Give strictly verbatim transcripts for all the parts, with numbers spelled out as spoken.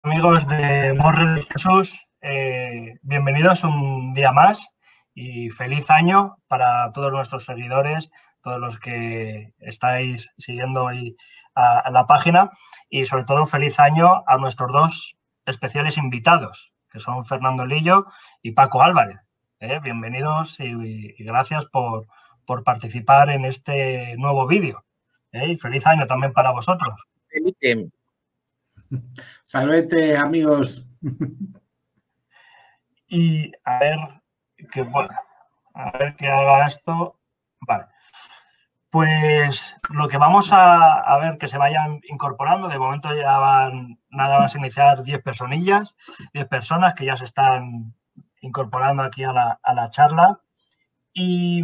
Amigos de Morre de Jesús, eh, bienvenidos un día más y feliz año para todos nuestros seguidores, todos los que estáis siguiendo hoy a, a la página, y sobre todo feliz año a nuestros dos especiales invitados, que son Fernando Lillo y Paco Álvarez. Eh, bienvenidos y, y gracias por, por participar en este nuevo vídeo. Eh, y feliz año también para vosotros. Felipe. Salvete, amigos. Y a ver que bueno, a ver que haga esto. Vale. Pues lo que vamos a, a ver que se vayan incorporando, de momento ya van, nada más iniciar diez personillas, diez personas que ya se están incorporando aquí a la, a la charla. Y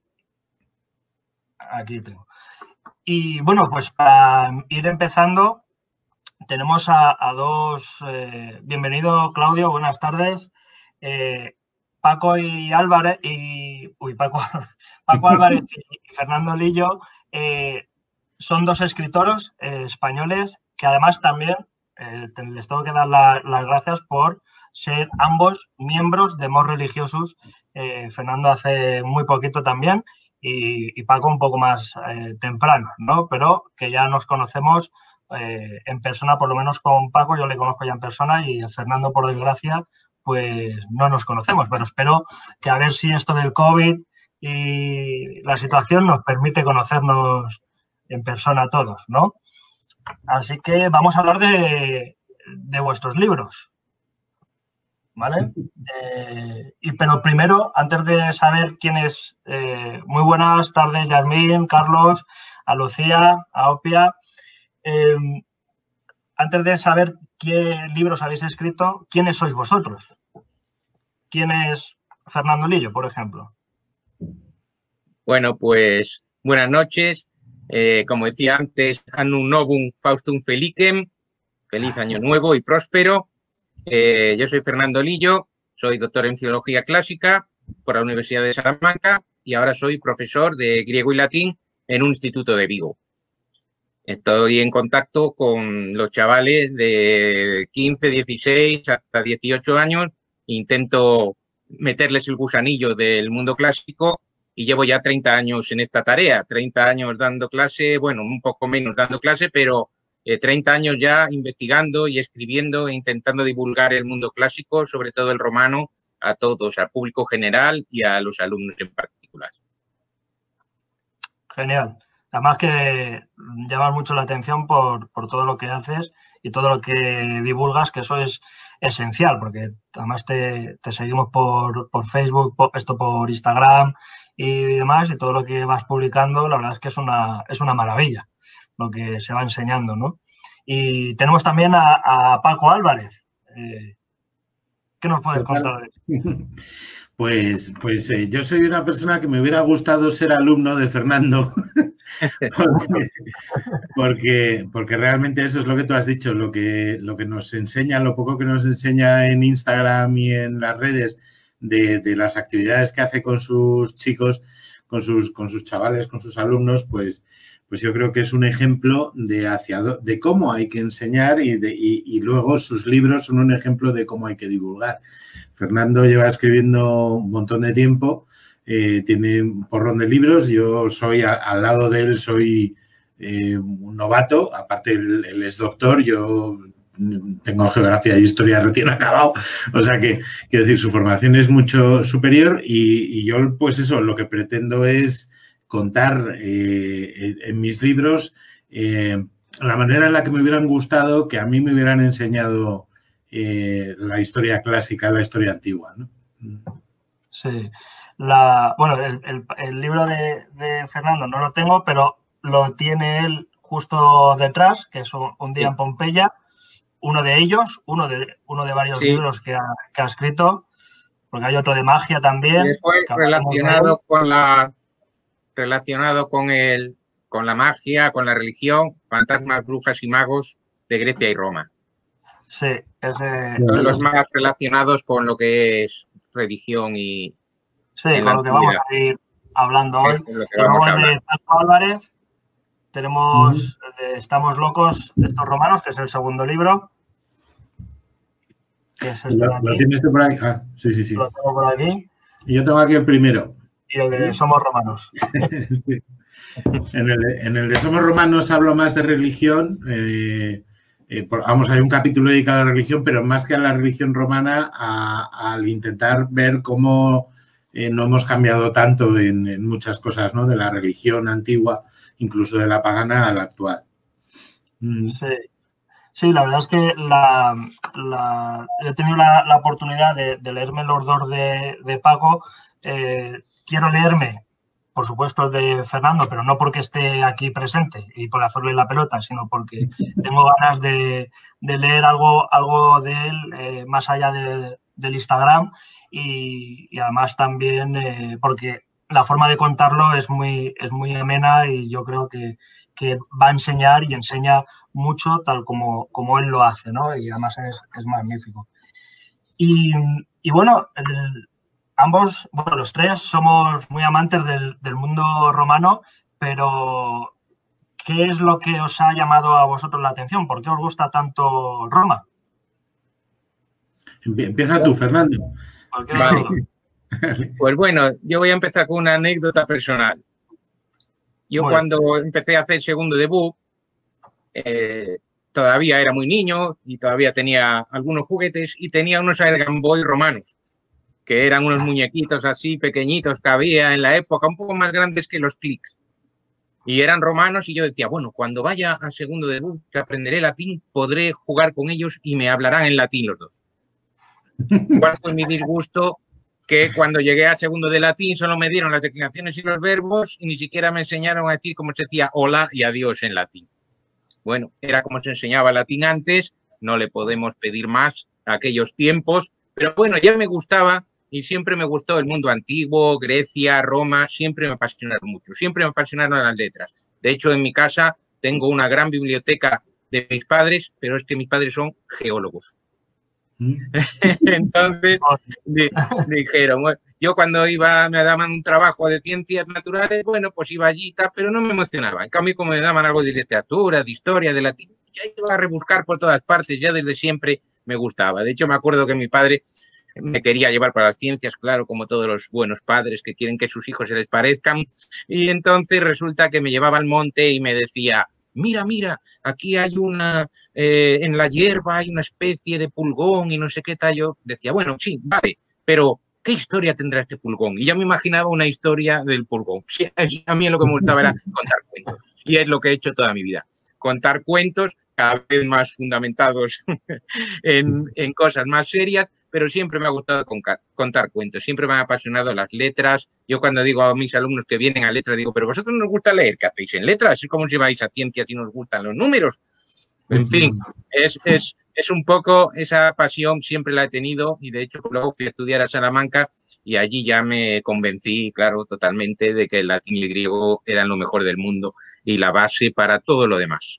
aquí tengo. Y bueno, pues para ir empezando, tenemos a, a dos, eh, bienvenido Claudio, buenas tardes. Eh, Paco y Álvarez, y, uy, Paco, Paco Álvarez y Fernando Lillo eh, son dos escritores eh, españoles que además también eh, les tengo que dar la, las gracias por ser ambos miembros de Mos Religiosus. Eh, Fernando hace muy poquito también y, y Paco un poco más eh, temprano, ¿no? Pero que ya nos conocemos eh, en persona, por lo menos con Paco yo le conozco ya en persona y a Fernando, por desgracia, pues no nos conocemos, pero espero que a ver si esto del COVID y la situación nos permite conocernos en persona todos, ¿no? Así que vamos a hablar de, de vuestros libros, ¿vale? Eh, y, pero primero, antes de saber quién es, eh, muy buenas tardes, Yasmín, Carlos, a Lucía, a Opia. Eh, antes de saber qué libros habéis escrito, ¿quiénes sois vosotros? ¿Quién es Fernando Lillo, por ejemplo? Bueno, pues buenas noches. Eh, como decía antes, Annum Novum Faustum Felicem. Feliz año nuevo y próspero. Eh, yo soy Fernando Lillo, soy doctor en Filología Clásica por la Universidad de Salamanca y ahora soy profesor de griego y latín en un instituto de Vigo. Estoy en contacto con los chavales de quince, dieciséis hasta dieciocho años. Intento meterles el gusanillo del mundo clásico y llevo ya treinta años en esta tarea. treinta años dando clase, bueno, un poco menos dando clase, pero eh, treinta años ya investigando y escribiendo e intentando divulgar el mundo clásico, sobre todo el romano, a todos, al público general y a los alumnos en particular. Genial. Además que llamas mucho la atención por, por todo lo que haces y todo lo que divulgas, que eso es esencial, porque además te, te seguimos por, por Facebook, por, esto por Instagram y demás, y todo lo que vas publicando, la verdad es que es una, es una maravilla lo que se va enseñando, ¿no? Y tenemos también a, a Paco Álvarez. Eh, ¿Qué nos puedes contar de eso? Pues, pues eh, yo soy una persona que me hubiera gustado ser alumno de Fernando, porque, porque, porque realmente eso es lo que tú has dicho, lo que, lo que nos enseña, lo poco que nos enseña en Instagram y en las redes de, de las actividades que hace con sus chicos, con sus, con sus chavales, con sus alumnos, pues, pues yo creo que es un ejemplo de, hacia, de cómo hay que enseñar y, de, y, y luego sus libros son un ejemplo de cómo hay que divulgar. Fernando lleva escribiendo un montón de tiempo, eh, tiene un porrón de libros, yo soy, a, al lado de él, soy eh, un novato, aparte él, él es doctor, yo tengo geografía e historia recién acabado, o sea que, quiero decir, su formación es mucho superior y, y yo, pues eso, lo que pretendo es contar eh, en mis libros eh, la manera en la que me hubieran gustado, que a mí me hubieran enseñado Eh, la historia clásica, la historia antigua, ¿no? Sí. La, bueno, el, el, el libro de, de Fernando no lo tengo, pero lo tiene él justo detrás, que es un, un día sí. en Pompeya. Uno de ellos, uno de, uno de varios sí. libros que ha, que ha escrito, porque hay otro de magia también. Y después relacionado con la relacionado con el con la magia, con la religión, fantasmas, brujas y magos de Grecia y Roma. Sí, ese, Son los más relacionados con lo que es religión y... Sí, con lo que vamos a ir hablando hoy. Es lo que y vamos luego a el de Paco Álvarez, tenemos uh-huh. el de Estamos locos, estos romanos, que es el segundo libro. que es este ¿Lo, de aquí. ¿Lo tienes tú por ahí? Ah, sí, sí, sí. Lo tengo por aquí. Y yo tengo aquí el primero. Y el de Somos Romanos. Sí. En el, en el de Somos Romanos hablo más de religión. Eh, eh, por, vamos, hay un capítulo dedicado a la religión, pero más que a la religión romana, a, al intentar ver cómo eh, no hemos cambiado tanto en, en muchas cosas, ¿no? De la religión antigua, incluso de la pagana a la actual. Mm. Sí. Sí, la verdad es que la, la, he tenido la, la oportunidad de, de leerme los dos de, de Paco. Eh, quiero leerme, por supuesto, el de Fernando, pero no porque esté aquí presente y por hacerle la pelota, sino porque tengo ganas de, de leer algo, algo de él eh, más allá de, del Instagram y, y además también eh, porque la forma de contarlo es muy, es muy amena y yo creo que, que va a enseñar y enseña mucho tal como, como él lo hace, ¿no? Y además es, es magnífico. Y, y bueno, el, ambos, bueno, los tres somos muy amantes del, del mundo romano, pero ¿qué es lo que os ha llamado a vosotros la atención? ¿Por qué os gusta tanto Roma? Empieza tú, Fernando. Vale. Pues bueno, yo voy a empezar con una anécdota personal. Yo bueno. cuando empecé a hacer segundo debut, eh, todavía era muy niño y todavía tenía algunos juguetes y tenía unos Air Game Boy romanos, que eran unos muñequitos así pequeñitos que había en la época, un poco más grandes que los Clics. Y eran romanos y yo decía, bueno, cuando vaya a segundo debut, que aprenderé latín, podré jugar con ellos y me hablarán en latín los dos. ¿Cuál fue mi disgusto? Que cuando llegué a segundo de latín solo me dieron las declinaciones y los verbos y ni siquiera me enseñaron a decir cómo se decía hola y adiós en latín. Bueno, era como se enseñaba latín antes, no le podemos pedir más a aquellos tiempos, pero bueno, ya me gustaba y siempre me gustó el mundo antiguo, Grecia, Roma, siempre me apasionaron mucho, siempre me apasionaron las letras. De hecho, en mi casa tengo una gran biblioteca de mis padres, pero es que mis padres son geólogos. Entonces di, dijeron, bueno, yo cuando iba, me daban un trabajo de ciencias naturales, bueno, pues iba allí y tal, pero no me emocionaba. En cambio, como me daban algo de literatura, de historia, de latín, ya iba a rebuscar por todas partes, ya desde siempre me gustaba. De hecho, me acuerdo que mi padre me quería llevar para las ciencias, claro, como todos los buenos padres que quieren que sus hijos se les parezcan, y entonces resulta que me llevaba al monte y me decía, mira, mira, aquí hay una, eh, en la hierba hay una especie de pulgón y no sé qué tal. Yo decía, bueno, sí, vale, pero ¿qué historia tendrá este pulgón? Y ya me imaginaba una historia del pulgón. Sí, a mí lo que me gustaba era contar cuentos. Y es lo que he hecho toda mi vida. Contar cuentos cada vez más fundamentados en, en cosas más serias, pero siempre me ha gustado contar, contar cuentos, siempre me han apasionado las letras. Yo cuando digo a mis alumnos que vienen a letras, digo, pero vosotros nos gusta leer, ¿qué hacéis en letras? ¿Cómo si vais a ciencias y nos gustan los números? En fin, es, es, es un poco esa pasión, siempre la he tenido y de hecho luego fui a estudiar a Salamanca y allí ya me convencí, claro, totalmente de que el latín y el griego eran lo mejor del mundo y la base para todo lo demás.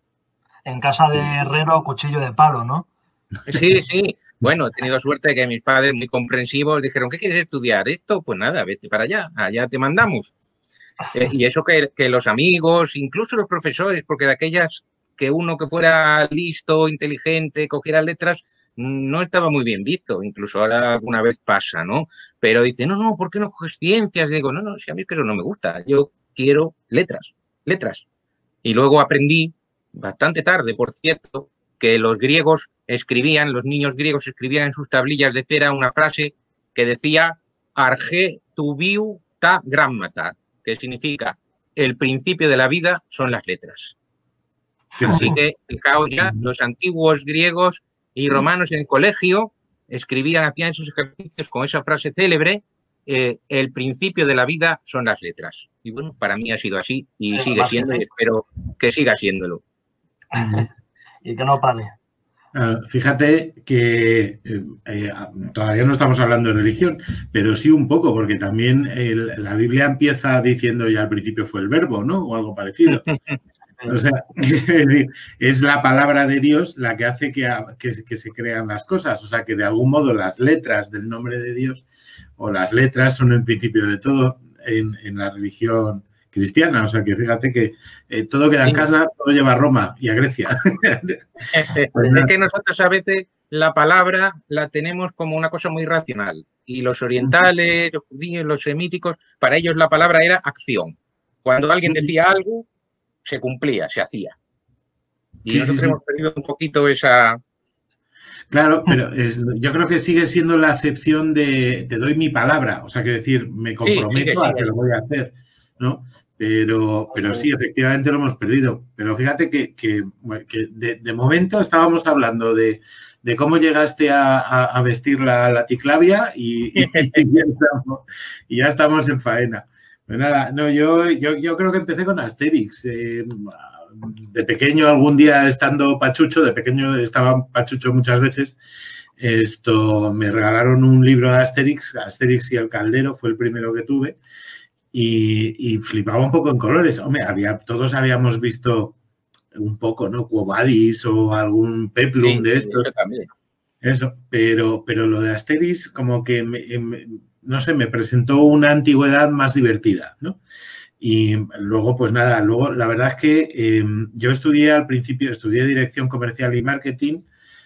En casa de herrero, cuchillo de palo, ¿no? Sí, sí. Bueno, he tenido suerte de que mis padres, muy comprensivos, dijeron, ¿qué quieres estudiar? ¿Esto? Pues nada, vete para allá, allá te mandamos. Eh, y eso que, que los amigos, incluso los profesores, porque de aquellas que uno que fuera listo, inteligente, cogiera letras, no estaba muy bien visto. Incluso ahora alguna vez pasa, ¿no? Pero dice, no, no, ¿por qué no coges ciencias? Y digo, no, no, si a mí es que eso no me gusta. Yo quiero letras, letras. Y luego aprendí, bastante tarde, por cierto, que los griegos escribían, los niños griegos escribían en sus tablillas de cera una frase que decía arge tubiu ta grammata, que significa el principio de la vida son las letras. Así que, fijaos ya, los antiguos griegos y romanos en el colegio escribían, hacían esos ejercicios con esa frase célebre, eh, el principio de la vida son las letras. Y bueno, para mí ha sido así y sí, sigue siendo y espero que siga siéndolo. Y que no pare. Uh, fíjate que eh, eh, todavía no estamos hablando de religión, pero sí un poco, porque también el, la Biblia empieza diciendo ya al principio fue el verbo, ¿no? O algo parecido. O sea, es la palabra de Dios la que hace que, que, que se crean las cosas. O sea, que de algún modo las letras del nombre de Dios o las letras son el principio de todo en, en la religión cristiana. O sea, que fíjate que eh, todo queda en casa, todo lleva a Roma y a Grecia. Pues es que nosotros a veces la palabra la tenemos como una cosa muy racional. Y los orientales, los judíos, los semíticos, para ellos la palabra era acción. Cuando alguien decía algo, se cumplía, se hacía. Y sí, nosotros sí, sí. hemos perdido un poquito esa... Claro, pero es, yo creo que sigue siendo la acepción de te doy mi palabra, o sea, que decir, me comprometo sí, sigue, a sigue. que lo voy a hacer, ¿no? Pero, pero sí, efectivamente lo hemos perdido. Pero fíjate que, que, que de, de momento estábamos hablando de, de cómo llegaste a, a, a vestir la laticlavia y, y, y, ya estamos, y ya estamos en faena. Pues nada, no, yo, yo, yo creo que empecé con Asterix. Eh, de pequeño, algún día estando pachucho, de pequeño estaba pachucho muchas veces, esto me regalaron un libro de Asterix, Asterix y el Caldero, fue el primero que tuve, y, y flipaba un poco en colores. Hombre, había, todos habíamos visto un poco, ¿no? Quo Vadis o algún Peplum sí, de estos. Eso también. Eso, pero, pero lo de Asterix como que, me, me, no sé, me presentó una antigüedad más divertida, ¿no? Y luego, pues nada, luego la verdad es que eh, yo estudié al principio, estudié Dirección Comercial y Marketing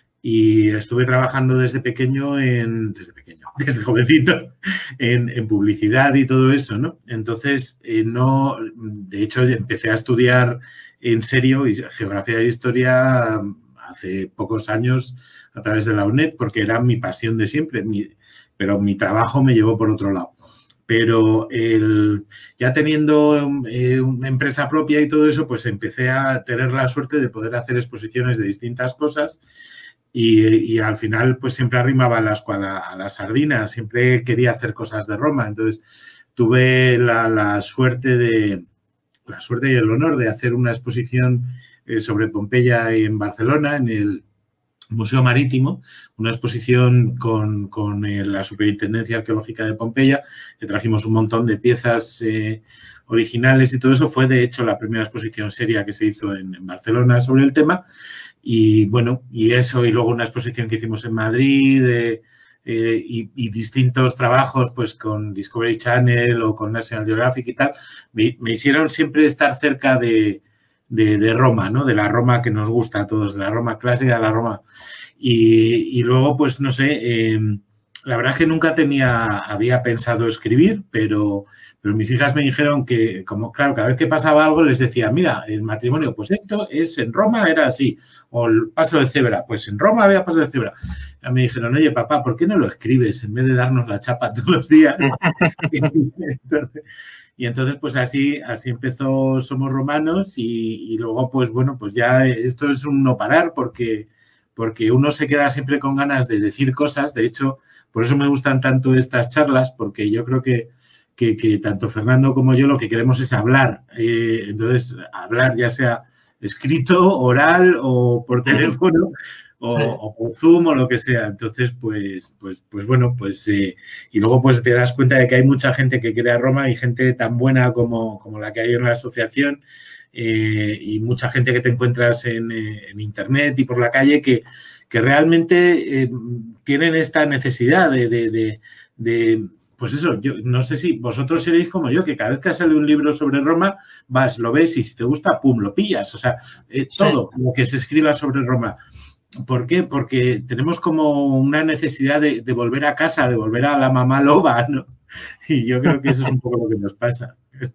y estuve trabajando desde pequeño, en, desde pequeño, desde jovencito, en, en publicidad y todo eso, ¿no? Entonces, eh, no, de hecho, empecé a estudiar en serio Geografía e Historia hace pocos años a través de la UNED porque era mi pasión de siempre, mi, pero mi trabajo me llevó por otro lado. Pero el, ya teniendo eh, una empresa propia y todo eso, pues empecé a tener la suerte de poder hacer exposiciones de distintas cosas y, y al final pues siempre arrimaba la escuela a la sardina, siempre quería hacer cosas de Roma. Entonces tuve la, la suerte de la suerte y el honor de hacer una exposición eh, sobre Pompeya en Barcelona, en el Museo Marítimo, una exposición con, con eh, la Superintendencia Arqueológica de Pompeya, que trajimos un montón de piezas eh, originales y todo eso. Fue, de hecho, la primera exposición seria que se hizo en, en Barcelona sobre el tema. Y, bueno, y eso, y luego una exposición que hicimos en Madrid eh, eh, y, y distintos trabajos pues con Discovery Channel o con National Geographic y tal, me, me hicieron siempre estar cerca de... De, de Roma, ¿no? De la Roma que nos gusta a todos, de la Roma clásica, de la Roma. Y, y luego, pues, no sé, eh, la verdad es que nunca tenía, había pensado escribir, pero, pero mis hijas me dijeron que, como, claro, cada vez que pasaba algo les decía, mira, el matrimonio, pues esto es en Roma, era así, o el paso de cebra, pues en Roma había paso de cebra. Y me dijeron, oye, papá, ¿por qué no lo escribes en vez de darnos la chapa todos los días? Entonces, Y entonces, pues así, así empezó Somos Romanos y, y luego, pues bueno, pues ya esto es un no parar porque, porque uno se queda siempre con ganas de decir cosas. De hecho, por eso me gustan tanto estas charlas, porque yo creo que, que, que tanto Fernando como yo lo que queremos es hablar. Eh, entonces, hablar ya sea escrito, oral o por teléfono. O, sí. o por Zoom o lo que sea. Entonces, pues, pues, pues bueno, pues eh, y luego pues te das cuenta de que hay mucha gente que quiere a Roma y gente tan buena como, como la que hay en la asociación eh, y mucha gente que te encuentras en, eh, en internet y por la calle que, que realmente eh, tienen esta necesidad de, de, de, de pues eso, yo no sé si vosotros seréis como yo, que cada vez que sale un libro sobre Roma, vas, lo ves y si te gusta, pum, lo pillas. O sea, eh, sí. todo lo que se escriba sobre Roma. ¿Por qué? Porque tenemos como una necesidad de, de volver a casa, de volver a la mamá loba, ¿no? Y yo creo que eso es un poco lo que nos pasa.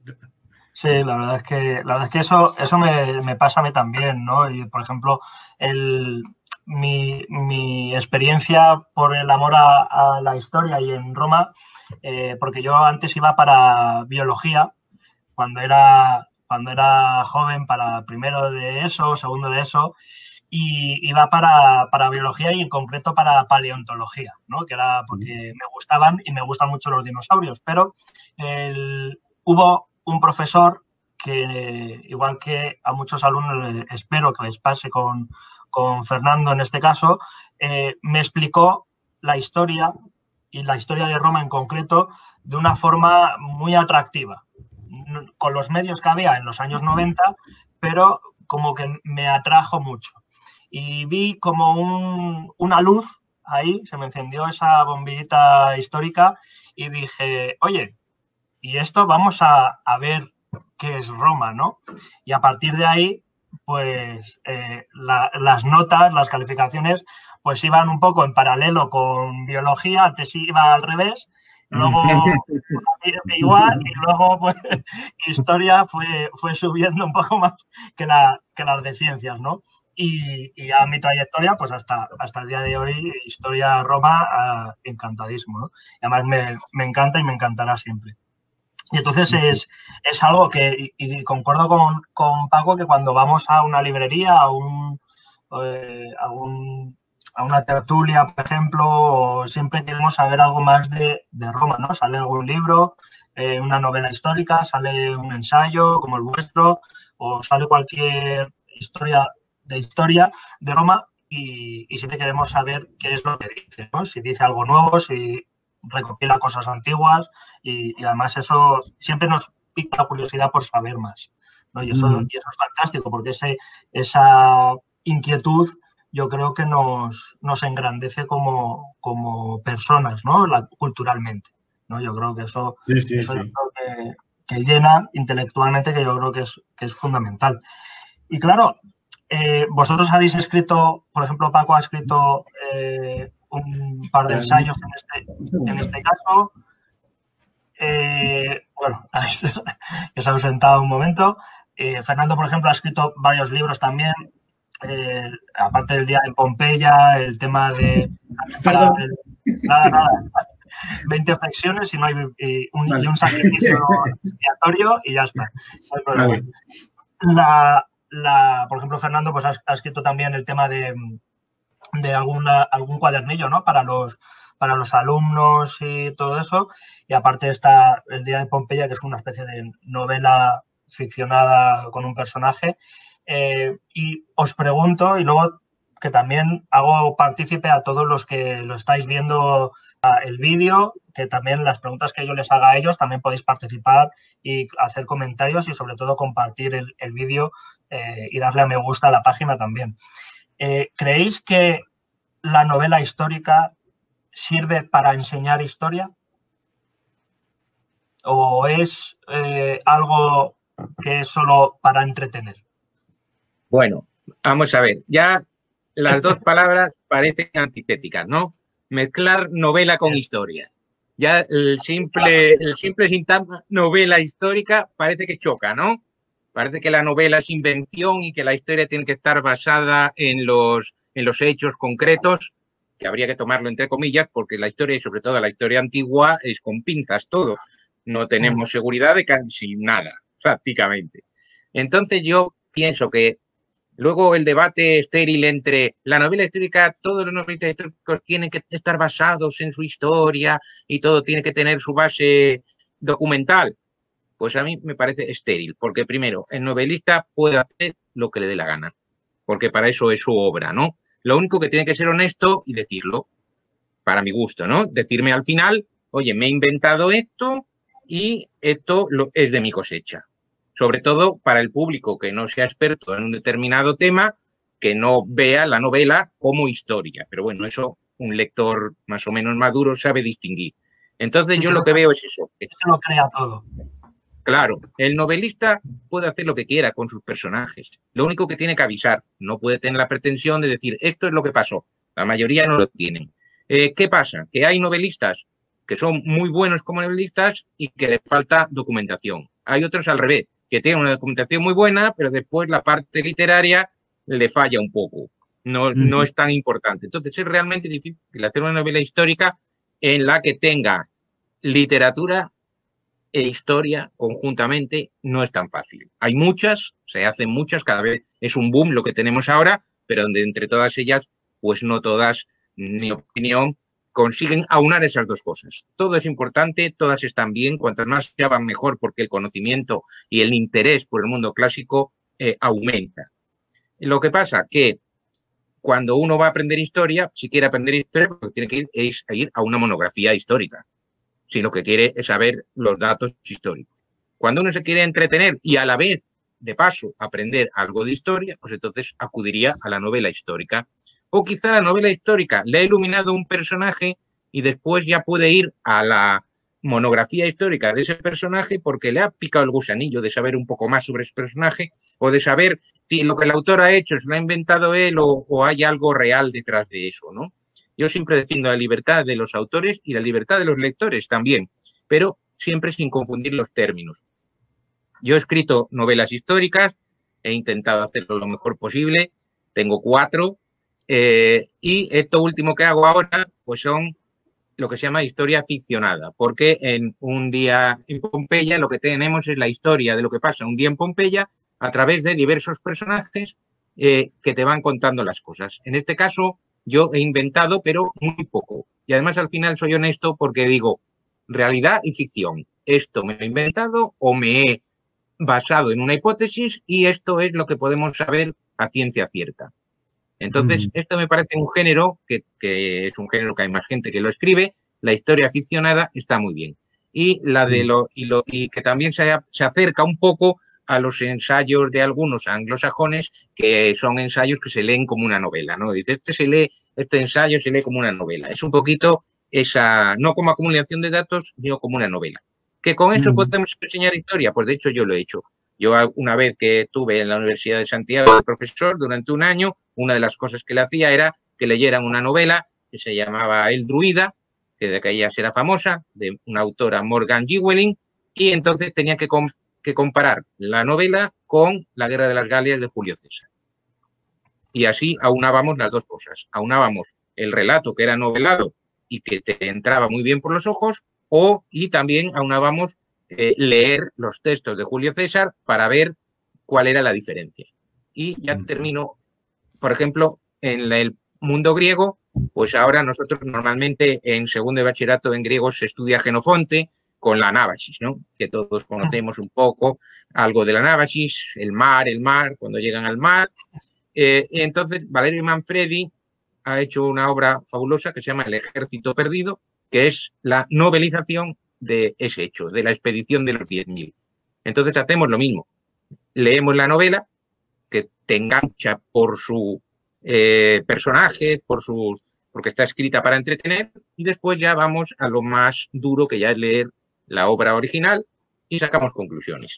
Sí, la verdad es que, la verdad es que eso, eso me, me pasa a mí también, ¿no? Y, por ejemplo, el, mi, mi experiencia por el amor a, a la historia y en Roma, eh, porque yo antes iba para biología, cuando era, cuando era joven, para primero de eso, segundo de eso, y iba para, para biología y en concreto para paleontología, ¿no? Que era porque me gustaban y me gustan mucho los dinosaurios, pero el, hubo un profesor que, igual que a muchos alumnos espero que les pase con, con Fernando en este caso, eh, me explicó la historia y la historia de Roma en concreto de una forma muy atractiva, con los medios que había en los años noventa, pero como que me atrajo mucho. Y vi como un, una luz ahí, se me encendió esa bombillita histórica y dije, oye, y esto vamos a, a ver qué es Roma, ¿no? Y a partir de ahí, pues eh, la, las notas, las calificaciones, pues iban un poco en paralelo con biología, antes iba al revés, luego igual y luego pues historia fue, fue subiendo un poco más que, la, que las de ciencias, ¿no? Y, y a mi trayectoria, pues hasta, hasta el día de hoy, historia Roma, uh, encantadísimo, ¿no? Y además me, me encanta y me encantará siempre. Y entonces es, es algo que, y, y concuerdo con, con Paco, que cuando vamos a una librería, a, un, eh, a, un, a una tertulia, por ejemplo, siempre queremos saber algo más de, de Roma, ¿no? Sale algún libro, eh, una novela histórica, sale un ensayo como el vuestro, o sale cualquier historia de historia de Roma y, y siempre queremos saber qué es lo que dice, ¿no? Si dice algo nuevo, si recopila cosas antiguas y, y además eso siempre nos pica la curiosidad por saber más, ¿no? Y, eso, mm. y eso es fantástico porque ese, esa inquietud yo creo que nos, nos engrandece como, como personas, ¿no? La, culturalmente, ¿no? Yo creo que eso, sí, sí, eso sí. yo creo que, que llena intelectualmente, que yo creo que es, que es fundamental. Y claro, eh, vosotros habéis escrito, por ejemplo, Paco ha escrito eh, un par de ensayos en este, en este caso. Eh, bueno, que se ha ausentado un momento. Eh, Fernando, por ejemplo, ha escrito varios libros también, eh, aparte del día de Pompeya, el tema de... Para el, nada, nada. veinte flexiones y, no hay, y, un, vale. y un sacrificio expiatorio y ya está. No hay problema. Vale. La, la, por ejemplo, Fernando pues, ha, ha escrito también el tema de, de alguna, algún cuadernillo, ¿no? Para los, para los alumnos y todo eso. Y aparte está el Día de Pompeya, que es una especie de novela ficcionada con un personaje. Eh, y os pregunto, y luego que también hago partícipe a todos los que lo estáis viendo el vídeo, que también las preguntas que yo les haga a ellos también podéis participar y hacer comentarios y sobre todo compartir el, el vídeo eh, y darle a me gusta a la página también. Eh, ¿Creéis que la novela histórica sirve para enseñar historia? ¿O es eh, algo que es solo para entretener? Bueno, vamos a ver, ya las dos palabras parecen antitéticas, ¿no? Mezclar novela con historia. Ya el simple, el simple sintagma novela histórica parece que choca, ¿no? Parece que la novela es invención y que la historia tiene que estar basada en los, en los hechos concretos, que habría que tomarlo entre comillas, porque la historia, y sobre todo la historia antigua, es con pinzas todo. No tenemos seguridad de casi nada, prácticamente. Entonces yo pienso que luego el debate estéril entre la novela histórica, todos los novelistas históricos tienen que estar basados en su historia y todo tiene que tener su base documental. Pues a mí me parece estéril, porque primero, el novelista puede hacer lo que le dé la gana, porque para eso es su obra, ¿no? Lo único que tiene que ser honesto y decirlo, para mi gusto, ¿no? Decirme al final, oye, me he inventado esto y esto es de mi cosecha. Sobre todo para el público que no sea experto en un determinado tema, que no vea la novela como historia. Pero bueno, eso un lector más o menos maduro sabe distinguir. Entonces sí, yo lo que veo es eso. Es que lo crea todo. Claro, el novelista puede hacer lo que quiera con sus personajes. Lo único que tiene que avisar, no puede tener la pretensión de decir esto es lo que pasó. La mayoría no lo tienen. Eh, ¿Qué pasa? Que hay novelistas que son muy buenos como novelistas y que les falta documentación. Hay otros al revés, que tienen una documentación muy buena, pero después la parte literaria le falla un poco. No, uh-huh. no es tan importante. Entonces es realmente difícil hacer una novela histórica en la que tenga literatura e historia conjuntamente. No es tan fácil. Hay muchas, se hacen muchas, cada vez es un boom lo que tenemos ahora, pero donde entre todas ellas, pues no todas, en mi opinión, consiguen aunar esas dos cosas. Todo es importante, todas están bien, cuantas más se van mejor porque el conocimiento y el interés por el mundo clásico eh, aumenta. Lo que pasa que cuando uno va a aprender historia, si quiere aprender historia, lo que tiene que ir es a ir a una monografía histórica, si lo que quiere es saber los datos históricos. Cuando uno se quiere entretener y a la vez, de paso, aprender algo de historia, pues entonces acudiría a la novela histórica. O quizá la novela histórica le ha iluminado un personaje y después ya puede ir a la monografía histórica de ese personaje porque le ha picado el gusanillo de saber un poco más sobre ese personaje o de saber si lo que el autor ha hecho se lo ha inventado él o, o hay algo real detrás de eso, ¿no? Yo siempre defiendo la libertad de los autores y la libertad de los lectores también, pero siempre sin confundir los términos. Yo he escrito novelas históricas, he intentado hacerlo lo mejor posible, tengo cuatro, eh, y esto último que hago ahora pues son lo que se llama historia ficcionada, porque en Un día en Pompeya lo que tenemos es la historia de lo que pasa un día en Pompeya a través de diversos personajes eh, que te van contando las cosas. En este caso yo he inventado, pero muy poco. Y además al final soy honesto porque digo, realidad y ficción. Esto me he inventado o me he basado en una hipótesis y esto es lo que podemos saber a ciencia cierta. Entonces, mm. esto me parece un género que, que es un género que hay más gente que lo escribe. La historia ficcionada está muy bien. Y la de lo y, lo, y que también se, se acerca un poco a los ensayos de algunos anglosajones, que son ensayos que se leen como una novela, ¿no? Dice, este se lee, este ensayo se lee como una novela. Es un poquito esa, no como acumulación de datos, sino como una novela. ¿Que con eso mm. podemos enseñar historia? Pues de hecho yo lo he hecho. Yo una vez que estuve en la Universidad de Santiago de profesor durante un año, una de las cosas que le hacía era que leyeran una novela que se llamaba El Druida, que de aquella era famosa, de una autora Morgan Llywelyn, y entonces tenía que, com que comparar la novela con La Guerra de las Galias de Julio César. Y así aunábamos las dos cosas. Aunábamos el relato que era novelado y que te entraba muy bien por los ojos, o y también aunábamos Eh, leer los textos de Julio César para ver cuál era la diferencia. Y ya termino, por ejemplo, en el mundo griego, pues ahora nosotros normalmente en segundo de bachillerato en griego se estudia Jenofonte con la Anábasis, ¿no? Que todos conocemos un poco, algo de la Anábasis, el mar, el mar, cuando llegan al mar. Eh, y entonces Valerio Manfredi ha hecho una obra fabulosa que se llama El Ejército Perdido, que es la novelización de ese hecho, de la expedición de los diez mil. Entonces hacemos lo mismo. Leemos la novela, que te engancha por su eh, personaje, por su, porque está escrita para entretener, y después ya vamos a lo más duro, que ya es leer la obra original, y sacamos conclusiones.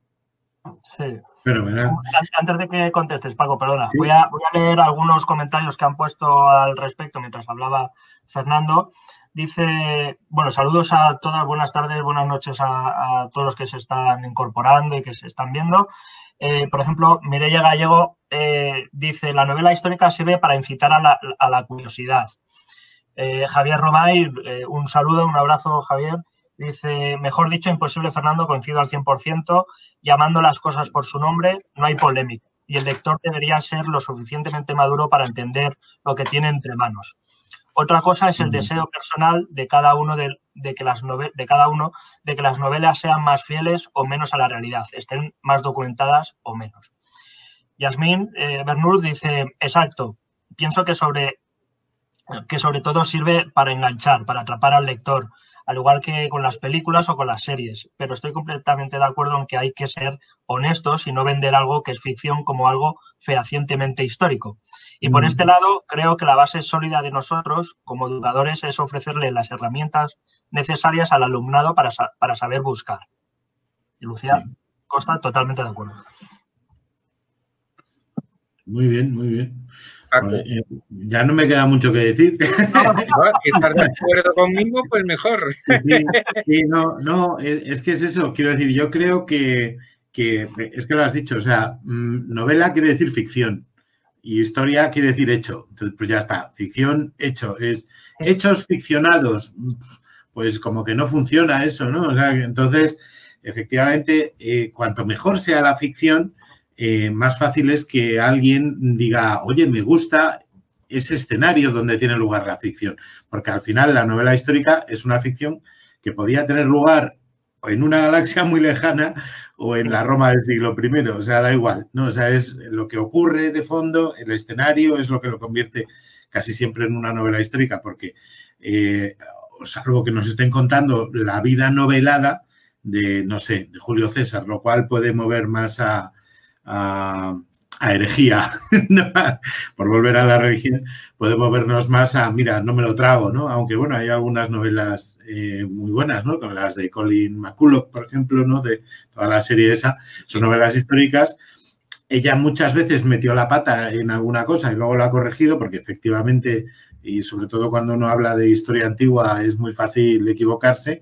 Sí. Pero, ¿verdad? Antes de que contestes, Paco, perdona, ¿sí? voy, a, voy a leer algunos comentarios que han puesto al respecto mientras hablaba Fernando. Dice, bueno, saludos a todas, buenas tardes, buenas noches a, a todos los que se están incorporando y que se están viendo. Eh, por ejemplo, Mireia Gallego eh, dice, la novela histórica sirve para incitar a la, a la curiosidad. Eh, Javier Romay, eh, un saludo, un abrazo, Javier. Dice, mejor dicho, imposible, Fernando, coincido al cien por ciento, llamando las cosas por su nombre, no hay polémica. Y el lector debería ser lo suficientemente maduro para entender lo que tiene entre manos. Otra cosa es el deseo personal de cada uno de, de, que las novelas, de cada uno de que las novelas sean más fieles o menos a la realidad, estén más documentadas o menos. Yasmín eh, Bernur dice, exacto, pienso que sobre, que sobre todo sirve para enganchar, para atrapar al lector, al igual que con las películas o con las series, pero estoy completamente de acuerdo en que hay que ser honestos y no vender algo que es ficción como algo fehacientemente histórico. Y por este lado, creo que la base sólida de nosotros, como educadores, es ofrecerle las herramientas necesarias al alumnado para, para saber buscar. Y Lucía sí. Costa, totalmente de acuerdo. Muy bien, muy bien. Pues, eh, ya no me queda mucho que decir. No, no, si estás de acuerdo conmigo, pues mejor. Sí, sí, no, no, es que es eso. Quiero decir, yo creo que, que es que lo has dicho, o sea, novela quiere decir ficción. Y historia quiere decir hecho. Entonces, pues ya está. Ficción, hecho. Es hechos ficcionados. Pues como que no funciona eso, ¿no? O sea, entonces, efectivamente, eh, cuanto mejor sea la ficción, eh, más fácil es que alguien diga, oye, me gusta ese escenario donde tiene lugar la ficción. Porque al final la novela histórica es una ficción que podía tener lugar en una galaxia muy lejana o en la Roma del siglo primero, o sea, da igual, ¿no? O sea, es lo que ocurre de fondo, el escenario es lo que lo convierte casi siempre en una novela histórica, porque eh, salvo que nos estén contando la vida novelada de, no sé, de Julio César, lo cual puede mover más a, a, a herejía, ¿no? Por volver a la religión, podemos vernos más a, mira, no me lo trago, ¿no? Aunque, bueno, hay algunas novelas eh, muy buenas, ¿no? Como las de Colin McCulloch, por ejemplo, ¿no? De toda la serie esa, son novelas históricas. Ella muchas veces metió la pata en alguna cosa y luego lo ha corregido porque efectivamente, y sobre todo cuando uno habla de historia antigua, es muy fácil equivocarse.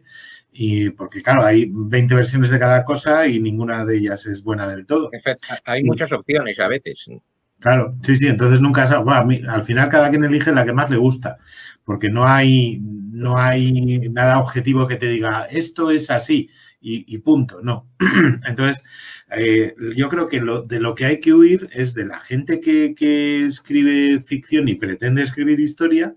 Y porque, claro, hay veinte versiones de cada cosa y ninguna de ellas es buena del todo. Hay muchas opciones a veces. Claro, sí, sí, entonces nunca sabes. Bueno, a mí, al final cada quien elige la que más le gusta, porque no hay, no hay nada objetivo que te diga esto es así y, y punto, no. Entonces, eh, yo creo que lo, de lo que hay que huir es de la gente que, que escribe ficción y pretende escribir historia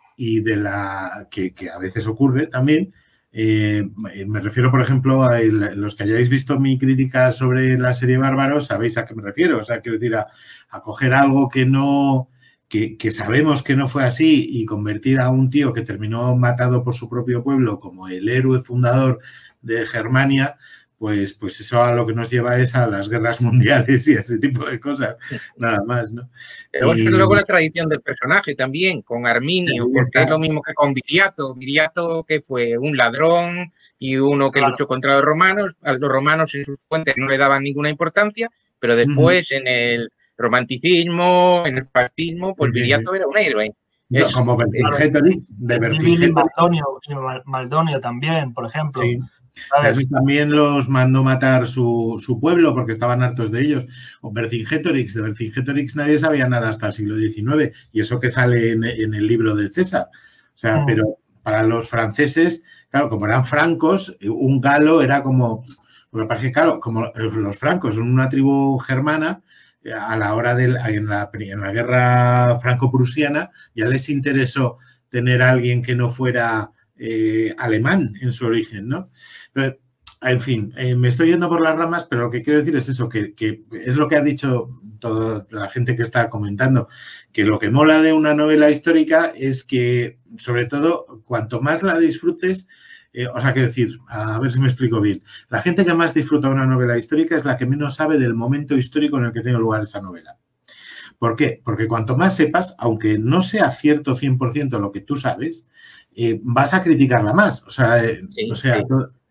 y de la que, que a veces ocurre también. Eh, me refiero, por ejemplo, a el, los que hayáis visto mi crítica sobre la serie Bárbaros, sabéis a qué me refiero. O sea, quiero decir, a, a coger algo que no, que, que sabemos que no fue así y convertir a un tío que terminó matado por su propio pueblo como el héroe fundador de Germania, pues, pues eso a lo que nos lleva es a las guerras mundiales y a ese tipo de cosas, nada más, ¿no? Pero y... es luego la tradición del personaje también, con Arminio, sí, porque es lo mismo que con Viriato. Viriato, que fue un ladrón y uno que claro. luchó contra los romanos. A los romanos en sus fuentes no le daban ninguna importancia, pero después uh-huh. en el romanticismo, en el fascismo, pues sí, Viriato sí. era un héroe. No, es, como Vercingetorix, de Vercingetorix. Maldonio, Maldonio también, por ejemplo. Sí. O sea, también los mandó matar su, su pueblo porque estaban hartos de ellos. O Vercingetorix, de Vercingetorix nadie sabía nada hasta el siglo diecinueve y eso que sale en, en el libro de César. O sea, mm. pero para los franceses, claro, como eran francos, un galo era como... Lo que pasa es que, claro, como los francos son una tribu germana, a la hora de la, en, la, en la guerra franco-prusiana ya les interesó tener a alguien que no fuera eh, alemán en su origen, ¿no? Pero, en fin, eh, me estoy yendo por las ramas, pero lo que quiero decir es eso, que, que es lo que ha dicho toda la gente que está comentando, que lo que mola de una novela histórica es que, sobre todo, cuanto más la disfrutes, eh, o sea, quiero decir, a ver si me explico bien, la gente que más disfruta una novela histórica es la que menos sabe del momento histórico en el que tiene lugar esa novela. ¿Por qué? Porque cuanto más sepas, aunque no sea cierto cien por ciento lo que tú sabes, eh, vas a criticarla más. O sea, eh, sí, o sea sí.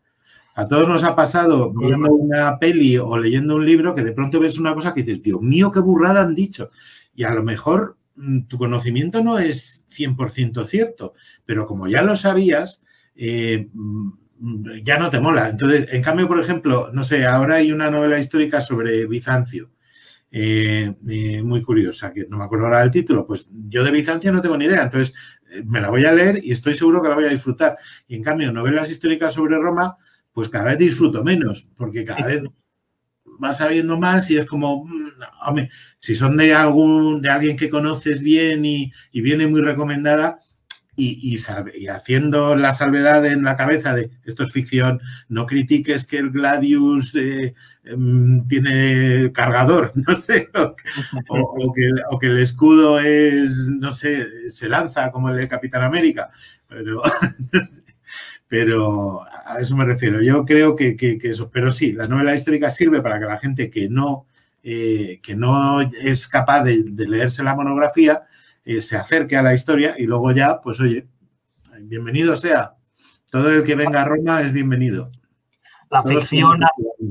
A todos nos ha pasado viendo una peli o leyendo un libro que de pronto ves una cosa que dices, Dios mío, qué burrada han dicho. Y a lo mejor tu conocimiento no es cien por ciento cierto, pero como ya lo sabías, eh, ya no te mola. Entonces, en cambio, por ejemplo, no sé, ahora hay una novela histórica sobre Bizancio, eh, eh, muy curiosa, que no me acuerdo ahora del título. Pues yo de Bizancio no tengo ni idea, entonces me la voy a leer y estoy seguro que la voy a disfrutar. Y en cambio, novelas históricas sobre Roma, pues cada vez disfruto menos, porque cada vez vas sabiendo más y es como, hombre, si son de algún de alguien que conoces bien y, y viene muy recomendada y, y, sabe, y haciendo la salvedad en la cabeza de esto es ficción, no critiques que el Gladius eh, eh, tiene cargador, no sé, o, o, o, que, o que el escudo es, no sé, se lanza como el de Capitán América, pero... no sé. Pero a eso me refiero. Yo creo que, que, que eso. Pero sí, la novela histórica sirve para que la gente que no, eh, que no es capaz de, de leerse la monografía eh, se acerque a la historia y luego ya, pues oye, bienvenido sea. Todo el que venga a Roma es bienvenido. La ficción,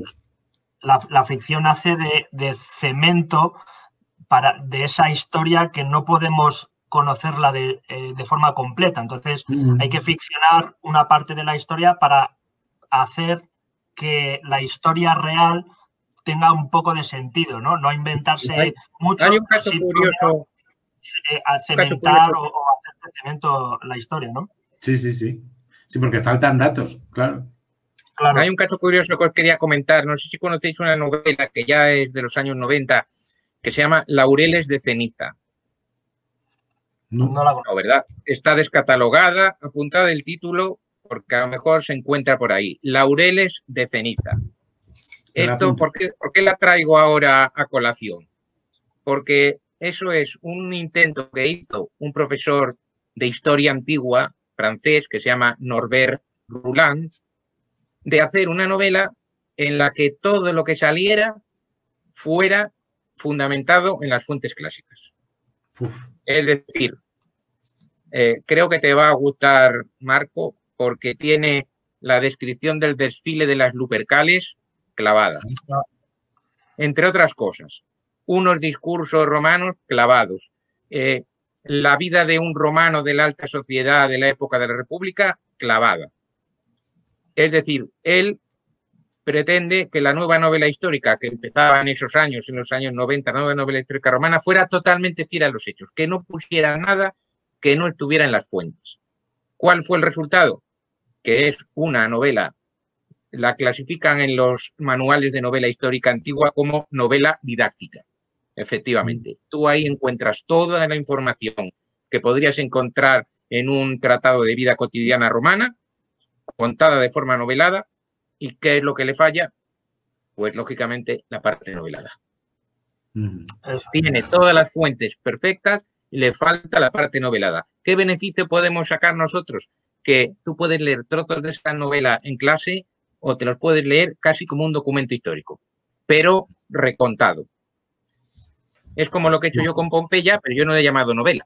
la, la ficción hace de, de cemento para, de esa historia que no podemos conocerla de, eh, de forma completa. Entonces, mm. hay que ficcionar una parte de la historia para hacer que la historia real tenga un poco de sentido, ¿no? No inventarse hay, mucho, hay un caso curioso, eh, a cementar o, o hacer de cemento la historia, ¿no? Sí, sí, sí. Sí, porque faltan datos, claro. Claro. Hay un caso curioso que os quería comentar. No sé si conocéis una novela que ya es de los años noventa, que se llama Laureles de ceniza. No, no la conozco. No, ¿verdad? Está descatalogada, apuntada el título, porque a lo mejor se encuentra por ahí. Laureles de ceniza. Esto, ¿por qué, ¿por qué la traigo ahora a colación? Porque eso es un intento que hizo un profesor de historia antigua francés que se llama Norbert Rouland, de hacer una novela en la que todo lo que saliera fuera fundamentado en las fuentes clásicas. Uf. Es decir, eh, creo que te va a gustar, Marco, porque tiene la descripción del desfile de las Lupercales clavada. Entre otras cosas, unos discursos romanos clavados. Eh, la vida de un romano de la alta sociedad de la época de la República clavada. Es decir, él pretende que la nueva novela histórica que empezaba en esos años, en los años noventa, la nueva novela histórica romana, fuera totalmente fiel a los hechos, que no pusiera nada que no estuviera en las fuentes. ¿Cuál fue el resultado? Que es una novela, la clasifican en los manuales de novela histórica antigua como novela didáctica. Efectivamente, tú ahí encuentras toda la información que podrías encontrar en un tratado de vida cotidiana romana, contada de forma novelada. ¿Y qué es lo que le falla? Pues, lógicamente, la parte novelada. Mm. Tiene todas las fuentes perfectas y le falta la parte novelada. ¿Qué beneficio podemos sacar nosotros? Que tú puedes leer trozos de esta novela en clase o te los puedes leer casi como un documento histórico, pero recontado. Es como lo que he hecho yo con Pompeya, pero yo no le he llamado novela.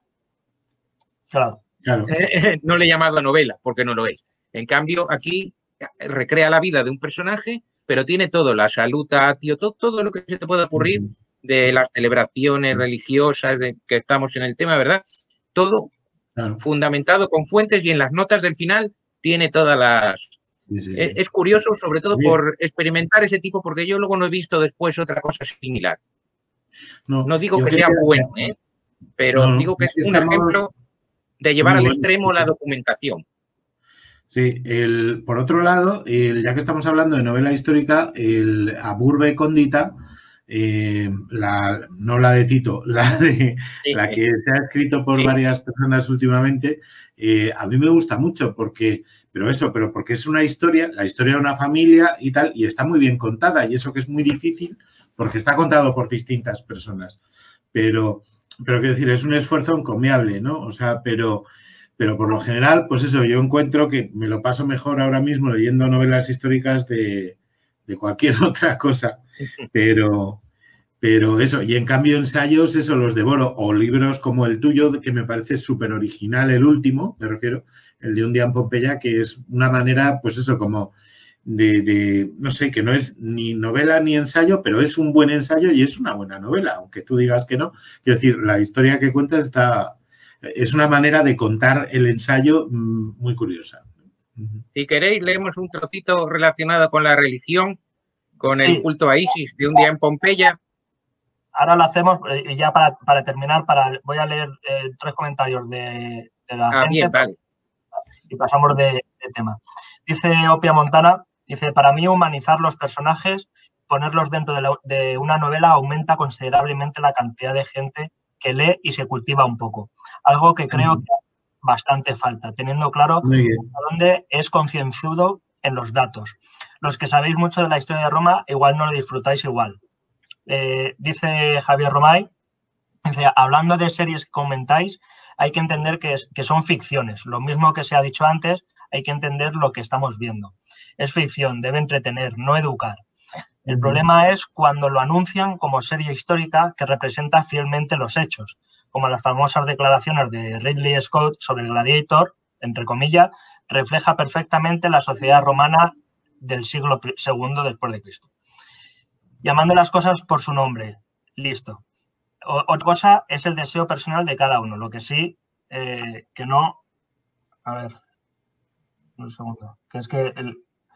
Claro, claro. No le he llamado novela, porque no lo es. En cambio, aquí recrea la vida de un personaje, pero tiene todo, la saluta, tío, todo, todo lo que se te pueda ocurrir de las celebraciones religiosas, de que estamos en el tema, ¿verdad? Todo claro. Fundamentado con fuentes y en las notas del final tiene todas las... Sí, sí, sí. Es, es curioso, sobre todo Bien. por experimentar ese tipo, porque yo luego no he visto después otra cosa similar. No, no digo que sea que... bueno, ¿eh? pero no, digo que es un ejemplo de llevar al extremo bueno. la documentación. Sí, el, por otro lado, el, ya que estamos hablando de novela histórica, el Aburbe Condita, eh, la, no la de Tito, la, de, sí, la que se ha escrito por sí. varias personas últimamente, eh, a mí me gusta mucho, porque, pero eso, pero porque es una historia, la historia de una familia y tal, y está muy bien contada, y eso que es muy difícil, porque está contado por distintas personas. Pero, pero quiero decir, es un esfuerzo encomiable, ¿no? O sea, pero... Pero por lo general, pues eso, yo encuentro que me lo paso mejor ahora mismo leyendo novelas históricas de, de cualquier otra cosa. Pero, pero eso, y en cambio ensayos, eso los devoro. O libros como el tuyo, que me parece súper original, el último, me refiero, el de Un día en Pompeya, que es una manera, pues eso, como de, de, no sé, que no es ni novela ni ensayo, pero es un buen ensayo y es una buena novela, aunque tú digas que no. Quiero decir, la historia que cuentas está... Es una manera de contar el ensayo muy curiosa. Si queréis, leemos un trocito relacionado con la religión, con el sí. culto a Isis de Un día en Pompeya. Ahora lo hacemos, y ya para, para terminar, para, voy a leer eh, tres comentarios de, de la ah, gente. Bien, vale. Y pasamos de, de tema. Dice Opia Montana, dice, para mí humanizar los personajes, ponerlos dentro de, la, de una novela aumenta considerablemente la cantidad de gente que lee y se cultiva un poco. Algo que creo que bastante falta, teniendo claro a dónde es concienzudo en los datos. Los que sabéis mucho de la historia de Roma, igual no lo disfrutáis igual. Eh, dice Javier Romay, dice, hablando de series que comentáis, hay que entender que, es, que son ficciones. Lo mismo que se ha dicho antes, hay que entender lo que estamos viendo. Es ficción, debe entretener, no educar. El problema es cuando lo anuncian como serie histórica que representa fielmente los hechos, como las famosas declaraciones de Ridley Scott sobre el Gladiator, entre comillas, refleja perfectamente la sociedad romana del siglo segundo después de Cristo. Llamando las cosas por su nombre, listo. O, otra cosa es el deseo personal de cada uno, lo que sí, eh, que no... A ver, un segundo, que es que... El,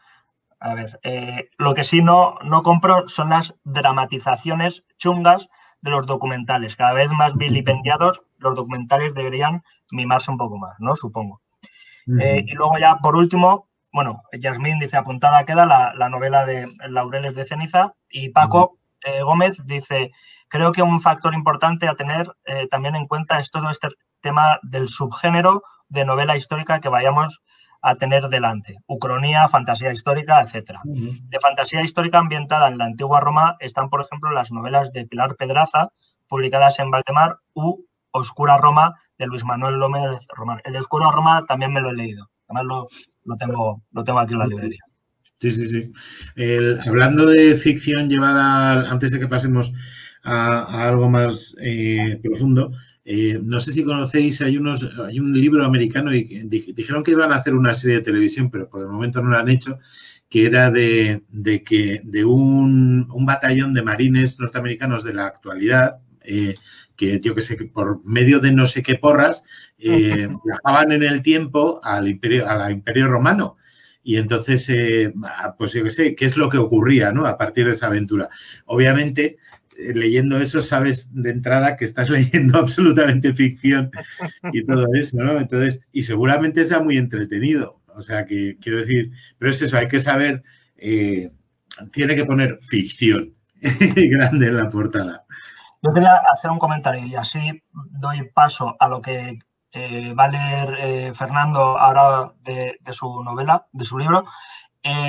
A ver, eh, lo que sí no, no compro son las dramatizaciones chungas de los documentales. Cada vez más vilipendiados, los documentales deberían mimarse un poco más, ¿no? Supongo. Uh-huh. eh, y luego ya, por último, bueno, Yasmín dice, apuntada queda la, la novela de Laureles de Ceniza. Y Paco uh-huh. eh, Gómez dice, creo que un factor importante a tener eh, también en cuenta es todo este tema del subgénero de novela histórica que vayamos a tener delante. Ucronía, fantasía histórica, etcétera. Uh-huh. De fantasía histórica ambientada en la antigua Roma están, por ejemplo, las novelas de Pilar Pedraza, publicadas en Valdemar, u Oscura Roma, de Luis Manuel López Román. El de Oscura Roma también me lo he leído. Además, lo, lo, tengo, lo tengo aquí en la librería. Sí, sí, sí. El, hablando de ficción llevada, antes de que pasemos a, a algo más eh, profundo, eh, no sé si conocéis, hay, unos, hay un libro americano y dijeron que iban a hacer una serie de televisión, pero por el momento no lo han hecho, que era de, de, que, de un, un batallón de marines norteamericanos de la actualidad, eh, que yo que sé, que por medio de no sé qué porras, eh, viajaban en el tiempo al imperio, al imperio romano. Y entonces, eh, pues yo qué sé, qué es lo que ocurría, ¿no? A partir de esa aventura. Obviamente, eh, leyendo eso, sabes de entrada que estás leyendo absolutamente ficción y todo eso, ¿no? Entonces, y seguramente sea muy entretenido. O sea, que quiero decir, pero es eso, hay que saber, eh, tiene que poner ficción grande en la portada. Yo quería hacer un comentario y así doy paso a lo que eh, va a leer eh, Fernando ahora de, de su novela, de su libro. Eh,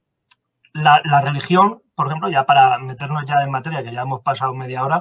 la, la religión, por ejemplo, ya para meternos ya en materia, que ya hemos pasado media hora,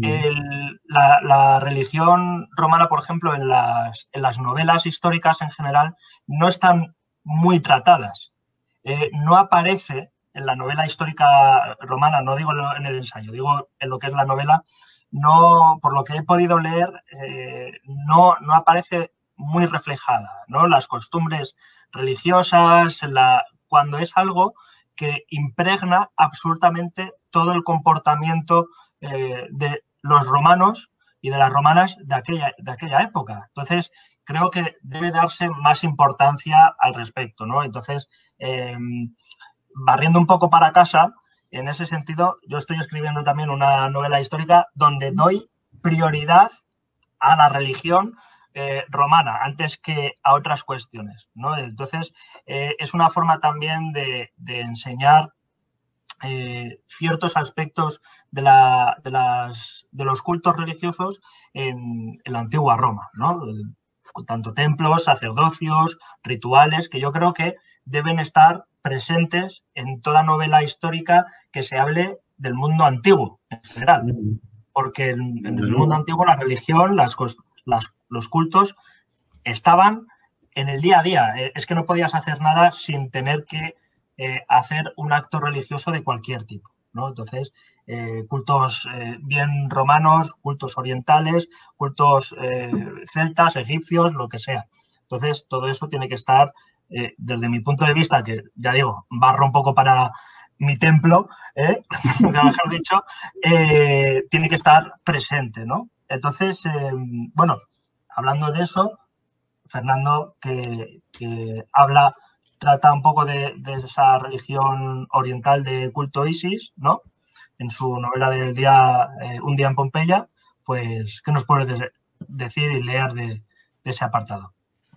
el, la, la religión romana, por ejemplo, en las, en las novelas históricas en general, no están muy tratadas. Eh, no aparece en la novela histórica romana, no digo en el ensayo, digo en lo que es la novela, no, por lo que he podido leer, eh, no, no aparece muy reflejada, ¿no? Las costumbres religiosas, la, cuando es algo que impregna absolutamente todo el comportamiento eh, de los romanos y de las romanas de aquella, de aquella época. Entonces, creo que debe darse más importancia al respecto, ¿no? Entonces, eh, barriendo un poco para casa, en ese sentido, yo estoy escribiendo también una novela histórica donde doy prioridad a la religión eh, romana antes que a otras cuestiones, ¿no? Entonces, eh, es una forma también de, de enseñar eh, ciertos aspectos de, la, de, las, de los cultos religiosos en, en la antigua Roma, ¿no? Tanto templos, sacerdocios, rituales, que yo creo que deben estar presentes en toda novela histórica que se hable del mundo antiguo en general. Porque en, en el mundo antiguo la religión, las, las, los cultos estaban en el día a día. Es que no podías hacer nada sin tener que eh, hacer un acto religioso de cualquier tipo, ¿no? Entonces, eh, cultos eh, bien romanos, cultos orientales, cultos eh, celtas, egipcios, lo que sea. Entonces, todo eso tiene que estar, eh, desde mi punto de vista, que ya digo, barro un poco para mi templo, ¿eh? mejor dicho, eh, tiene que estar presente, ¿no? Entonces, eh, bueno, hablando de eso, Fernando, que, que habla, trata un poco de, de esa religión oriental de culto Isis, ¿no? En su novela del día, eh, Un día en Pompeya, pues, ¿qué nos puedes de, decir y leer de, de ese apartado?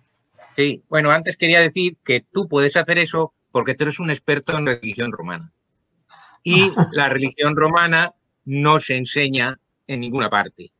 Sí, bueno, antes quería decir que tú puedes hacer eso porque tú eres un experto en religión romana. Y la religión romana no se enseña en ninguna parte.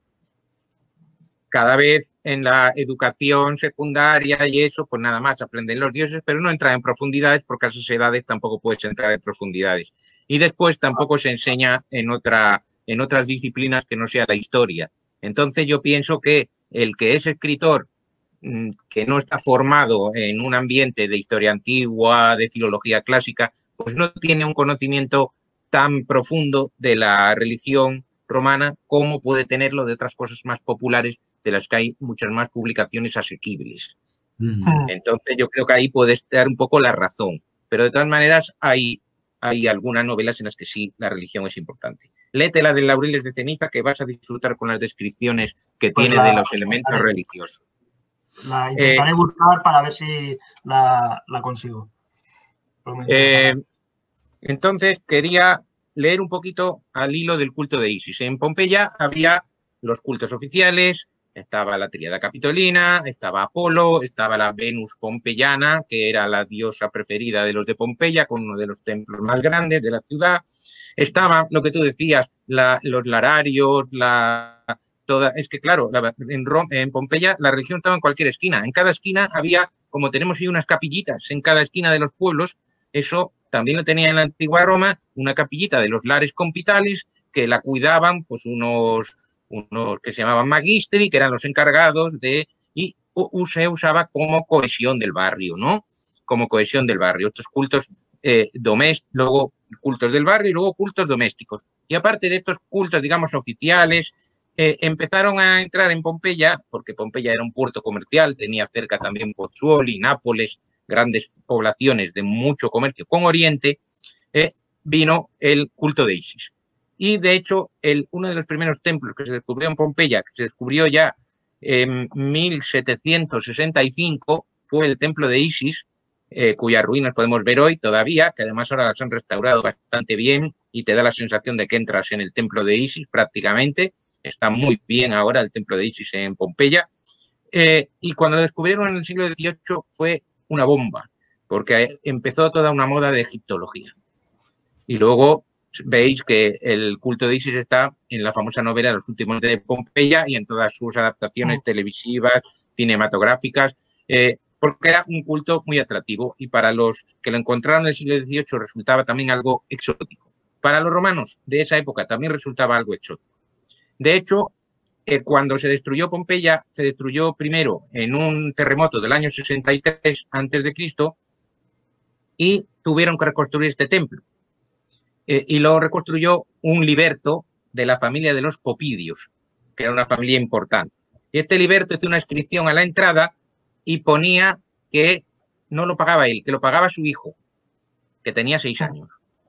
Cada vez en la educación secundaria y eso, pues nada más aprenden los dioses, pero no entran en profundidades porque a esas edades tampoco puedes entrar en profundidades. Y después tampoco se enseña en, otra, en otras disciplinas que no sea la historia. Entonces yo pienso que el que es escritor que no está formado en un ambiente de historia antigua, de filología clásica, pues no tiene un conocimiento tan profundo de la religión romana como puede tenerlo de otras cosas más populares, de las que hay muchas más publicaciones asequibles. Mm. Entonces yo creo que ahí puede estar un poco la razón, pero de todas maneras hay, hay algunas novelas en las que sí la religión es importante. Léete la de Laureles de Ceniza, que vas a disfrutar con las descripciones que pues tiene la, de los elementos vale. religiosos. La intentaré eh, buscar para ver si la, la consigo. Eh, entonces, quería leer un poquito al hilo del culto de Isis. En Pompeya había los cultos oficiales, estaba la tríada capitolina, estaba Apolo, estaba la Venus pompeyana, que era la diosa preferida de los de Pompeya, con uno de los templos más grandes de la ciudad. Estaba, lo que tú decías, la, los lararios, la... Toda, es que, claro, la, en, Rom, en Pompeya la religión estaba en cualquier esquina. En cada esquina había, como tenemos ahí unas capillitas en cada esquina de los pueblos, eso también lo tenía en la antigua Roma, una capillita de los lares compitales que la cuidaban pues unos, unos que se llamaban magistri, que eran los encargados de... y se usaba como cohesión del barrio, ¿no? Como cohesión del barrio. Estos cultos eh, domésticos, luego cultos del barrio y luego cultos domésticos. Y aparte de estos cultos, digamos, oficiales, eh, empezaron a entrar en Pompeya, porque Pompeya era un puerto comercial, tenía cerca también Pozzuoli, Nápoles, grandes poblaciones de mucho comercio con Oriente, eh, vino el culto de Isis. Y de hecho, el, uno de los primeros templos que se descubrió en Pompeya, que se descubrió ya en mil setecientos sesenta y cinco, fue el templo de Isis, eh, cuyas ruinas podemos ver hoy todavía, que además ahora las han restaurado bastante bien y te da la sensación de que entras en el templo de Isis prácticamente. Está muy bien ahora el templo de Isis en Pompeya. Eh, y cuando lo descubrieron en el siglo dieciocho fue una bomba, porque empezó toda una moda de egiptología. Y luego veis que el culto de Isis está en la famosa novela Los últimos de Pompeya y en todas sus adaptaciones oh. televisivas, cinematográficas, eh, porque era un culto muy atractivo y para los que lo encontraron en el siglo dieciocho resultaba también algo exótico. Para los romanos de esa época también resultaba algo exótico. De hecho, eh, cuando se destruyó Pompeya, se destruyó primero en un terremoto del año sesenta y tres antes de Cristo y tuvieron que reconstruir este templo. Eh, y lo reconstruyó un liberto de la familia de los Popidios, que era una familia importante. Y este liberto hizo una inscripción a la entrada y ponía que no lo pagaba él, que lo pagaba su hijo, que tenía seis años.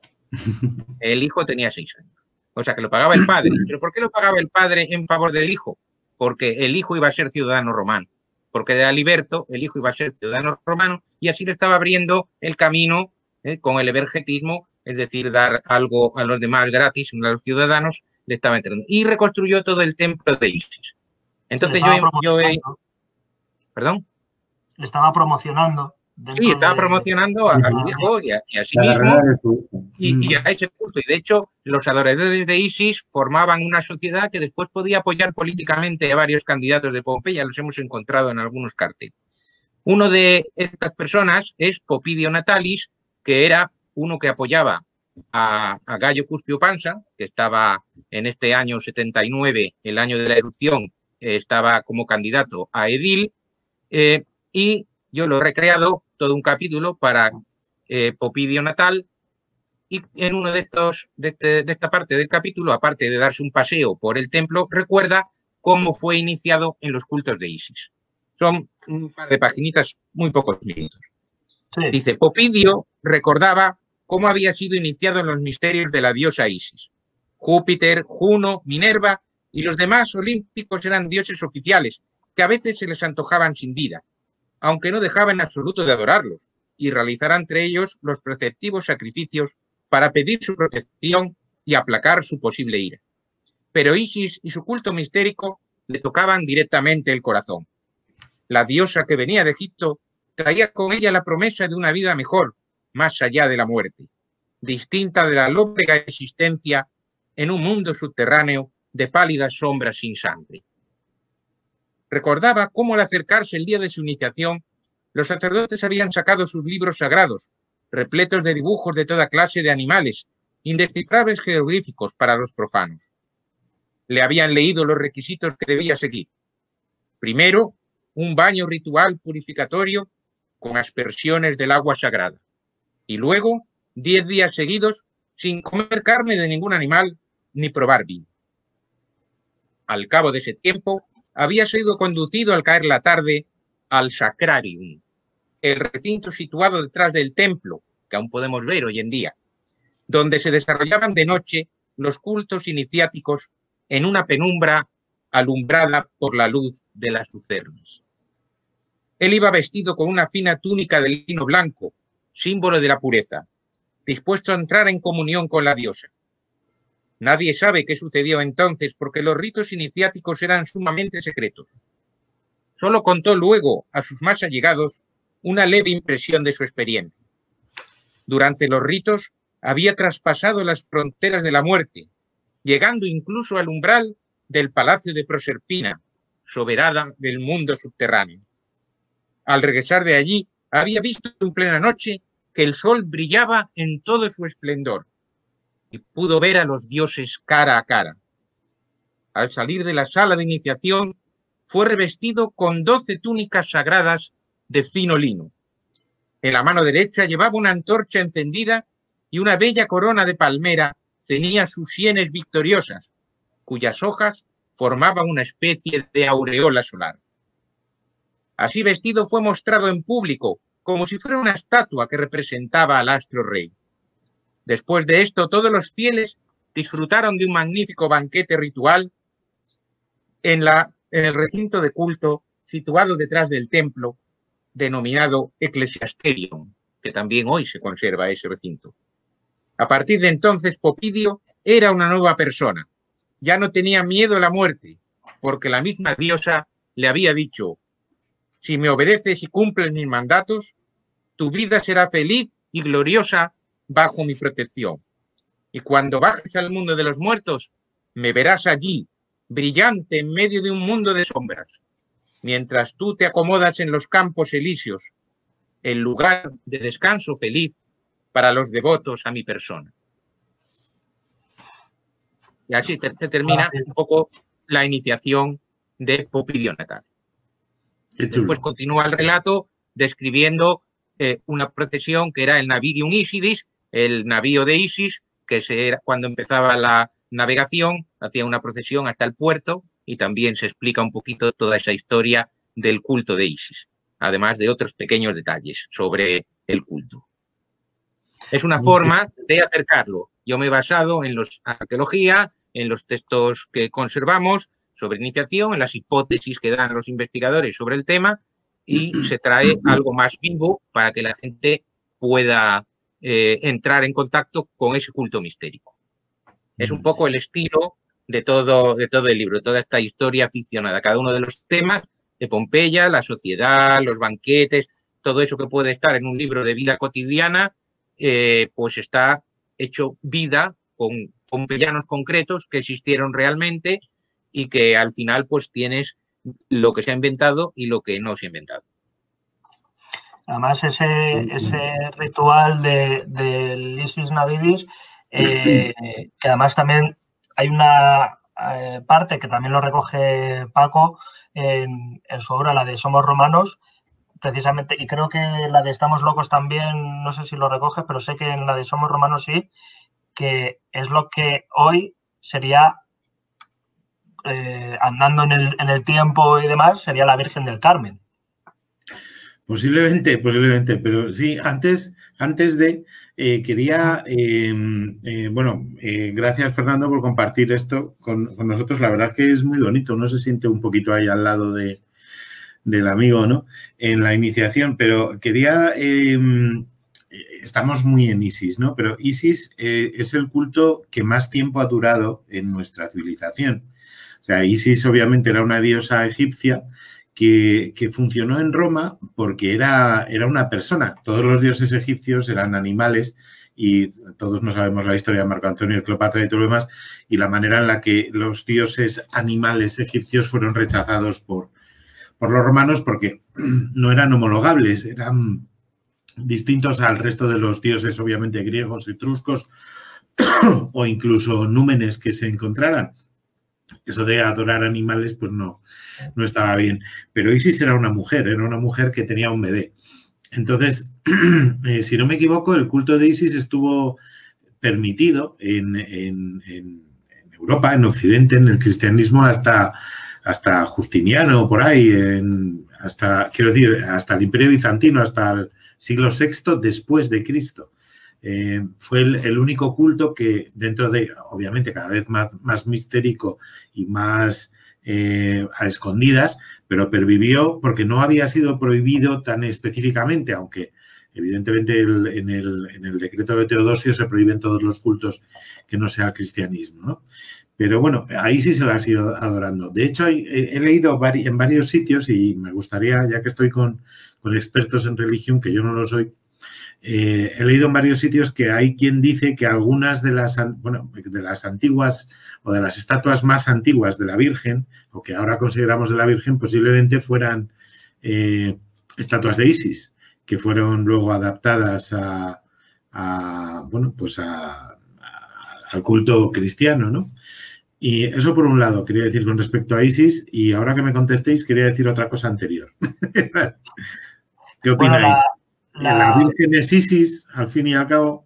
El hijo tenía seis años. O sea, que lo pagaba el padre. ¿Pero por qué lo pagaba el padre en favor del hijo? Porque el hijo iba a ser ciudadano romano. Porque era liberto, el hijo iba a ser ciudadano romano y así le estaba abriendo el camino eh, con el evergetismo, es decir, dar algo a los demás gratis, a los ciudadanos, le estaba entrando. Y reconstruyó todo el templo de Isis. Entonces yo, yo he... ¿Perdón? Le estaba promocionando. Sí, estaba de... promocionando a, a su hijo y a, y a sí mismo y, y a ese culto. Y de hecho, los adoradores de Isis formaban una sociedad que después podía apoyar políticamente a varios candidatos de Pompeya. Los hemos encontrado en algunos carteles. Uno de estas personas es Popidio Natalis, que era uno que apoyaba a, a Gayo Cuspio Pansa, que estaba en este año setenta y nueve, el año de la erupción, eh, estaba como candidato a edil, eh, y yo lo he recreado todo un capítulo para eh, Popidio Natal, y en uno de estos, de, este, de esta parte del capítulo, aparte de darse un paseo por el templo, recuerda cómo fue iniciado en los cultos de Isis. Son un par de paginitas, muy pocos minutos. Sí. Dice, Popidio recordaba cómo había sido iniciado en los misterios de la diosa Isis. Júpiter, Juno, Minerva y los demás olímpicos eran dioses oficiales, que a veces se les antojaban sin vida, aunque no dejaba en absoluto de adorarlos, y realizar entre ellos los preceptivos sacrificios para pedir su protección y aplacar su posible ira. Pero Isis y su culto mistérico le tocaban directamente el corazón. La diosa que venía de Egipto traía con ella la promesa de una vida mejor, más allá de la muerte, distinta de la lóbrega existencia en un mundo subterráneo de pálidas sombras sin sangre. Recordaba cómo al acercarse el día de su iniciación, los sacerdotes habían sacado sus libros sagrados, repletos de dibujos de toda clase de animales, indescifrables jeroglíficos para los profanos. Le habían leído los requisitos que debía seguir. Primero, un baño ritual purificatorio con aspersiones del agua sagrada. Y luego, diez días seguidos, sin comer carne de ningún animal ni probar vino. Al cabo de ese tiempo, había sido conducido al caer la tarde al Sacrarium, el recinto situado detrás del templo, que aún podemos ver hoy en día, donde se desarrollaban de noche los cultos iniciáticos en una penumbra alumbrada por la luz de las lucernas. Él iba vestido con una fina túnica de lino blanco, símbolo de la pureza, dispuesto a entrar en comunión con la diosa. Nadie sabe qué sucedió entonces porque los ritos iniciáticos eran sumamente secretos. Solo contó luego a sus más allegados una leve impresión de su experiencia. Durante los ritos había traspasado las fronteras de la muerte, llegando incluso al umbral del palacio de Proserpina, soberana del mundo subterráneo. Al regresar de allí, había visto en plena noche que el sol brillaba en todo su esplendor y pudo ver a los dioses cara a cara. Al salir de la sala de iniciación, fue revestido con doce túnicas sagradas de fino lino. En la mano derecha llevaba una antorcha encendida y una bella corona de palmera ceñía sus sienes victoriosas, cuyas hojas formaban una especie de aureola solar. Así vestido fue mostrado en público, como si fuera una estatua que representaba al astro rey. Después de esto, todos los fieles disfrutaron de un magnífico banquete ritual en, la, en el recinto de culto situado detrás del templo, denominado Ecclesiasterium, que también hoy se conserva ese recinto. A partir de entonces, Popidio era una nueva persona. Ya no tenía miedo a la muerte, porque la misma diosa le había dicho: si me obedeces y cumples mis mandatos, tu vida será feliz y gloriosa bajo mi protección. Y cuando bajes al mundo de los muertos, me verás allí, brillante en medio de un mundo de sombras, mientras tú te acomodas en los campos elíseos, el lugar de descanso feliz para los devotos a mi persona. Y así te, te termina un poco la iniciación de Popidio Natal. Después continúa el relato describiendo eh, una procesión que era el Navigium Isidis, el navío de Isis, que se era, cuando empezaba la navegación, hacía una procesión hasta el puerto, y también se explica un poquito toda esa historia del culto de Isis, además de otros pequeños detalles sobre el culto. Es una forma de acercarlo. Yo me he basado en la arqueología, en los textos que conservamos sobre iniciación, en las hipótesis que dan los investigadores sobre el tema, y se trae algo más vivo para que la gente pueda eh, entrar en contacto con ese culto mistérico. Es un poco el estilo de todo, de todo el libro, toda esta historia ficcionada. Cada uno de los temas de Pompeya, la sociedad, los banquetes, todo eso que puede estar en un libro de vida cotidiana, eh, pues está hecho vida con pompeyanos concretos que existieron realmente y que al final pues tienes lo que se ha inventado y lo que no se ha inventado. Además, ese, ese ritual de, del Isis Navidis, eh, que además también hay una eh, parte que también lo recoge Paco en, en su obra, la de Somos Romanos, precisamente, y creo que la de Estamos Locos también, no sé si lo recoge, pero sé que en la de Somos Romanos sí, que es lo que hoy sería, eh, andando en el, en el tiempo y demás, sería la Virgen del Carmen. Posiblemente, posiblemente, pero sí, antes, antes de, eh, quería, eh, eh, bueno, eh, gracias Fernando por compartir esto con, con nosotros, la verdad que es muy bonito, uno se siente un poquito ahí al lado de, del amigo, ¿no? En la iniciación, pero quería, eh, estamos muy en Isis, ¿no? Pero Isis eh, es el culto que más tiempo ha durado en nuestra civilización. O sea, Isis obviamente era una diosa egipcia que, que funcionó en Roma porque era, era una persona. Todos los dioses egipcios eran animales y todos no sabemos la historia de Marco Antonio y Cleopatra y todo lo demás, y la manera en la que los dioses animales egipcios fueron rechazados por, por los romanos porque no eran homologables, eran distintos al resto de los dioses, obviamente griegos, etruscos o incluso númenes que se encontraran. Eso de adorar animales, pues no, no estaba bien. Pero Isis era una mujer, era una mujer que tenía un bebé. Entonces, eh, si no me equivoco, el culto de Isis estuvo permitido en, en, en, en Europa, en Occidente, en el cristianismo, hasta, hasta Justiniano, por ahí, en, hasta, quiero decir, hasta el Imperio Bizantino, hasta el siglo sexto después de Cristo. Eh, fue el, el único culto que dentro de, obviamente, cada vez más, más mistérico y más eh, a escondidas, pero pervivió porque no había sido prohibido tan específicamente, aunque evidentemente el, en, el, en el decreto de Teodosio se prohíben todos los cultos que no sea el cristianismo, ¿no? Pero bueno, ahí sí se lo ha ido adorando. De hecho, he, he leído vari, en varios sitios y me gustaría, ya que estoy con, con expertos en religión, que yo no lo soy, Eh, he leído en varios sitios que hay quien dice que algunas de las, bueno, de las antiguas o de las estatuas más antiguas de la Virgen, o que ahora consideramos de la Virgen, posiblemente fueran eh, estatuas de Isis, que fueron luego adaptadas a, a bueno, pues a, a, al culto cristiano, ¿no? Y eso por un lado, quería decir con respecto a Isis, y ahora que me contestéis, quería decir otra cosa anterior. ¿Qué opináis? Bueno, la... La, la Virgen es Isis, al fin y al cabo.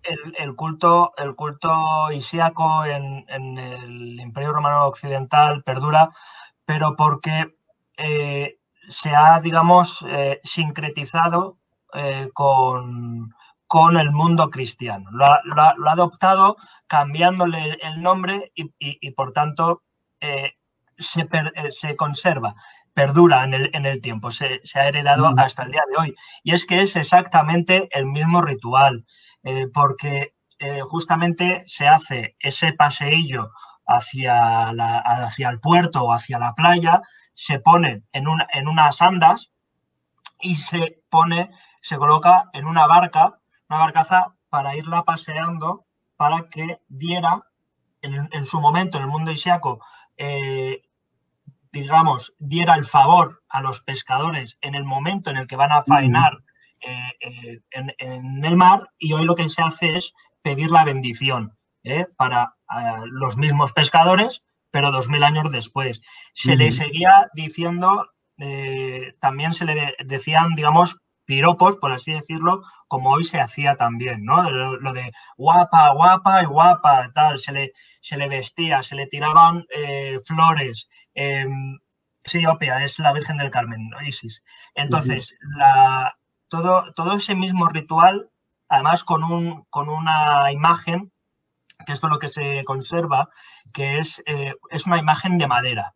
el, el culto, el culto isíaco en, en el Imperio Romano Occidental perdura, pero porque eh, se ha, digamos, eh, sincretizado eh, con, con el mundo cristiano. Lo ha, lo ha, lo ha adoptado cambiándole el nombre y, y, y por tanto, eh, se, per, eh, se conserva, perdura en el, en el tiempo, se, se ha heredado hasta el día de hoy. Y es que es exactamente el mismo ritual, eh, porque eh, justamente se hace ese paseillo hacia, la, hacia el puerto o hacia la playa, se pone en, una, en unas andas y se pone, se coloca en una barca, una barcaza para irla paseando para que diera, en, en su momento, en el mundo isíaco, eh, digamos, diera el favor a los pescadores en el momento en el que van a faenar eh, eh, en, en el mar, y hoy lo que se hace es pedir la bendición eh, para eh, los mismos pescadores, pero dos mil años después. Se uh-huh. le seguía diciendo, eh, también se le de, decían, digamos, piropos, por así decirlo, como hoy se hacía también, ¿no? Lo, lo de guapa, guapa y guapa, tal, se le, se le vestía, se le tiraban eh, flores. Eh, sí, Opia, es la Virgen del Carmen, ¿no? Isis. Entonces, uh-huh. la, todo, todo ese mismo ritual, además con, un, con una imagen, que esto es lo que se conserva, que es, eh, es una imagen de madera.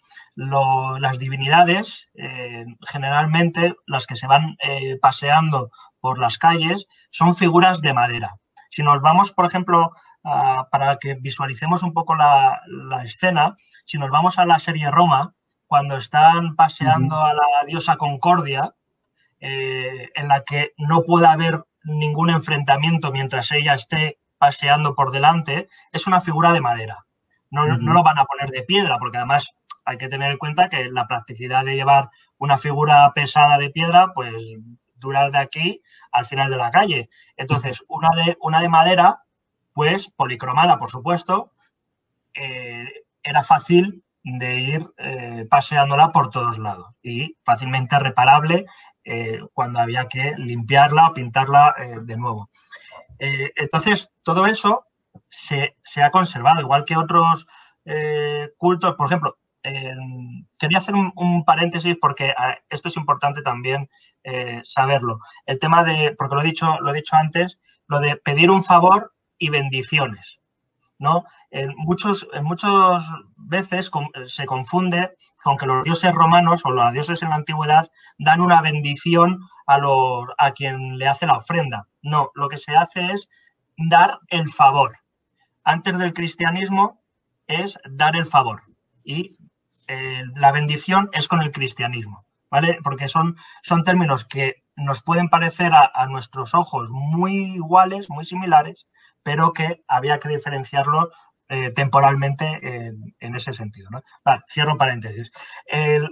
Lo, las divinidades, eh, generalmente las que se van eh, paseando por las calles, son figuras de madera. Si nos vamos, por ejemplo, uh, para que visualicemos un poco la, la escena, si nos vamos a la serie Roma, cuando están paseando uh-huh. a la diosa Concordia, eh, en la que no puede haber ningún enfrentamiento mientras ella esté paseando por delante, es una figura de madera. No, uh-huh. no lo van a poner de piedra, porque además hay que tener en cuenta que la practicidad de llevar una figura pesada de piedra, pues dura de aquí al final de la calle. Entonces, una de, una de madera, pues policromada, por supuesto, eh, era fácil de ir eh, paseándola por todos lados y fácilmente reparable eh, cuando había que limpiarla o pintarla eh, de nuevo. Eh, entonces, todo eso se, se ha conservado, igual que otros eh, cultos, por ejemplo. Eh, quería hacer un, un paréntesis porque eh, esto es importante también eh, saberlo. El tema de, porque lo he dicho, lo he dicho antes, lo de pedir un favor y bendiciones, ¿no? En muchos, en muchas veces con, se confunde con que los dioses romanos o los dioses en la antigüedad dan una bendición a, los, a quien le hace la ofrenda. No, lo que se hace es dar el favor. Antes del cristianismo es dar el favor y Eh, la bendición es con el cristianismo, ¿vale? Porque son, son términos que nos pueden parecer a, a nuestros ojos muy iguales, muy similares, pero que había que diferenciarlos eh, temporalmente en, en ese sentido, ¿no? Vale, cierro paréntesis. El,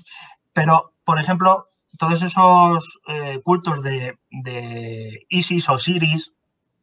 pero, por ejemplo, todos esos eh, cultos de, de Isis, Osiris,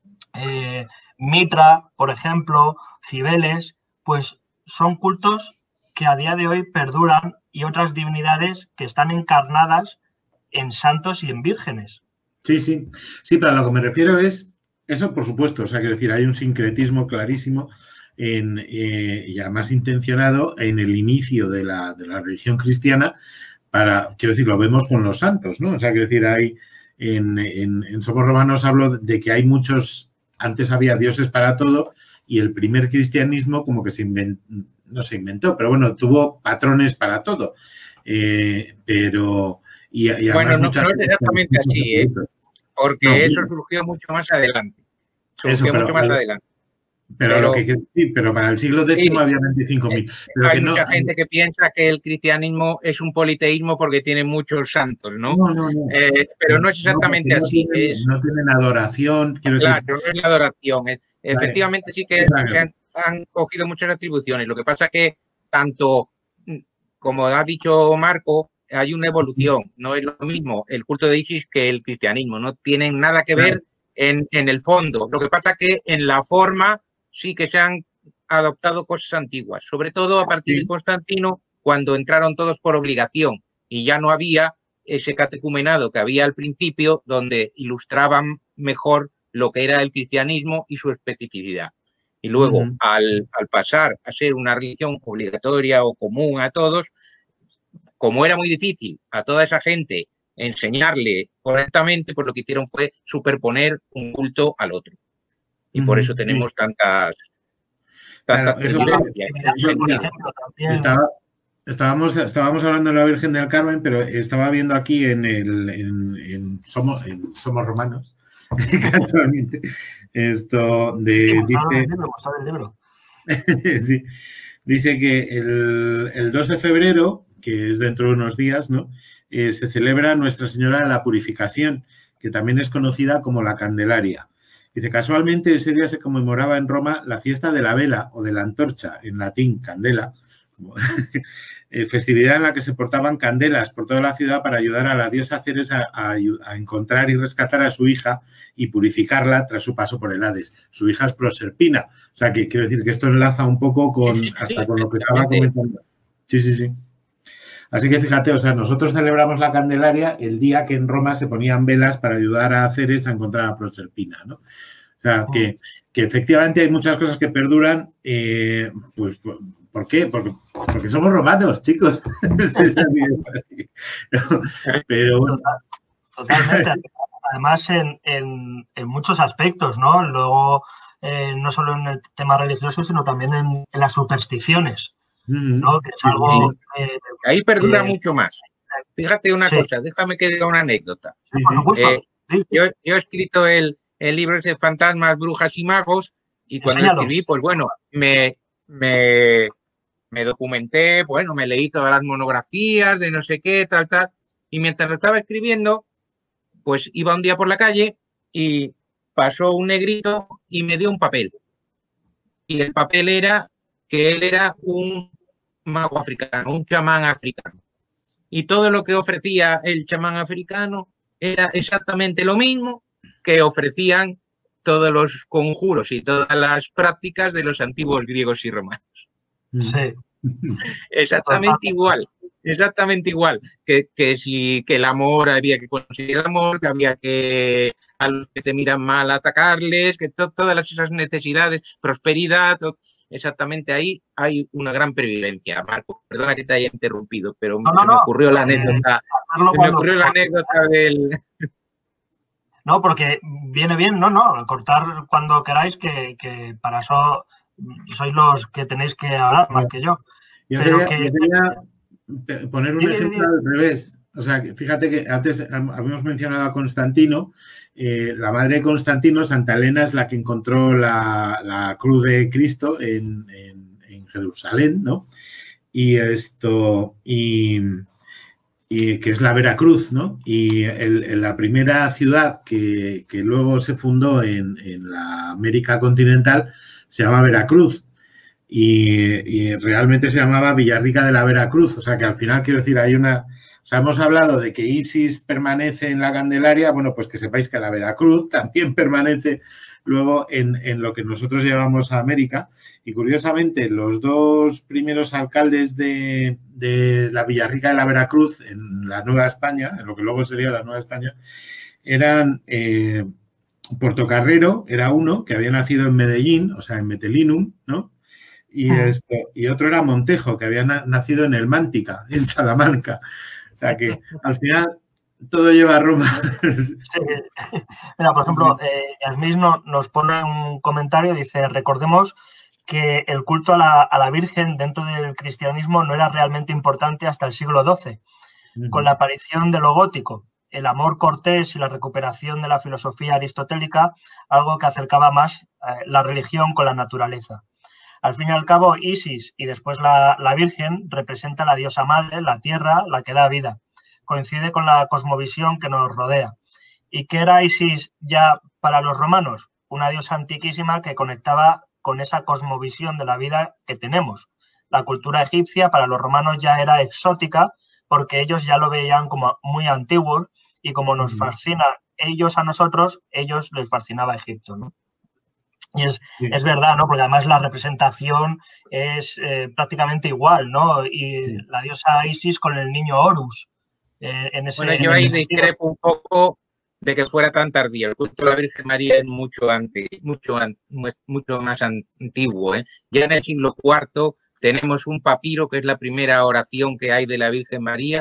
eh, Mitra, por ejemplo, Cibeles, pues son cultos que a día de hoy perduran, y otras divinidades que están encarnadas en santos y en vírgenes. Sí, sí. Sí, pero a lo que me refiero es, eso por supuesto, o sea, quiero decir, hay un sincretismo clarísimo en, eh, y además intencionado en el inicio de la, de la religión cristiana para, quiero decir, lo vemos con los santos, ¿no? O sea, quiero decir, hay, en, en, en Somos Romanos hablo de que hay muchos, antes había dioses para todo, y el primer cristianismo como que se inventó, no se inventó, pero bueno, tuvo patrones para todo. Eh, pero... Y, y bueno, no, no es exactamente así, ¿eh? Porque no, eso surgió mucho más adelante. Surgió eso, pero, mucho más pero, adelante. Pero, pero, lo que, sí, pero para el siglo décimo sí, había veinticinco mil. Hay mucha no, gente que piensa que el cristianismo es un politeísmo porque tiene muchos santos, ¿no? No, no, no. Eh, pero no es exactamente no, así. No tienen, es, no tienen adoración. Quiero claro, decir, no es la adoración. Es, efectivamente sí que claro. se han, han cogido muchas atribuciones. Lo que pasa es que tanto, como ha dicho Marco, hay una evolución. No es lo mismo el culto de Isis que el cristianismo. No tienen nada que ver en, en el fondo. Lo que pasa es que en la forma sí que se han adoptado cosas antiguas. Sobre todo a partir sí. de Constantino, cuando entraron todos por obligación y ya no había ese catecumenado que había al principio, donde ilustraban mejor lo que era el cristianismo y su especificidad. Y luego, uh-huh. al, al pasar a ser una religión obligatoria o común a todos, como era muy difícil a toda esa gente enseñarle correctamente, pues lo que hicieron fue superponer un culto al otro. Y uh-huh. por eso tenemos tantas... tantas claro, eso, eso, por ejemplo, también... Estaba, estábamos, estábamos hablando de la Virgen del Carmen, pero estaba viendo aquí en el... En, en, somos, en Somos Romanos, casualmente, esto de... Sí, dice, el libro, el libro. sí, dice que el, el dos de febrero, que es dentro de unos días, ¿no? Eh, se celebra Nuestra Señora de la Purificación, que también es conocida como la Candelaria. Dice, casualmente ese día se conmemoraba en Roma la fiesta de la vela o de la antorcha, en latín, candela, eh, festividad en la que se portaban candelas por toda la ciudad para ayudar a la diosa Ceres a, a, a encontrar y rescatar a su hija y purificarla tras su paso por el Hades. Su hija es Proserpina. O sea, que quiero decir que esto enlaza un poco con, sí, sí, hasta sí, con lo que estaba comentando. Sí, sí, sí. Así que fíjate, o sea, nosotros celebramos la Candelaria el día que en Roma se ponían velas para ayudar a Ceres a encontrar a Proserpina, ¿no? O sea, que, que efectivamente hay muchas cosas que perduran, eh, pues, ¿por qué? Porque, porque somos romanos, chicos. Pero bueno. Totalmente. Además, en, en, en muchos aspectos, ¿no? Luego, eh, no solo en el tema religioso, sino también en, en las supersticiones. ¿No? Que es algo eh, ahí perdura que, mucho más. Fíjate una sí. cosa, déjame que diga una anécdota. Sí, sí. Eh, sí. Yo, yo he escrito el, el libro de Fantasmas, Brujas y Magos y cuando Enséñalo. escribí, pues bueno, me, me, me documenté, bueno, me leí todas las monografías de no sé qué, tal, tal, y mientras lo estaba escribiendo, pues iba un día por la calle y pasó un negrito y me dio un papel. Y el papel era que él era un mago africano, un chamán africano. Y todo lo que ofrecía el chamán africano era exactamente lo mismo que ofrecían todos los conjuros y todas las prácticas de los antiguos griegos y romanos. Sí. Exactamente igual, exactamente igual. Que, que si que el amor había que conseguir el amor, que había que a los que te miran mal atacarles, que to, todas esas necesidades, prosperidad, to, exactamente ahí hay una gran previvencia. Marco, perdona que te haya interrumpido, pero no, no, se me no. ocurrió la anécdota, eh, se me ocurrió la anécdota del... No, porque viene bien, no, no, cortar cuando queráis, que, que para eso sois los que tenéis que hablar más que yo. Yo Pero quería, que... yo quería poner un dile, ejemplo dile. al revés. O sea, fíjate que antes habíamos mencionado a Constantino. Eh, la madre de Constantino, Santa Elena, es la que encontró la, la cruz de Cristo en, en, en Jerusalén, ¿no? Y esto, y, y que es la Veracruz, ¿no? Y el, en la primera ciudad que, que luego se fundó en, en la América continental se llama Veracruz. Y, y realmente se llamaba Villarrica de la Veracruz. O sea que al final, quiero decir, hay una... O sea, hemos hablado de que Isis permanece en la Candelaria, bueno, pues que sepáis que la Veracruz también permanece luego en, en lo que nosotros llevamos a América. Y curiosamente, los dos primeros alcaldes de, de la Villarrica de la Veracruz en la Nueva España, en lo que luego sería la Nueva España, eran eh, Portocarrero, era uno que había nacido en Medellín, o sea, en Metelinum, ¿no? Y, esto, y otro era Montejo, que había na nacido en el Mántica, en Salamanca. O sea que al final todo lleva a Roma. Sí. Mira, por ejemplo, eh, Yasmín no, nos pone un comentario, dice, recordemos que el culto a la, a la Virgen dentro del cristianismo no era realmente importante hasta el siglo doce, uh-huh. Con la aparición de lo gótico, el amor cortés y la recuperación de la filosofía aristotélica, algo que acercaba más eh, la religión con la naturaleza. Al fin y al cabo, Isis y después la, la Virgen representa la diosa madre, la tierra, la que da vida. Coincide con la cosmovisión que nos rodea. ¿Y qué era Isis ya para los romanos? Una diosa antiquísima que conectaba con esa cosmovisión de la vida que tenemos. La cultura egipcia para los romanos ya era exótica porque ellos ya lo veían como muy antiguo y como nos fascina ellos a nosotros, ellos les fascinaba Egipto, ¿no? Y es, sí. es verdad, ¿no? Porque además la representación es eh, prácticamente igual, ¿no? Y sí. La diosa Isis con el niño Horus. Eh, en ese, bueno, yo ahí discrepo un poco, de que fuera tan tardío. El culto a la Virgen María es mucho antes, mucho, an, mucho más antiguo, ¿eh? Ya en el siglo cuarto tenemos un papiro que es la primera oración que hay de la Virgen María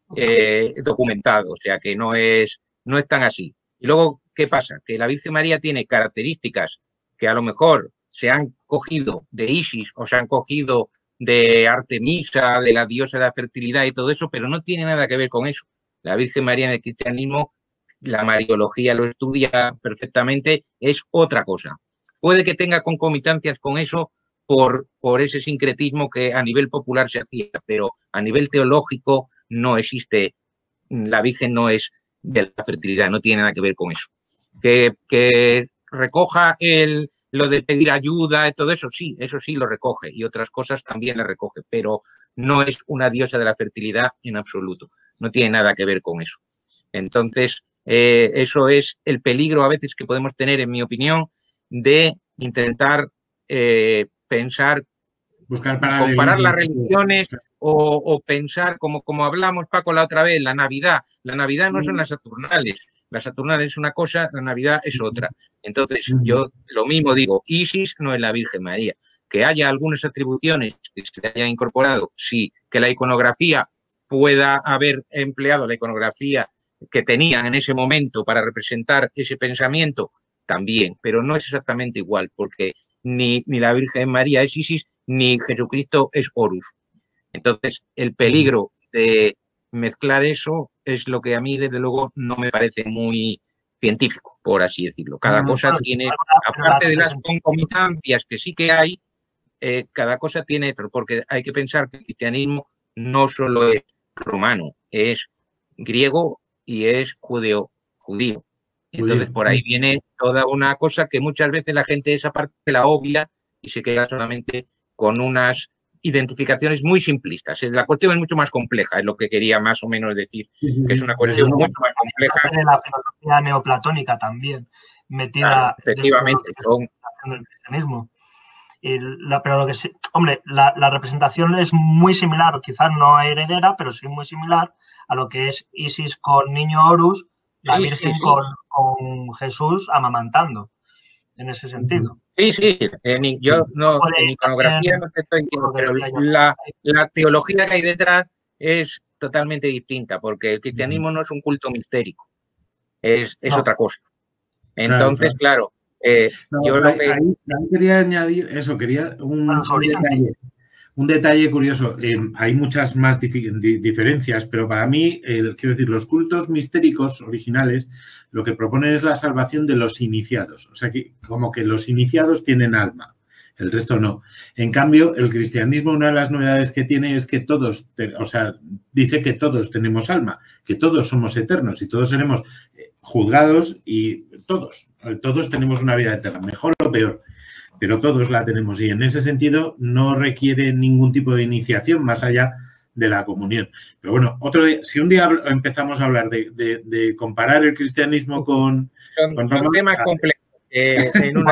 eh, documentado, o sea que no es, no es tan así. Y luego, ¿qué pasa? Que la Virgen María tiene características que a lo mejor se han cogido de Isis o se han cogido de Artemisa, de la diosa de la fertilidad y todo eso, pero no tiene nada que ver con eso. La Virgen María en el cristianismo, la mariología lo estudia perfectamente, es otra cosa. Puede que tenga concomitancias con eso por, por ese sincretismo que a nivel popular se hacía, pero a nivel teológico no existe, la Virgen no es de la fertilidad, no tiene nada que ver con eso. Que, que recoja el, lo de pedir ayuda y todo eso, sí, eso sí lo recoge y otras cosas también le recoge, pero no es una diosa de la fertilidad en absoluto, no tiene nada que ver con eso. Entonces, eh, eso es el peligro a veces que podemos tener, en mi opinión, de intentar eh, pensar, buscar para comparar las religiones o, o pensar, como, como hablamos, Paco, la otra vez, la Navidad. La Navidad no son las Saturnales. La Saturnal es una cosa, la Navidad es otra. Entonces, yo lo mismo digo, Isis no es la Virgen María. Que haya algunas atribuciones que se hayan incorporado, sí. Que la iconografía pueda haber empleado la iconografía que tenían en ese momento para representar ese pensamiento, también, pero no es exactamente igual, porque ni, ni la Virgen María es Isis, ni Jesucristo es Horus. Entonces, el peligro de mezclar eso es lo que a mí, desde luego, no me parece muy científico, por así decirlo. Cada cosa tiene, aparte de las concomitancias que sí que hay, eh, cada cosa tiene, porque hay que pensar que el cristianismo no solo es romano, es griego y es judeo, judío. Entonces, por ahí viene toda una cosa que muchas veces la gente esa parte la obvia y se queda solamente con unas identificaciones muy simplistas. La cuestión es mucho más compleja, es lo que quería más o menos decir, que es una cuestión mucho más compleja. La filosofía neoplatónica también, metida claro, efectivamente, son del cristianismo. Y la, pero lo que sí, hombre, la, la representación es muy similar, quizás no heredera, pero sí muy similar a lo que es Isis con niño Horus, la sí, Virgen sí, sí. Con, con Jesús amamantando, en ese sentido. Sí, sí, en, yo no, en iconografía no te estoy diciendo, pero la, la teología que hay detrás es totalmente distinta, porque el cristianismo no es un culto mistérico, es, es no. otra cosa. Entonces, claro, claro eh, no, yo ahí, lo que... ahí, ahí quería añadir eso, quería un, un detalle. Un detalle curioso, eh, hay muchas más dif di diferencias, pero para mí, eh, quiero decir, los cultos mistéricos originales lo que proponen es la salvación de los iniciados. O sea, que como que los iniciados tienen alma, el resto no. En cambio, el cristianismo, una de las novedades que tiene es que todos, te, o sea, dice que todos tenemos alma, que todos somos eternos y todos seremos juzgados y todos, todos tenemos una vida eterna, mejor o peor. Pero todos la tenemos y en ese sentido no requiere ningún tipo de iniciación más allá de la comunión. Pero bueno, otro día, si un día empezamos a hablar de, de, de comparar el cristianismo con... Son, con son temas complejos. Eh, en una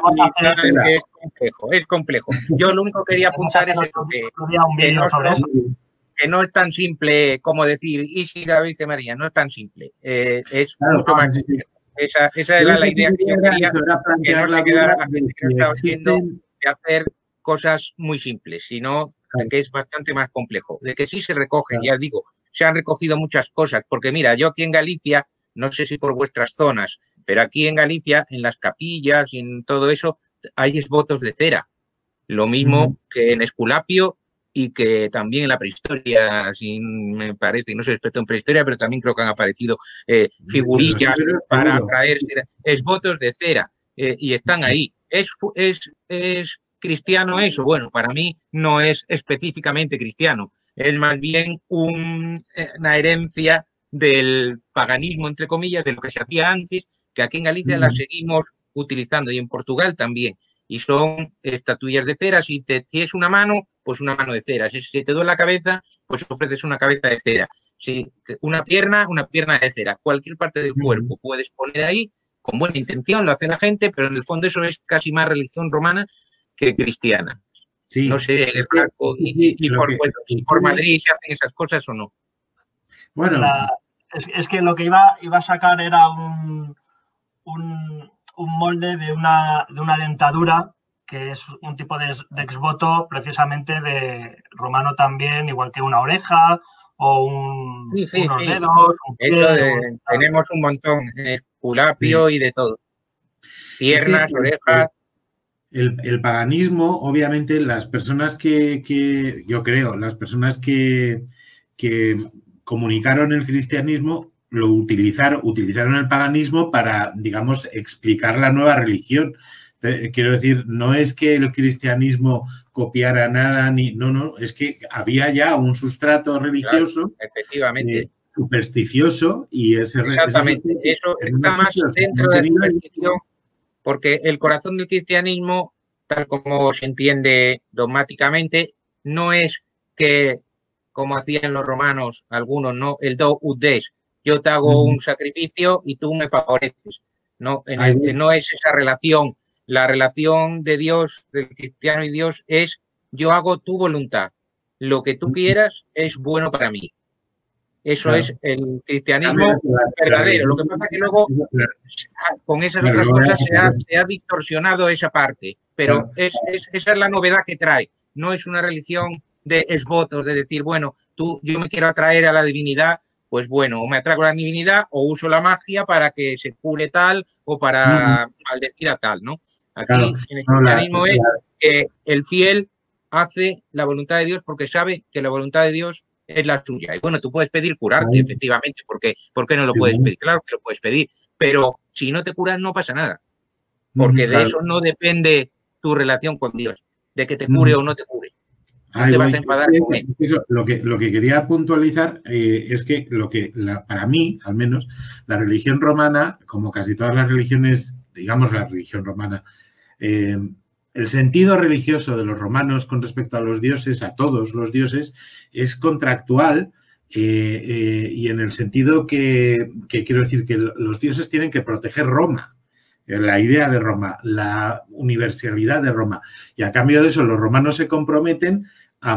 charla es complejo, es complejo. Yo lo único que quería apuntar es que, que, no, que no es tan simple como decir Isis la Virgen María, no es tan simple. Eh, es claro, mucho más complejo. Esa, esa era la idea que yo quería, que no se quedara la gente que está oyendo de hacer cosas muy simples, sino que es bastante más complejo. De que sí se recogen, ya digo, se han recogido muchas cosas, porque mira, yo aquí en Galicia, no sé si por vuestras zonas, pero aquí en Galicia, en las capillas y en todo eso, hay esvotos de cera. Lo mismo mm. que en Esculapio y que también en la prehistoria, así me parece, no soy experto en prehistoria, pero también creo que han aparecido eh, figurillas para traer esvotos de cera eh, y están ahí. ¿Es, es, ¿Es cristiano eso? Bueno, para mí no es específicamente cristiano, es más bien un, una herencia del paganismo, entre comillas, de lo que se hacía antes, que aquí en Galicia mm. la seguimos utilizando y en Portugal también. Y son estatuillas de cera. Si te si es una mano, pues una mano de cera. Si, si te duele la cabeza, pues ofreces una cabeza de cera. Si una pierna, una pierna de cera. Cualquier parte del cuerpo uh-huh. puedes poner ahí con buena intención, lo hace la gente, pero en el fondo eso es casi más religión romana que cristiana. Sí, no sé, es que, y, y, y por, que, pues, si por Madrid se hacen esas cosas o no. Bueno, la, es, es que lo que iba, iba a sacar era un, un, un molde de una, de una dentadura, que es un tipo de, de exvoto precisamente de romano también, igual que una oreja o un, sí, sí, unos sí. dedos. Un pie, De, un... tenemos un montón, esculapio sí. y de todo. Piernas, es que, orejas. El, el paganismo, obviamente, las personas que, que yo creo, las personas que, que comunicaron el cristianismo, lo utilizaron, utilizaron el paganismo para, digamos, explicar la nueva religión. Quiero decir, no es que el cristianismo copiara nada, ni no, no, es que había ya un sustrato religioso, claro, efectivamente, eh, supersticioso, y ese exactamente, ese, eso está más dentro de la superstición, porque el corazón del cristianismo, tal como se entiende dogmáticamente, no es que, como hacían los romanos, algunos, no, el do ut des, yo te hago uh-huh. un sacrificio y tú me favoreces, no, en el, no es esa relación. La relación de Dios, del cristiano y Dios, es yo hago tu voluntad. Lo que tú quieras es bueno para mí. Eso claro. es el cristianismo la, la, verdadero. La Lo que pasa es que luego con esas claro, otras cosas se ha, se ha distorsionado esa parte. Pero claro. es, es, esa es la novedad que trae. No es una religión de esvotos, de decir, bueno, tú, yo me quiero atraer a la divinidad, pues bueno, o me atraigo a la divinidad o uso la magia para que se cure tal o para uh-huh. maldecir a tal, ¿no? Aquí claro. en el cristianismo no, la, es que eh, el fiel hace la voluntad de Dios porque sabe que la voluntad de Dios es la suya. Y bueno, tú puedes pedir curarte, Ay. efectivamente, porque ¿por qué no lo sí, puedes pedir? Claro que lo puedes pedir, pero si no te curas no pasa nada, porque uh-huh, de claro. eso no depende tu relación con Dios, de que te cure uh-huh. o no te cure. No Ay, te voy, vas a enfadar es que, con él. Eso, lo, que, lo que quería puntualizar eh, es que, lo que la, para mí, al menos, la religión romana, como casi todas las religiones, digamos la religión romana, eh, el sentido religioso de los romanos con respecto a los dioses, a todos los dioses, es contractual eh, eh, y en el sentido que, que quiero decir que los dioses tienen que proteger Roma. La idea de Roma, la universalidad de Roma. Y a cambio de eso, los romanos se comprometen a,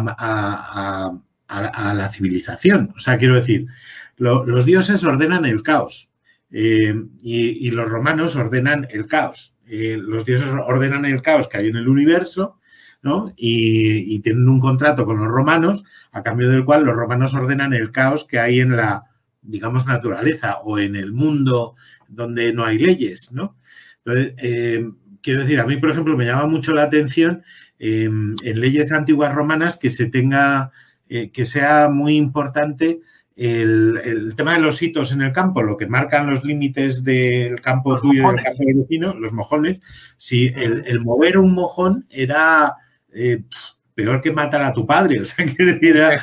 a, a, a la civilización. O sea, quiero decir, lo, los dioses ordenan el caos eh, y, y los romanos ordenan el caos. Eh, los dioses ordenan el caos que hay en el universo, ¿no? Y, y tienen un contrato con los romanos, a cambio del cual los romanos ordenan el caos que hay en la, digamos, naturaleza o en el mundo donde no hay leyes, ¿no? Entonces, eh, quiero decir, a mí, por ejemplo, me llama mucho la atención eh, en leyes antiguas romanas que se tenga, eh, que sea muy importante el, el tema de los hitos en el campo, lo que marcan los límites del campo los tuyo mojones. Y del campo del vecino, los mojones. Si el, el mover un mojón era eh, peor que matar a tu padre, o sea, quiero decir, era,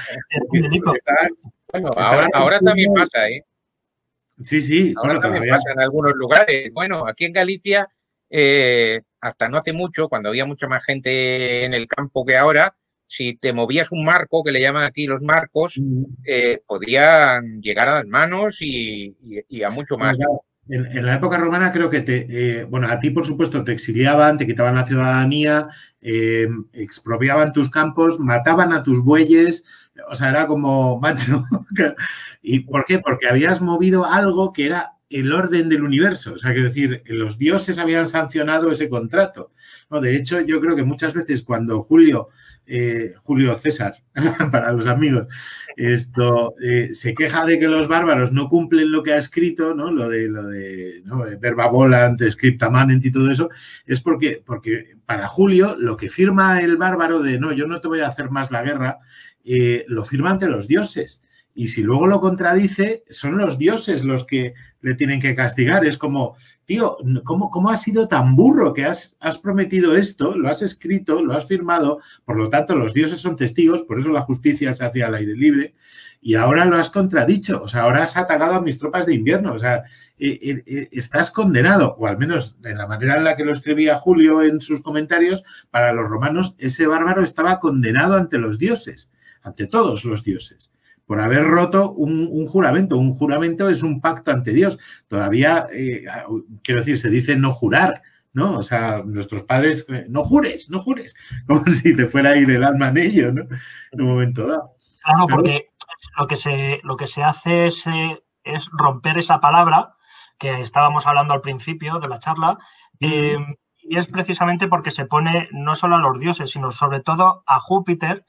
bueno, ahora, ahora también pasa, ¿eh? Sí, sí. Ahora bueno, también todavía pasa en algunos lugares. Bueno, aquí en Galicia, eh, hasta no hace mucho, cuando había mucha más gente en el campo que ahora, si te movías un marco, que le llaman aquí los marcos, eh, podrían llegar a las manos y, y, y a mucho más. En, en la época romana creo que te, eh, bueno, a ti por supuesto te exiliaban, te quitaban la ciudadanía, eh, expropiaban tus campos, mataban a tus bueyes, o sea, era como, macho. ¿Y por qué? Porque habías movido algo que era el orden del universo. O sea, quiero decir, los dioses habían sancionado ese contrato, ¿no? De hecho, yo creo que muchas veces cuando Julio, eh, Julio César, para los amigos, esto eh, se queja de que los bárbaros no cumplen lo que ha escrito, ¿no? Lo de, lo de, ¿no? Verba volant, scripta manent y todo eso, es porque, porque para Julio lo que firma el bárbaro de no, yo no te voy a hacer más la guerra, eh, lo firma ante los dioses. Y si luego lo contradice, son los dioses los que le tienen que castigar. Es como, tío, ¿cómo, cómo has sido tan burro que has, has prometido esto, lo has escrito, lo has firmado? Por lo tanto, los dioses son testigos, por eso la justicia se hace al aire libre. Y ahora lo has contradicho, o sea, ahora has atacado a mis tropas de invierno. O sea, eh, eh, estás condenado, o al menos en la manera en la que lo escribía Julio en sus comentarios, para los romanos ese bárbaro estaba condenado ante los dioses, ante todos los dioses, por haber roto un, un juramento. Un juramento es un pacto ante Dios. Todavía, eh, quiero decir, se dice no jurar, ¿no? O sea, nuestros padres, no jures, no jures, como si te fuera a ir el alma en ello, ¿no? En un momento dado. Claro, porque lo que se, lo que se hace es, eh, es romper esa palabra que estábamos hablando al principio de la charla, eh, y es precisamente porque se pone no solo a los dioses, sino sobre todo a Júpiter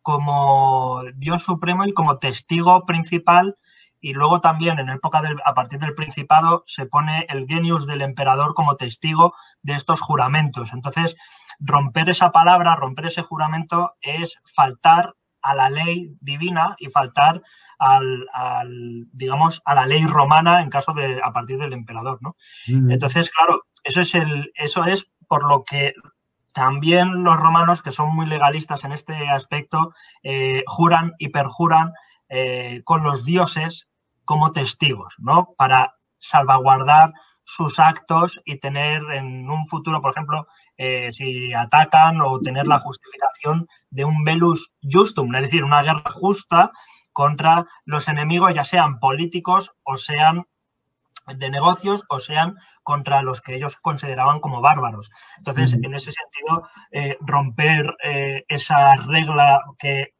como dios supremo y como testigo principal, y luego también en época del, a partir del Principado se pone el genius del emperador como testigo de estos juramentos. Entonces, romper esa palabra, romper ese juramento es faltar a la ley divina y faltar al, al, digamos, a la ley romana en caso de a partir del emperador, ¿no? Mm. Entonces, claro, eso es el, eso es por lo que también los romanos, que son muy legalistas en este aspecto, eh, juran y perjuran eh, con los dioses como testigos, ¿no? Para salvaguardar sus actos y tener en un futuro, por ejemplo, eh, si atacan o tener la justificación de un belus justum, es decir, una guerra justa contra los enemigos, ya sean políticos o sean de negocios o sean contra los que ellos consideraban como bárbaros. Entonces, mm. en ese sentido, eh, romper eh, esa regla que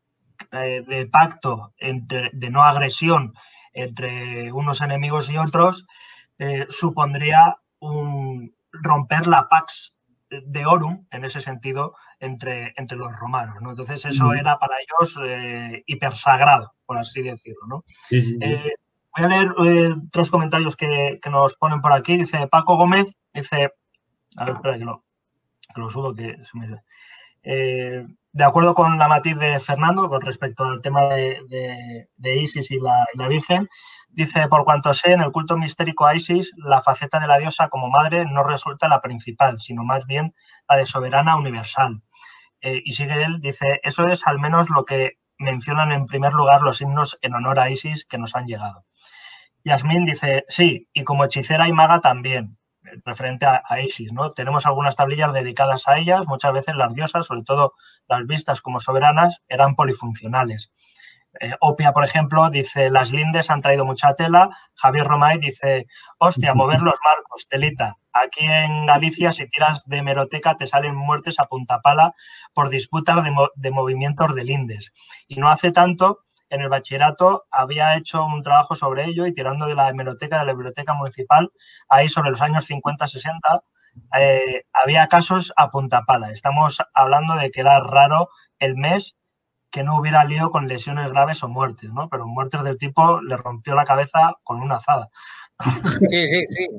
eh, de pacto entre, de no agresión entre unos enemigos y otros, eh, supondría un, romper la pax deorum, en ese sentido, entre, entre los romanos, ¿no? Entonces, eso mm. era para ellos eh, hipersagrado, por así decirlo, ¿no? Sí, sí, sí. Eh, voy a leer eh, tres comentarios que, que nos ponen por aquí. Dice Paco Gómez, dice, a ver, espera que lo, que lo subo, que se me... Eh, de acuerdo con la matiz de Fernando con respecto al tema de, de, de Isis y la, y la Virgen, dice, por cuanto sé, en el culto mistérico a Isis, la faceta de la diosa como madre no resulta la principal, sino más bien la de soberana universal. Eh, y sigue él, dice, eso es al menos lo que mencionan en primer lugar los himnos en honor a Isis que nos han llegado. Yasmín dice, sí, y como hechicera y maga también, referente a, a Isis, ¿no? Tenemos algunas tablillas dedicadas a ellas, muchas veces las diosas, sobre todo las vistas como soberanas, eran polifuncionales. Eh, Opia, por ejemplo, dice, las lindes han traído mucha tela. Javier Romay dice, hostia, mover los marcos, telita. Aquí en Galicia, si tiras de hemeroteca, te salen muertes a punta pala por disputas de, mo de movimientos de lindes. Y no hace tanto, en el bachillerato había hecho un trabajo sobre ello y tirando de la hemeroteca de la biblioteca municipal, ahí sobre los años cincuenta sesenta, eh, había casos a punta pala. Estamos hablando de que era raro el mes que no hubiera lío con lesiones graves o muertes, ¿no? Pero muertes del tipo le rompió la cabeza con una azada. Sí, sí, sí.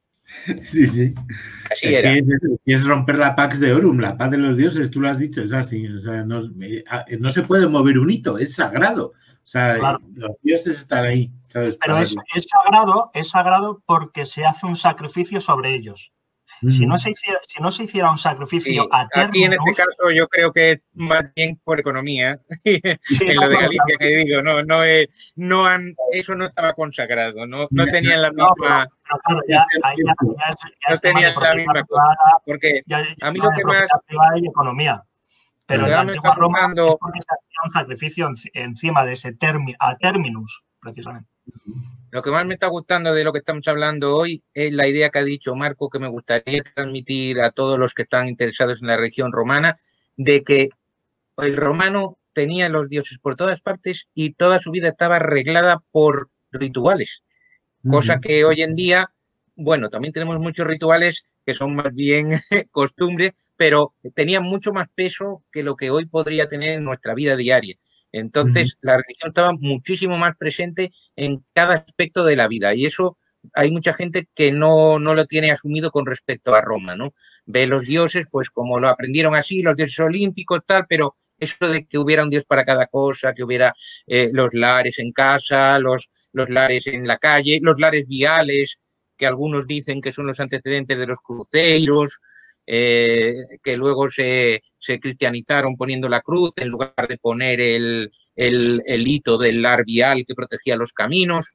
Sí, sí. Así es era. Que es, es romper la pax deorum, la paz de los dioses, tú lo has dicho, es así. O sea, no, no se puede mover un hito, es sagrado. O sea, claro. Los dioses están ahí, ¿sabes? Pero es, es sagrado, es sagrado porque se hace un sacrificio sobre ellos. Mm. Si, no se hiciera, si no se hiciera un sacrificio sí, a terminus, aquí en este caso yo creo que es más bien por economía. Sí, en lo de Galicia claro. que digo, no, no, es, no han, eso no estaba consagrado, no, no tenían la misma... No, pero, pero claro, ya, ya, ya, ya, ya no tenían la misma cosa. Porque ya, ya, a mí lo que más... privada y economía. Pero en la antigua Roma es porque se hacía un sacrificio encima de ese termi, a terminus, precisamente. Lo que más me está gustando de lo que estamos hablando hoy es la idea que ha dicho Marco, que me gustaría transmitir a todos los que están interesados en la región romana, de que el romano tenía los dioses por todas partes y toda su vida estaba arreglada por rituales, uh-huh. cosa que hoy en día, bueno, también tenemos muchos rituales que son más bien costumbres, pero tenían mucho más peso que lo que hoy podría tener en nuestra vida diaria. Entonces, uh-huh. la religión estaba muchísimo más presente en cada aspecto de la vida y eso hay mucha gente que no, no lo tiene asumido con respecto a Roma, ¿no? Ve los dioses, pues como lo aprendieron así, los dioses olímpicos, tal, pero eso de que hubiera un dios para cada cosa, que hubiera eh, los lares en casa, los, los lares en la calle, los lares viales, que algunos dicen que son los antecedentes de los cruceros, Eh, que luego se, se cristianizaron poniendo la cruz en lugar de poner el, el, el hito del lar vial que protegía los caminos.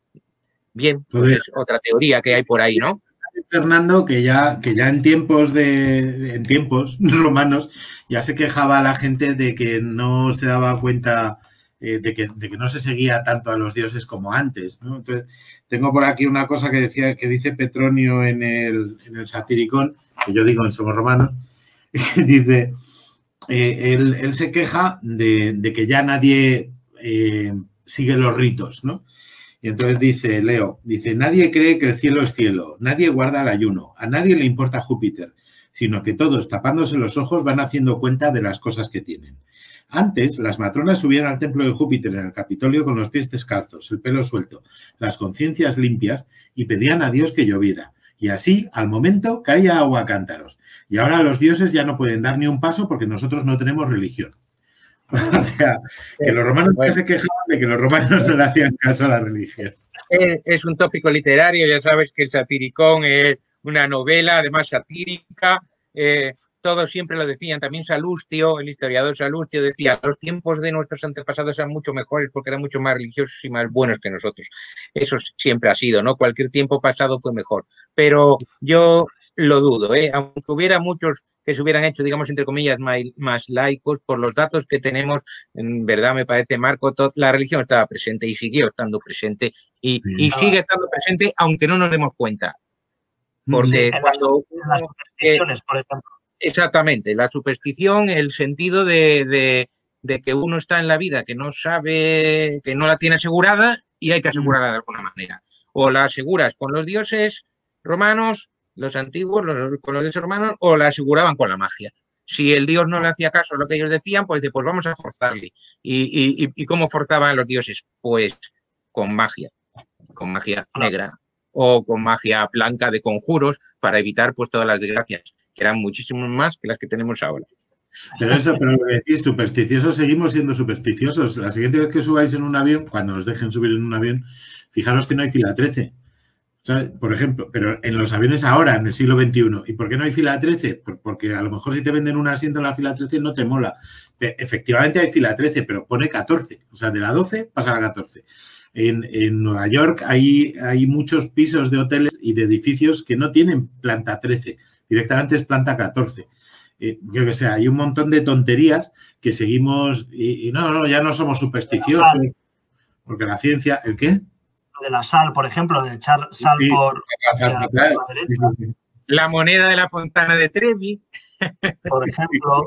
Bien, pues es otra teoría que hay por ahí, ¿no? Fernando, que ya, que ya en tiempos de, en tiempos romanos ya se quejaba la gente de que no se daba cuenta eh, de, que, de que no se seguía tanto a los dioses como antes, ¿no? Entonces, tengo por aquí una cosa que decía, que dice Petronio en el, en el Satiricón, que yo digo en Somos Romanos, dice, eh, él, él se queja de, de que ya nadie eh, sigue los ritos, ¿no? Y entonces dice Leo, dice, nadie cree que el cielo es cielo, nadie guarda el ayuno, a nadie le importa Júpiter, sino que todos, tapándose los ojos, van haciendo cuenta de las cosas que tienen. Antes, las matronas subían al templo de Júpiter en el Capitolio con los pies descalzos, el pelo suelto, las conciencias limpias y pedían a Dios que lloviera. Y así, al momento, caía agua a cántaros. Y ahora los dioses ya no pueden dar ni un paso porque nosotros no tenemos religión. O sea, que los romanos bueno. se quejaban de que los romanos no le hacían caso a la religión. Es, es un tópico literario, ya sabes que el Satiricón es una novela, además satírica. Eh, todos siempre lo decían, también Salustio, el historiador Salustio decía, los tiempos de nuestros antepasados eran mucho mejores porque eran mucho más religiosos y más buenos que nosotros. Eso siempre ha sido, ¿no? Cualquier tiempo pasado fue mejor. Pero yo lo dudo, ¿eh? Aunque hubiera muchos que se hubieran hecho, digamos, entre comillas, más, más laicos, por los datos que tenemos, en verdad me parece, Marco, todo, la religión estaba presente y siguió estando presente y, y sigue estando presente aunque no nos demos cuenta. Porque sí, cuando... En las supersticiones, por ejemplo. Exactamente, la superstición, el sentido de, de, de que uno está en la vida que no sabe, que no la tiene asegurada y hay que asegurarla de alguna manera. O la aseguras con los dioses romanos, los antiguos, los, con los dioses romanos, o la aseguraban con la magia. Si el dios no le hacía caso a lo que ellos decían, pues, pues vamos a forzarle. ¿Y, y, y cómo forzaban los dioses? Pues con magia, con magia negra o con magia blanca de conjuros para evitar pues todas las desgracias, que eran muchísimo más que las que tenemos ahora. Pero eso, pero lo que decís, supersticiosos, seguimos siendo supersticiosos. La siguiente vez que subáis en un avión, cuando os dejen subir en un avión, fijaros que no hay fila trece. ¿Sabes? Por ejemplo, pero en los aviones ahora, en el siglo veintiuno. ¿Y por qué no hay fila trece? Porque a lo mejor si te venden un asiento en la fila trece no te mola. Efectivamente hay fila trece, pero pone catorce. O sea, de la doce pasa a la catorce. En, en Nueva York hay, hay muchos pisos de hoteles y de edificios que no tienen planta trece. Directamente es planta catorce. Eh, yo que sé, hay un montón de tonterías que seguimos y, y no, no, ya no somos supersticiosos. Porque la ciencia, ¿el qué? De la sal, por ejemplo, de echar sal sí, por la, sal, la, la, la, la moneda de la Fontana de Trevi. Por ejemplo.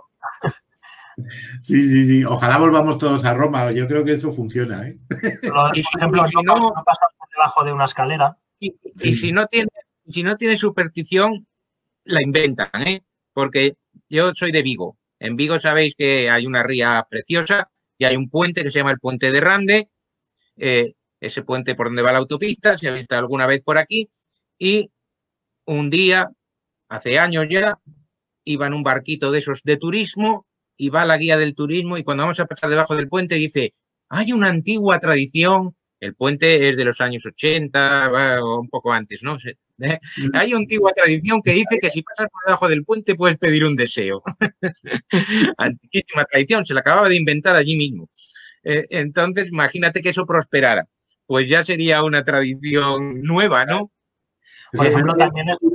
Sí, sí, sí. Ojalá volvamos todos a Roma. Yo creo que eso funciona, ¿eh? Lo, por ejemplo, si no, no pasar por debajo de una escalera. Y, y sí. si no tiene, si no tiene superstición, la inventan, ¿eh? Porque yo soy de Vigo. En Vigo sabéis que hay una ría preciosa y hay un puente que se llama el Puente de Rande. Eh, ese puente por donde va la autopista, si habéis estado alguna vez por aquí. Y un día, hace años ya, iba en un barquito de esos de turismo y va la guía del turismo y cuando vamos a pasar debajo del puente dice, hay una antigua tradición, el puente es de los años ochenta o un poco antes, ¿no? ¿Eh? Hay una antigua tradición que dice que si pasas por debajo del puente puedes pedir un deseo. Antiquísima tradición, se la acababa de inventar allí mismo. Eh, entonces, imagínate que eso prosperara. Pues ya sería una tradición nueva, ¿no? Por ejemplo, también es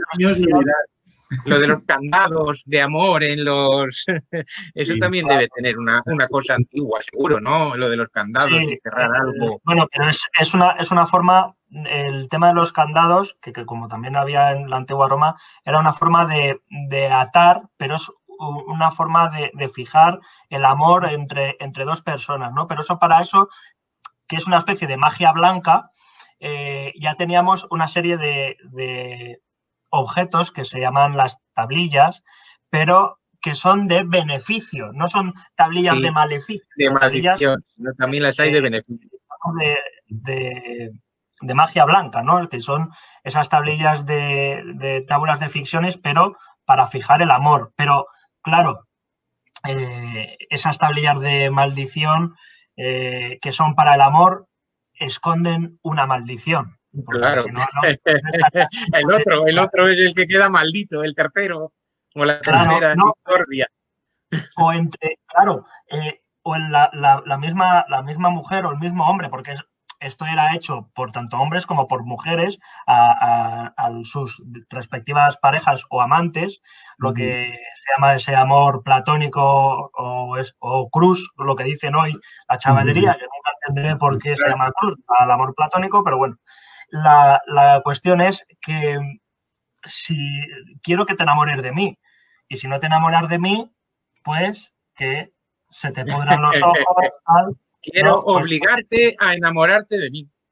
lo de los candados de amor en los... Eso sí, también claro. Debe tener una, una cosa antigua, seguro, ¿no? Lo de los candados sí, y cerrar eh, algo. Bueno, pero es, es, una, es una forma... El tema de los candados, que, que como también había en la antigua Roma, era una forma de, de atar, pero es una forma de, de fijar el amor entre, entre dos personas, ¿no? Pero eso para eso, que es una especie de magia blanca, eh, ya teníamos una serie de... de objetos que se llaman las tablillas, pero que son de beneficio, no son tablillas sí, de maleficio. De maldición, no, también las hay de, de beneficio. De, de, de magia blanca, ¿no? Que son esas tablillas de, de tábulas de ficciones, pero para fijar el amor. Pero, claro, eh, esas tablillas de maldición eh, que son para el amor esconden una maldición. Claro. Si no, no, el otro, el otro es el que queda maldito, el tercero, o la claro, tercera no, discordia. O entre, claro, eh, o en la, la, la, misma, la misma mujer o el mismo hombre, porque es, esto era hecho por tanto hombres como por mujeres a, a, a sus respectivas parejas o amantes, lo uh-huh. que se llama ese amor platónico o, es, o cruz, lo que dicen hoy la chavalería, uh-huh. que nunca entenderé por qué se llama cruz al amor platónico, pero bueno. La, la cuestión es que si quiero que te enamores de mí y si no te enamoras de mí, pues que se te pudran los ojos. Tal, quiero ¿no? obligarte a enamorarte de mí.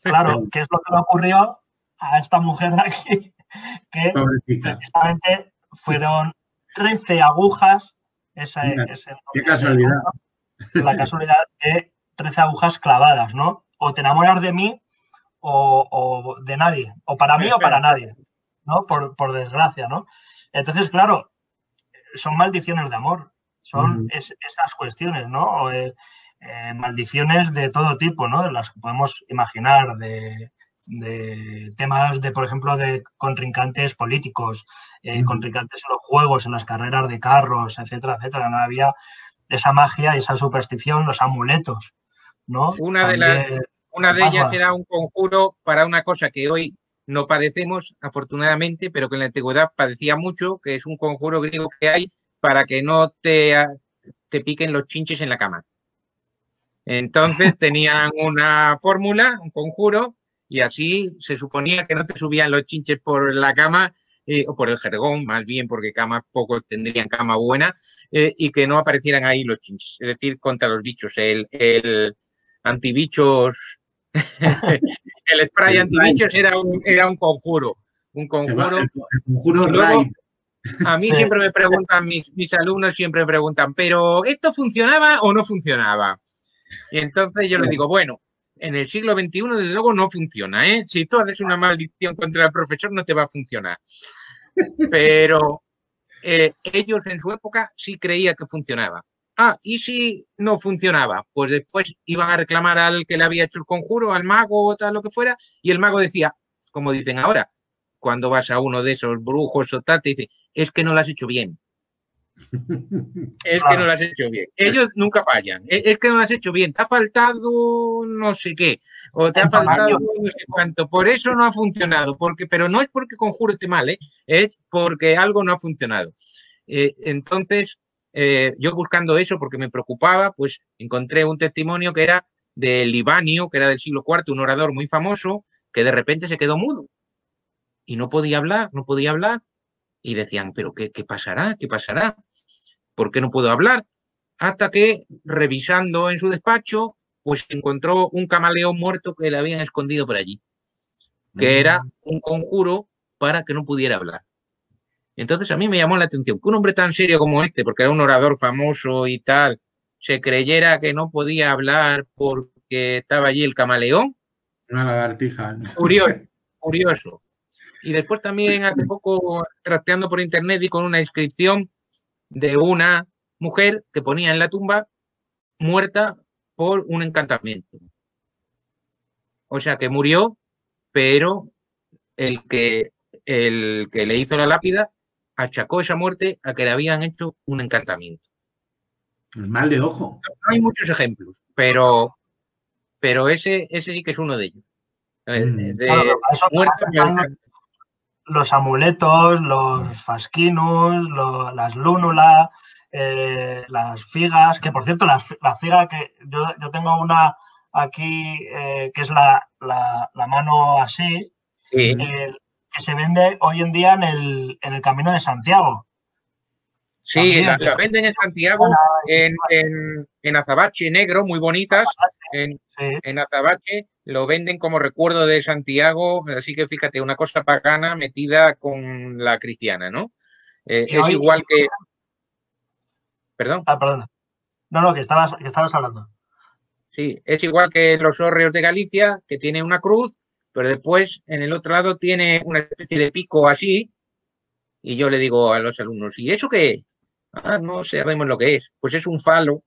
claro, ¿qué es lo que le ocurrió a esta mujer de aquí? Que Pobrecita. precisamente fueron trece agujas, ese, Mira, ese, qué ese casualidad. punto, la casualidad de trece agujas clavadas, ¿no? O te enamoras de mí o, o de nadie, o para mí o para nadie, ¿no? Por, por desgracia, ¿no? Entonces, claro, son maldiciones de amor, son Ujú. es, esas cuestiones, ¿no? O, eh, eh, maldiciones de todo tipo, ¿no? De las que podemos imaginar, de, de temas de, por ejemplo, de contrincantes políticos, eh, Ujú. contrincantes en los juegos, en las carreras de carros, etcétera, etcétera. No había esa magia, esa superstición, los amuletos, ¿no? Una de, las, También una las de ellas Pascuas. era un conjuro para una cosa que hoy no padecemos, afortunadamente, pero que en la antigüedad padecía mucho, que es un conjuro griego que hay para que no te, te piquen los chinches en la cama. Entonces tenían una fórmula, un conjuro, y así se suponía que no te subían los chinches por la cama, eh, o por el jergón, más bien, porque camas pocos tendrían cama buena, eh, y que no aparecieran ahí los chinches, es decir, contra los bichos. El, el antibichos, el spray El antibichos Raid. era un, era un conjuro, un Se va, el, conjuro. el conjuro Y luego, Raid. a mí Sí, siempre me preguntan, mis, mis alumnos siempre me preguntan, ¿pero esto funcionaba o no funcionaba? Y entonces yo les digo, bueno, en el siglo veintiuno desde luego no funciona, ¿eh? Si tú haces una maldición contra el profesor no te va a funcionar. Pero eh, ellos en su época sí creían que funcionaba. Ah, ¿y si no funcionaba? Pues después iban a reclamar al que le había hecho el conjuro, al mago o tal, lo que fuera, y el mago decía, como dicen ahora, cuando vas a uno de esos brujos o tal, te dice, es que no lo has hecho bien. Es que no claro. lo has hecho bien. Ellos nunca fallan. Es que no lo has hecho bien. Te ha faltado no sé qué. O te ha faltado Entonación. no sé cuánto. Por eso no ha funcionado. Porque, pero no es porque conjuro esté mal, ¿eh? Es porque algo no ha funcionado. Eh, entonces, eh, yo buscando eso, porque me preocupaba, pues encontré un testimonio que era de Libanio, que era del siglo cuarto, un orador muy famoso, que de repente se quedó mudo. Y no podía hablar, no podía hablar. Y decían, ¿pero qué, qué pasará? ¿Qué pasará? ¿Por qué no puedo hablar? Hasta que, revisando en su despacho, pues encontró un camaleón muerto que le habían escondido por allí, que era un conjuro para que no pudiera hablar. Entonces a mí me llamó la atención que un hombre tan serio como este, porque era un orador famoso y tal, se creyera que no podía hablar porque estaba allí el camaleón. Una lagartija. Curioso, curioso. Y después también hace poco, trasteando por internet y con una inscripción de una mujer que ponía en la tumba muerta por un encantamiento. O sea que murió, pero el que, el que le hizo la lápida achacó esa muerte a que le habían hecho un encantamiento. El mal de ojo. No hay muchos ejemplos, pero, pero ese, ese sí que es uno de ellos. Mm. De Claro, para eso muerte están los, los amuletos, los fasquinus, lo, las lúnula, eh, las figas, que por cierto, la, la figa que yo, yo tengo una aquí eh, que es la, la, la mano así, sí. eh, que se vende hoy en día en el, en el Camino de Santiago. Sí, También, la, que la es venden en Santiago, en, en, en azabache negro, muy bonitas. En, sí. en azabache lo venden como recuerdo de Santiago, así que fíjate, una cosa pagana metida con la cristiana, ¿no? Eh, Y es hoy, igual que... Perdón. ah, perdona. No, no, que estabas, que estabas hablando. Sí, es igual que los hórreos de Galicia, que tiene una cruz, pero después en el otro lado tiene una especie de pico así, y yo le digo a los alumnos, ¿y eso qué es? Ah, no sabemos lo que es. Pues es un falo.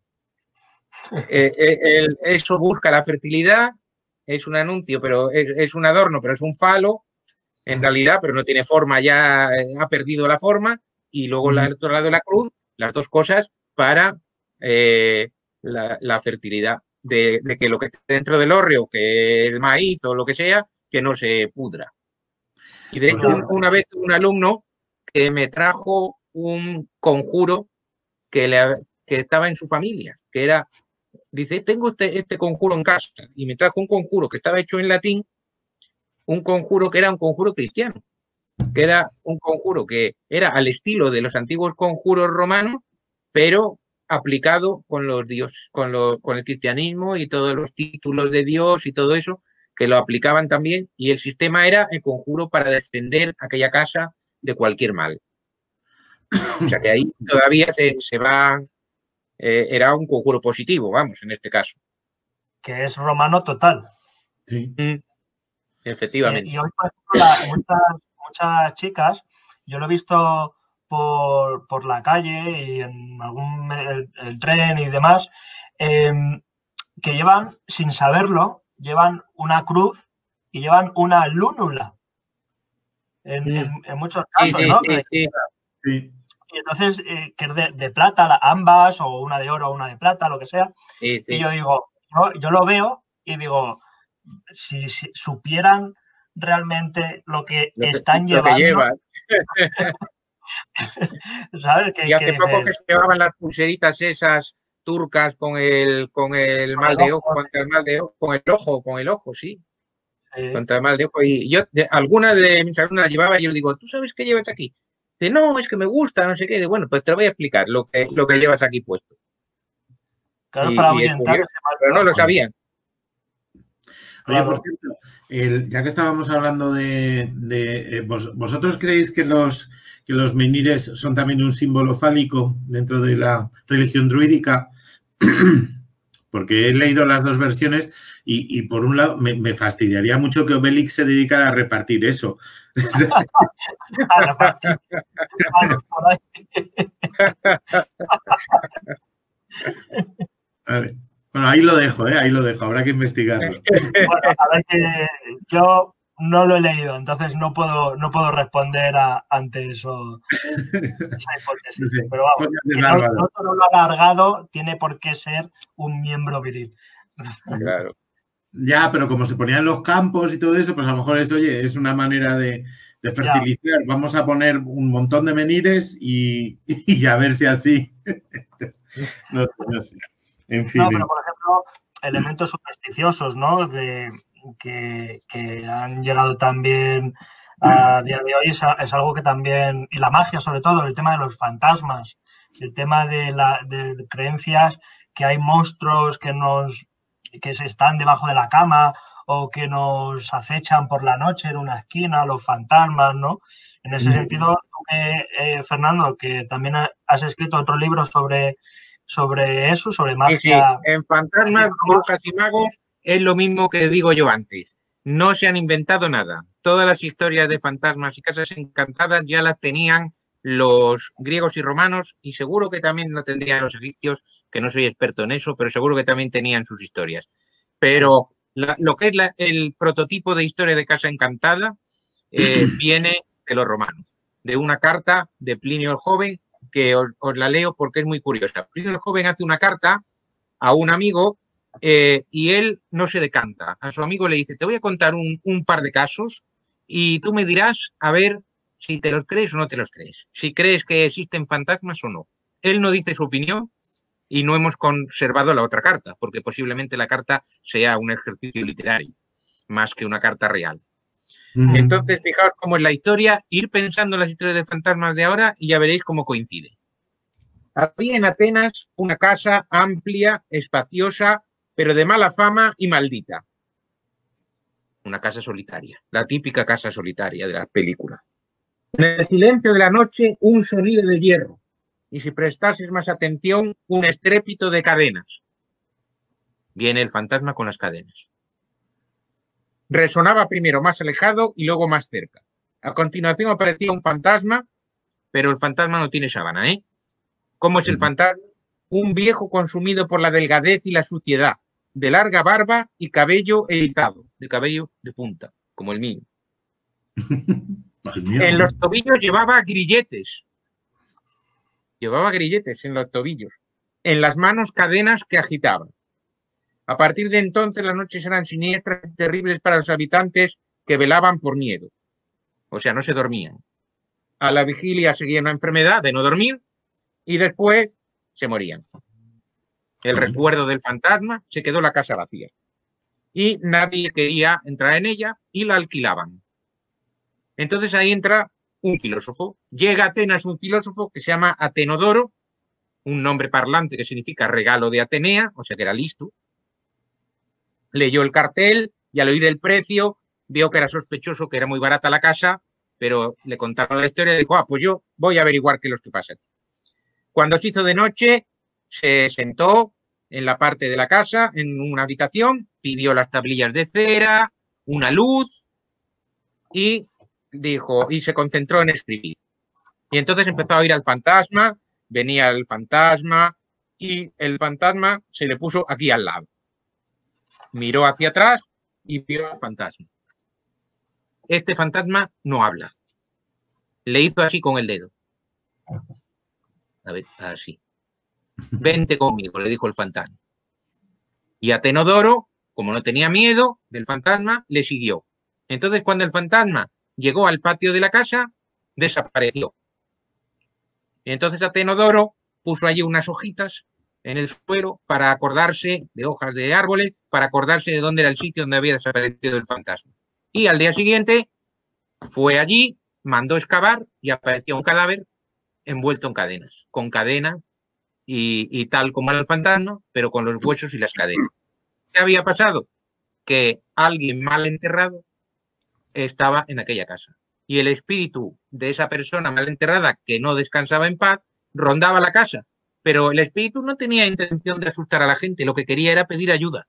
Eh, eh, el, eso busca la fertilidad, es un anuncio, pero es, es, un adorno, pero es un falo, en realidad, pero no tiene forma, ya eh, ha perdido la forma, y luego mm. el otro lado de la cruz, las dos cosas para eh, la, la, fertilidad, de, de que lo que esté dentro del hórreo, que es maíz o lo que sea, que no se pudra. Y de hecho, un, una vez un alumno que me trajo un conjuro que, le, que estaba en su familia, que era, dice, tengo este, este conjuro en casa, y me trajo un conjuro que estaba hecho en latín, un conjuro que era un conjuro cristiano, que era un conjuro que era al estilo de los antiguos conjuros romanos, pero aplicado con los dios, con, lo, con el cristianismo y todos los títulos de Dios y todo eso, que lo aplicaban también, y el sistema era el conjuro para defender aquella casa de cualquier mal. O sea que ahí todavía se, se va, eh, era un conjuro positivo, vamos, en este caso. Que es romano total. Sí. Mm, efectivamente. Y, y hoy, por ejemplo, la, muchas, muchas chicas, yo lo he visto por, por la calle y en algún el, el tren y demás, eh, que llevan, sin saberlo, llevan una cruz y llevan una lúnula. En, Mm. en, en muchos casos, sí, sí, ¿no? Sí, sí. Sí. Y entonces, eh, que es de, de plata, ambas, o una de oro o una de plata, lo que sea. Sí, sí. Y yo digo, yo, yo lo veo y digo, si, si supieran realmente lo que Lo que, están lo llevando. Que llevan. ¿Sabes? Que, y hace que poco dices, que se llevaban las pulseritas esas turcas con el, con el con mal el de ojo. ojo, contra el mal de ojo, con el ojo, con el ojo, sí. Sí. Contra el mal de ojo. Y yo, de, alguna de mis alumnas la llevaba y yo le digo, ¿tú sabes qué llevas aquí? Dice, no, es que me gusta, no sé qué. Dice, bueno, pues te lo voy a explicar lo que, lo que llevas aquí puesto. Claro, Y, para y ahuyentar curioso, ese mal pero no de lo ojo. sabían. Oye, Claro. por cierto, el, ya que estábamos hablando de... de eh, vos, ¿vosotros creéis que los, que los menhires son también un símbolo fálico dentro de la religión druídica? Porque he leído las dos versiones y, y por un lado, me, me fastidiaría mucho que Obélix se dedicara a repartir eso. A repartir. Vale, por ahí. Vale. Bueno, ahí lo dejo, ¿eh? Ahí lo dejo. Habrá que investigarlo. Bueno, a ver, que yo no lo he leído, entonces no puedo, no puedo responder a, ante eso, esa hipótesis. No sé, Pero vamos, de que no, bárbaro. no todo lo alargado tiene por qué ser un miembro viril. Claro. Ya, pero como se ponían los campos y todo eso, pues a lo mejor es, oye, es una manera de, de fertilizar. Ya. Vamos a poner un montón de menhires y, y a ver si así. No sé, no sé. En fin. No, pero por ejemplo, elementos supersticiosos, ¿no? De, que, que han llegado también a día de hoy es, es algo que también, y la magia sobre todo, el tema de los fantasmas, el tema de, la, de creencias que hay monstruos que nos que se están debajo de la cama o que nos acechan por la noche en una esquina, los fantasmas, ¿no? En ese sentido, eh, eh, Fernando, que también has escrito otro libro sobre, sobre eso, sobre magia. Sí, sí. En Fantasmas, Brujas y Magos es lo mismo que digo yo antes. No se han inventado nada. Todas las historias de fantasmas y casas encantadas ya las tenían los griegos y romanos y seguro que también lo tendrían los egipcios, que no soy experto en eso, pero seguro que también tenían sus historias. Pero la, lo que es la, el prototipo de historia de casa encantada eh, viene de los romanos, de una carta de Plinio el Joven, que os, os la leo porque es muy curiosa. Plinio el Joven hace una carta a un amigo eh, y él no se decanta. A su amigo le dice, te voy a contar un, un par de casos y tú me dirás a ver si te los crees o no te los crees, si crees que existen fantasmas o no. Él no dice su opinión y no hemos conservado la otra carta, porque posiblemente la carta sea un ejercicio literario, más que una carta real. Mm. Entonces, fijaos cómo es la historia, ir pensando en las historias de fantasmas de ahora y ya veréis cómo coincide. Había en Atenas una casa amplia, espaciosa, pero de mala fama y maldita. Una casa solitaria, la típica casa solitaria de las películas. En el silencio de la noche, un sonido de hierro. Y si prestases más atención, un estrépito de cadenas. Viene el fantasma con las cadenas. Resonaba primero más alejado y luego más cerca. A continuación aparecía un fantasma, pero el fantasma no tiene sábana, ¿eh? ¿Cómo es el fantasma? Un viejo consumido por la delgadez y la suciedad, de larga barba y cabello erizado, de cabello de punta, como el mío. En los tobillos llevaba grilletes. Llevaba grilletes en los tobillos. En las manos cadenas que agitaban. A partir de entonces las noches eran siniestras y terribles para los habitantes que velaban por miedo. O sea, no se dormían. A la vigilia seguía una enfermedad de no dormir y después se morían. El recuerdo del fantasma, se quedó la casa vacía. Y nadie quería entrar en ella y la alquilaban. Entonces ahí entra un filósofo. Llega a Atenas un filósofo que se llama Atenodoro, un nombre parlante que significa regalo de Atenea, o sea que era listo. Leyó el cartel, y al oír el precio vio que era sospechoso, que era muy barata la casa, pero le contaron la historia y dijo, ah, pues yo voy a averiguar qué es lo que pasa. Cuando se hizo de noche, se sentó en la parte de la casa, en una habitación, pidió las tablillas de cera, una luz y dijo, y se concentró en escribir. Y entonces empezó a oír al fantasma, venía el fantasma y el fantasma se le puso aquí al lado. Miró hacia atrás y vio al fantasma. Este fantasma no habla. Le hizo así con el dedo. A ver, así. Vente conmigo, le dijo el fantasma. Y Atenodoro, como no tenía miedo del fantasma, le siguió. Entonces, cuando el fantasma llegó al patio de la casa, desapareció. Y entonces Atenodoro puso allí unas hojitas en el suelo para acordarse de hojas de árboles, para acordarse de dónde era el sitio donde había desaparecido el fantasma. Y al día siguiente fue allí, mandó excavar y apareció un cadáver envuelto en cadenas, con cadena y, y tal como era el fantasma, pero con los huesos y las cadenas. ¿Qué había pasado? Que alguien mal enterrado estaba en aquella casa. Y el espíritu de esa persona mal enterrada, que no descansaba en paz, rondaba la casa. Pero el espíritu no tenía intención de asustar a la gente, lo que quería era pedir ayuda.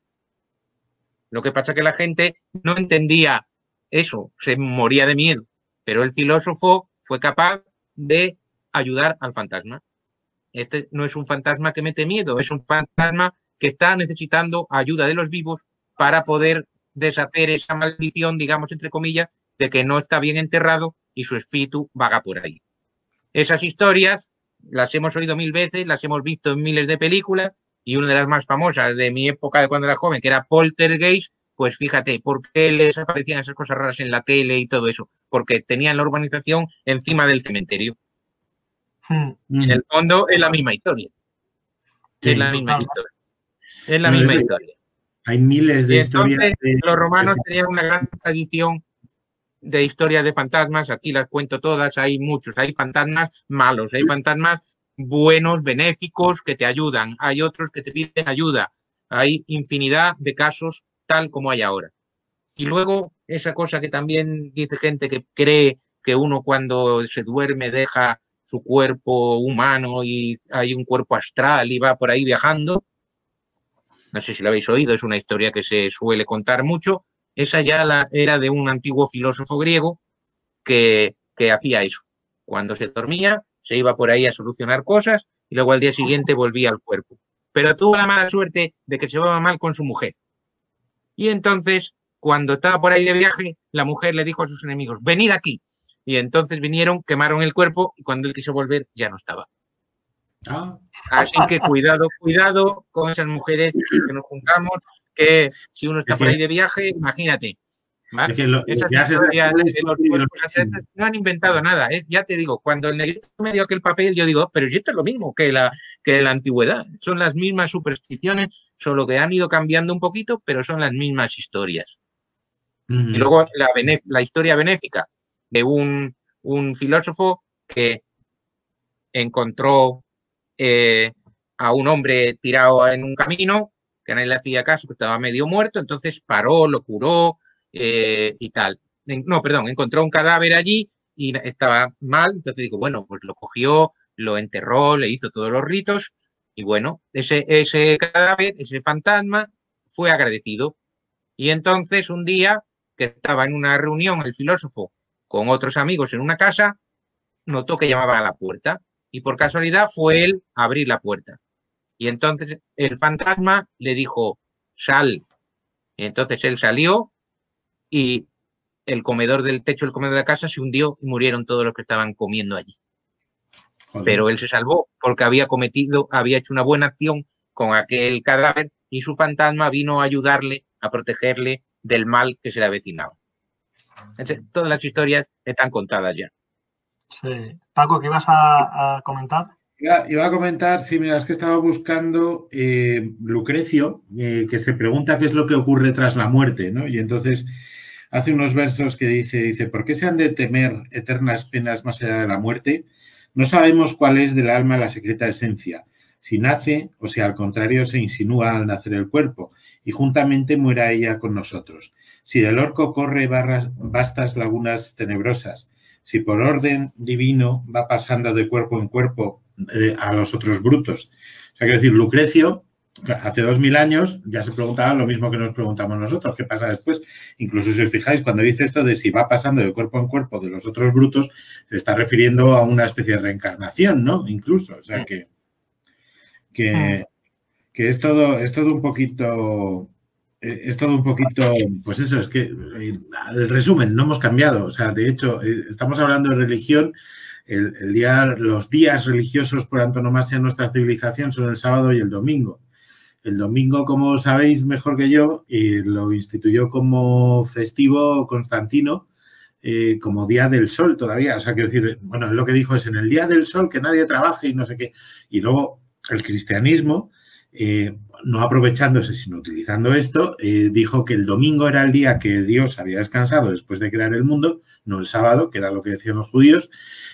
Lo que pasa es que la gente no entendía eso, se moría de miedo. Pero el filósofo fue capaz de ayudar al fantasma. Este no es un fantasma que mete miedo, es un fantasma que está necesitando ayuda de los vivos para poder deshacer esa maldición, digamos, entre comillas, de que no está bien enterrado y su espíritu vaga por ahí. Esas historias las hemos oído mil veces, las hemos visto en miles de películas y una de las más famosas de mi época de cuando era joven, que era Poltergeist, pues fíjate, ¿por qué les aparecían esas cosas raras en la tele y todo eso? Porque tenían la urbanización encima del cementerio. Hmm. En el fondo es la misma historia. Sí, es la misma total. historia. Es la no, misma es, historia. Hay miles de y historias. De... Los romanos tenían una gran tradición de historias de fantasmas. Aquí las cuento todas. Hay muchos. Hay fantasmas malos. Hay fantasmas buenos, benéficos, que te ayudan. Hay otros que te piden ayuda. Hay infinidad de casos tal como hay ahora. Y luego esa cosa que también dice gente que cree que uno cuando se duerme deja su cuerpo humano y hay un cuerpo astral y va por ahí viajando. No sé si lo habéis oído, es una historia que se suele contar mucho. Esa ya la, era de un antiguo filósofo griego que, que hacía eso. Cuando se dormía, se iba por ahí a solucionar cosas y luego al día siguiente volvía al cuerpo. Pero tuvo la mala suerte de que se llevaba mal con su mujer. Y entonces, cuando estaba por ahí de viaje, la mujer le dijo a sus enemigos, venid aquí. Y entonces vinieron, quemaron el cuerpo y cuando él quiso volver ya no estaba. Ah. Así que cuidado, cuidado con esas mujeres que nos juntamos, que si uno está es por ahí de viaje, imagínate. ¿vale? Es que lo, esas historias de los cuerpos ancestros no han inventado nada. ¿eh? Ya te digo, cuando el negrito me dio aquel papel, yo digo, pero si esto es lo mismo que la, que la antigüedad. Son las mismas supersticiones, solo que han ido cambiando un poquito, pero son las mismas historias. Mm. Y luego la, la historia benéfica de un, un filósofo que encontró eh, a un hombre tirado en un camino, que a nadie le hacía caso, que estaba medio muerto, entonces paró, lo curó eh, y tal. No, perdón, encontró un cadáver allí y estaba mal, entonces digo, bueno, pues lo cogió, lo enterró, le hizo todos los ritos y bueno, ese, ese cadáver, ese fantasma fue agradecido. Y entonces un día que estaba en una reunión el filósofo con otros amigos en una casa, notó que llamaba a la puerta y por casualidad fue él a abrir la puerta. Y entonces el fantasma le dijo, sal. Y entonces él salió y el comedor del techo del comedor de la casa se hundió y murieron todos los que estaban comiendo allí. Joder. Pero él se salvó porque había cometido, había hecho una buena acción con aquel cadáver y su fantasma vino a ayudarle, a protegerle del mal que se le avecinaba. Entonces, todas las historias están contadas ya. Sí. Paco, ¿qué ibas a, a comentar? Iba, iba a comentar, sí, mira, es que estaba buscando eh, Lucrecio, eh, que se pregunta qué es lo que ocurre tras la muerte, ¿no? Y entonces hace unos versos que dice, dice, ¿por qué se han de temer eternas penas más allá de la muerte? No sabemos cuál es del alma la secreta esencia, si nace o si al contrario se insinúa al nacer el cuerpo y juntamente muera ella con nosotros. Si del orco corre barras, vastas lagunas tenebrosas, si por orden divino va pasando de cuerpo en cuerpo eh, a los otros brutos. O sea, quiero decir, Lucrecio, hace dos mil años, ya se preguntaba lo mismo que nos preguntamos nosotros, ¿qué pasa después? Incluso si os fijáis, cuando dice esto de si va pasando de cuerpo en cuerpo de los otros brutos, se está refiriendo a una especie de reencarnación, ¿no? Incluso, o sea, que, que, que es, todo, es todo un poquito... Es todo un poquito, pues eso, es que el resumen, no hemos cambiado. O sea, de hecho, estamos hablando de religión. El, el día, los días religiosos por antonomasia en nuestra civilización son el sábado y el domingo. El domingo, como sabéis mejor que yo, eh, lo instituyó como festivo Constantino, eh, como Día del Sol todavía. O sea, quiero decir, bueno, lo que dijo es en el Día del Sol que nadie trabaje y no sé qué. Y luego el cristianismo... Eh, no aprovechándose, sino utilizando esto, eh, dijo que el domingo era el día que Dios había descansado después de crear el mundo, no el sábado, que era lo que decían los judíos,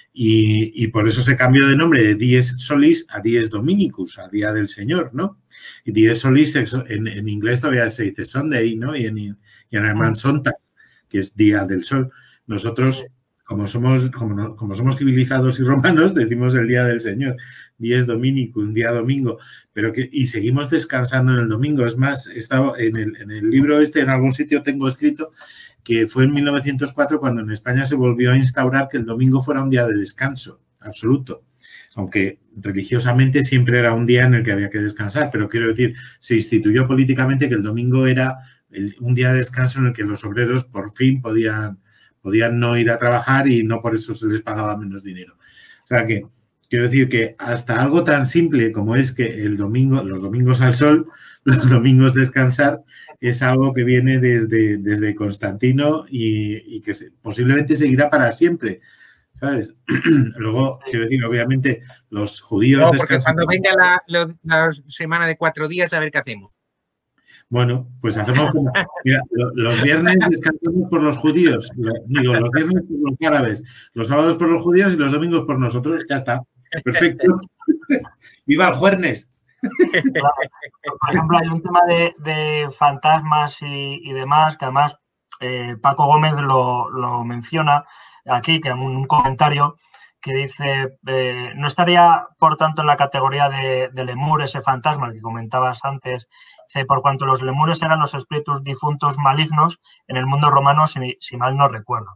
y, y por eso se cambió de nombre de Dies Solis a Dies Dominicus, a Día del Señor, ¿no? Y Dies Solis en, en inglés todavía se dice Sunday, ¿no? Y en, y en alemán Sonntag, que es Día del Sol. Nosotros, como somos, como, no, como somos civilizados y romanos, decimos el Día del Señor, Dies Dominicus, día domingo, pero que, y seguimos descansando en el domingo. Es más, he estado en el, en el libro este, en algún sitio tengo escrito que fue en mil novecientos cuatro cuando en España se volvió a instaurar que el domingo fuera un día de descanso absoluto, aunque religiosamente siempre era un día en el que había que descansar, pero quiero decir, se instituyó políticamente que el domingo era el, un día de descanso en el que los obreros por fin podían, podían no ir a trabajar y no por eso se les pagaba menos dinero. O sea que quiero decir que hasta algo tan simple como es que el domingo, los domingos al sol, los domingos descansar, es algo que viene desde, desde Constantino y, y que se, posiblemente seguirá para siempre, ¿sabes? Luego, quiero decir, obviamente, los judíos... No, porque cuando venga la, la, la semana de cuatro días, a ver qué hacemos. Bueno, pues hacemos como... Mira, los viernes descansamos por los judíos, digo, los viernes por los árabes, los sábados por los judíos y los domingos por nosotros, ya está. Perfecto. ¡Viva el jueves! Claro. Por ejemplo, hay un tema de, de fantasmas y, y demás, que además eh, Paco Gómez lo, lo menciona aquí, que en un comentario que dice, eh, no estaría, por tanto, en la categoría de, de lemur ese fantasma que comentabas antes, dice, por cuanto los lemures eran los espíritus difuntos malignos en el mundo romano, si, si mal no recuerdo.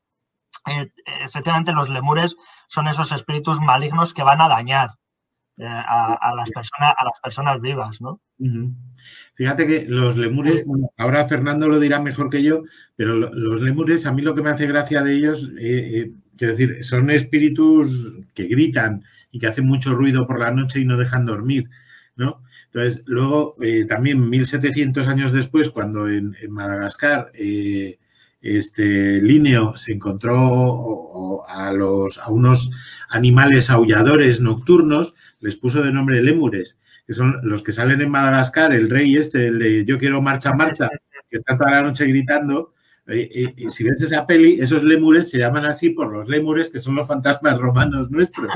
Eh, efectivamente, los lemures son esos espíritus malignos que van a dañar eh, a, a, las personas, a las personas vivas, ¿no? Uh-huh. Fíjate que los lemures, bueno, ahora Fernando lo dirá mejor que yo, pero lo, los lemures, a mí lo que me hace gracia de ellos, eh, eh, quiero decir, son espíritus que gritan y que hacen mucho ruido por la noche y no dejan dormir, ¿no? Entonces, luego, eh, también mil setecientos años después, cuando en, en Madagascar... Eh, Este Linneo se encontró a, los, a unos animales aulladores nocturnos, les puso de nombre lémures, que son los que salen en Madagascar, el rey este, el de yo quiero marcha, marcha, que está toda la noche gritando. Eh, eh, y si ves esa peli, esos lémures se llaman así por los lémures, que son los fantasmas romanos nuestros.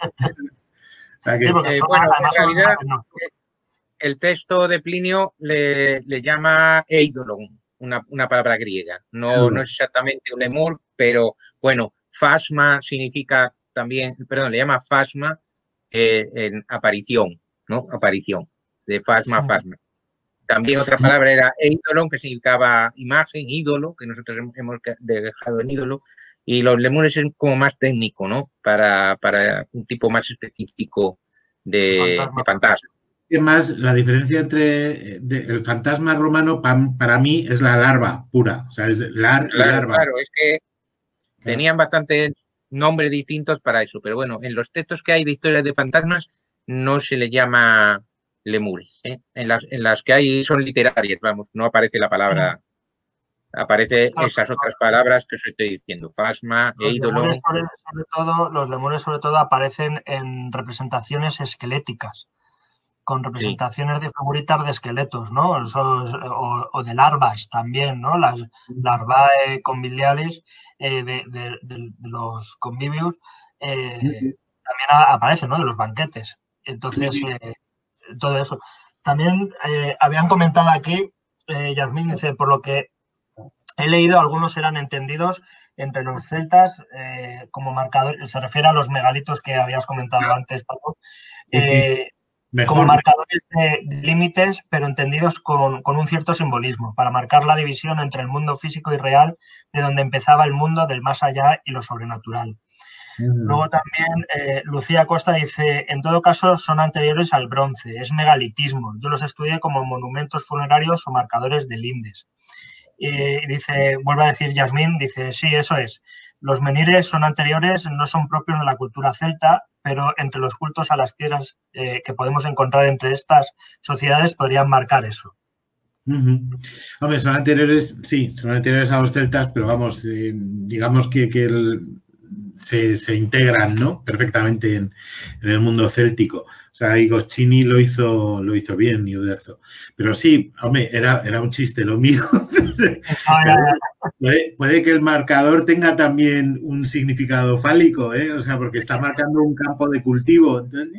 O sea que, sí, eh, bueno, en realidad, el texto de Plinio le, le llama eidolon. Una, una palabra griega, no, no es exactamente un lemur, pero bueno, fasma significa también, perdón, le llama fasma eh, en aparición, ¿no? Aparición, de fasma a fasma. También otra palabra era eidolon, que significaba imagen, ídolo, que nosotros hemos dejado en ídolo, y los lemures es como más técnico, ¿no? Para, para un tipo más específico de fantasma. De fantasma. Además, la diferencia entre de, el fantasma romano pa, para mí es la larva pura, o sea, es lar y claro, larva. Claro, es que tenían bastantes nombres distintos para eso, pero bueno, en los textos que hay de historias de fantasmas no se le llama lemures, ¿eh? En las, en las que hay son literarias, vamos, no aparece la palabra, aparece claro, esas otras palabras que os estoy diciendo, fasma, los eidolon. Lemures sobre, sobre todo, los lemures sobre todo aparecen en representaciones esqueléticas, con representaciones sí. de figuritas de esqueletos, ¿no? Esos, o, o de larvas también, ¿no? Las larvae conviviales eh, de, de, de, de los convivios eh, sí. también aparecen, ¿no? De los banquetes. Entonces, sí. eh, todo eso. También eh, habían comentado aquí, eh, Yasmín dice, por lo que he leído, algunos eran entendidos entre los celtas eh, como marcadores, se refiere a los megalitos que habías comentado antes, Paco, eh, Mejor. como marcadores de límites, pero entendidos con, con un cierto simbolismo, para marcar la división entre el mundo físico y real, de donde empezaba el mundo del más allá y lo sobrenatural. Mm. Luego también eh, Lucía Costa dice, en todo caso son anteriores al bronce, es megalitismo. Yo los estudié como monumentos funerarios o marcadores de lindes. Y dice, vuelve a decir Yasmín, dice, sí, eso es. Los menhires son anteriores, no son propios de la cultura celta, pero entre los cultos a las piedras eh, que podemos encontrar entre estas sociedades podrían marcar eso. Uh-huh. Hombre, son anteriores, sí, son anteriores a los celtas, pero vamos, eh, digamos que, que el, se, se integran, ¿no? Perfectamente en, en el mundo céltico. O sea, y Goscinny lo hizo, lo hizo bien, y Uderzo. Pero sí, hombre, era, era un chiste lo mío. puede, puede que el marcador tenga también un significado fálico, ¿eh? O sea, porque está marcando un campo de cultivo. Entonces,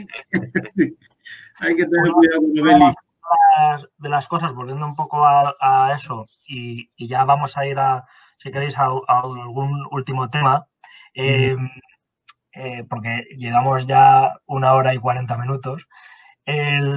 hay que tener cuidado con Novelli. De las cosas, volviendo un poco a, a eso, y, y ya vamos a ir a, si queréis, a, a algún último tema. Eh, mm. Eh, porque llegamos ya una hora y cuarenta minutos. El,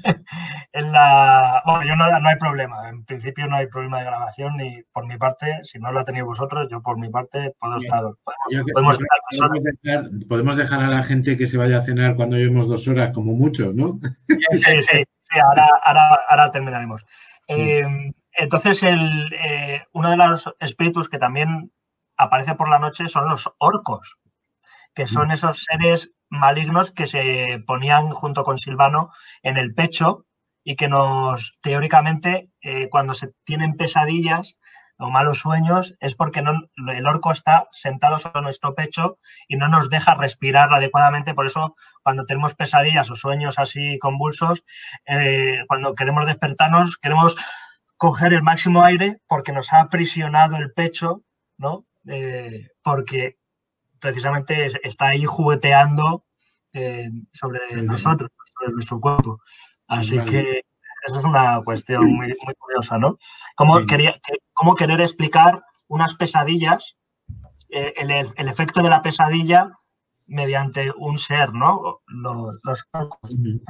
en la, bueno, yo no, no hay problema, en principio no hay problema de grabación ni por mi parte, si no la tenéis vosotros, yo por mi parte puedo estar. Podemos, podemos, podemos, dejar, podemos dejar a la gente que se vaya a cenar cuando llevemos dos horas, como mucho, ¿no? Sí, sí, sí, sí ahora, ahora, ahora terminaremos. Eh, entonces, el, eh, uno de los espíritus que también aparece por la noche son los orcos, que son esos seres malignos que se ponían junto con Silvano en el pecho y que nos, teóricamente, eh, cuando se tienen pesadillas o malos sueños, es porque no, el orco está sentado sobre nuestro pecho y no nos deja respirar adecuadamente. Por eso, cuando tenemos pesadillas o sueños así convulsos, eh, cuando queremos despertarnos, queremos coger el máximo aire porque nos ha aprisionado el pecho, ¿no? Eh, porque precisamente está ahí jugueteando eh, sobre sí, nosotros, sobre nuestro cuerpo. Así vale. que eso es una cuestión muy, muy curiosa, ¿no? ¿Cómo, sí. quería, cómo querer explicar unas pesadillas, eh, el, el efecto de la pesadilla mediante un ser, ¿no? Los, los orcos.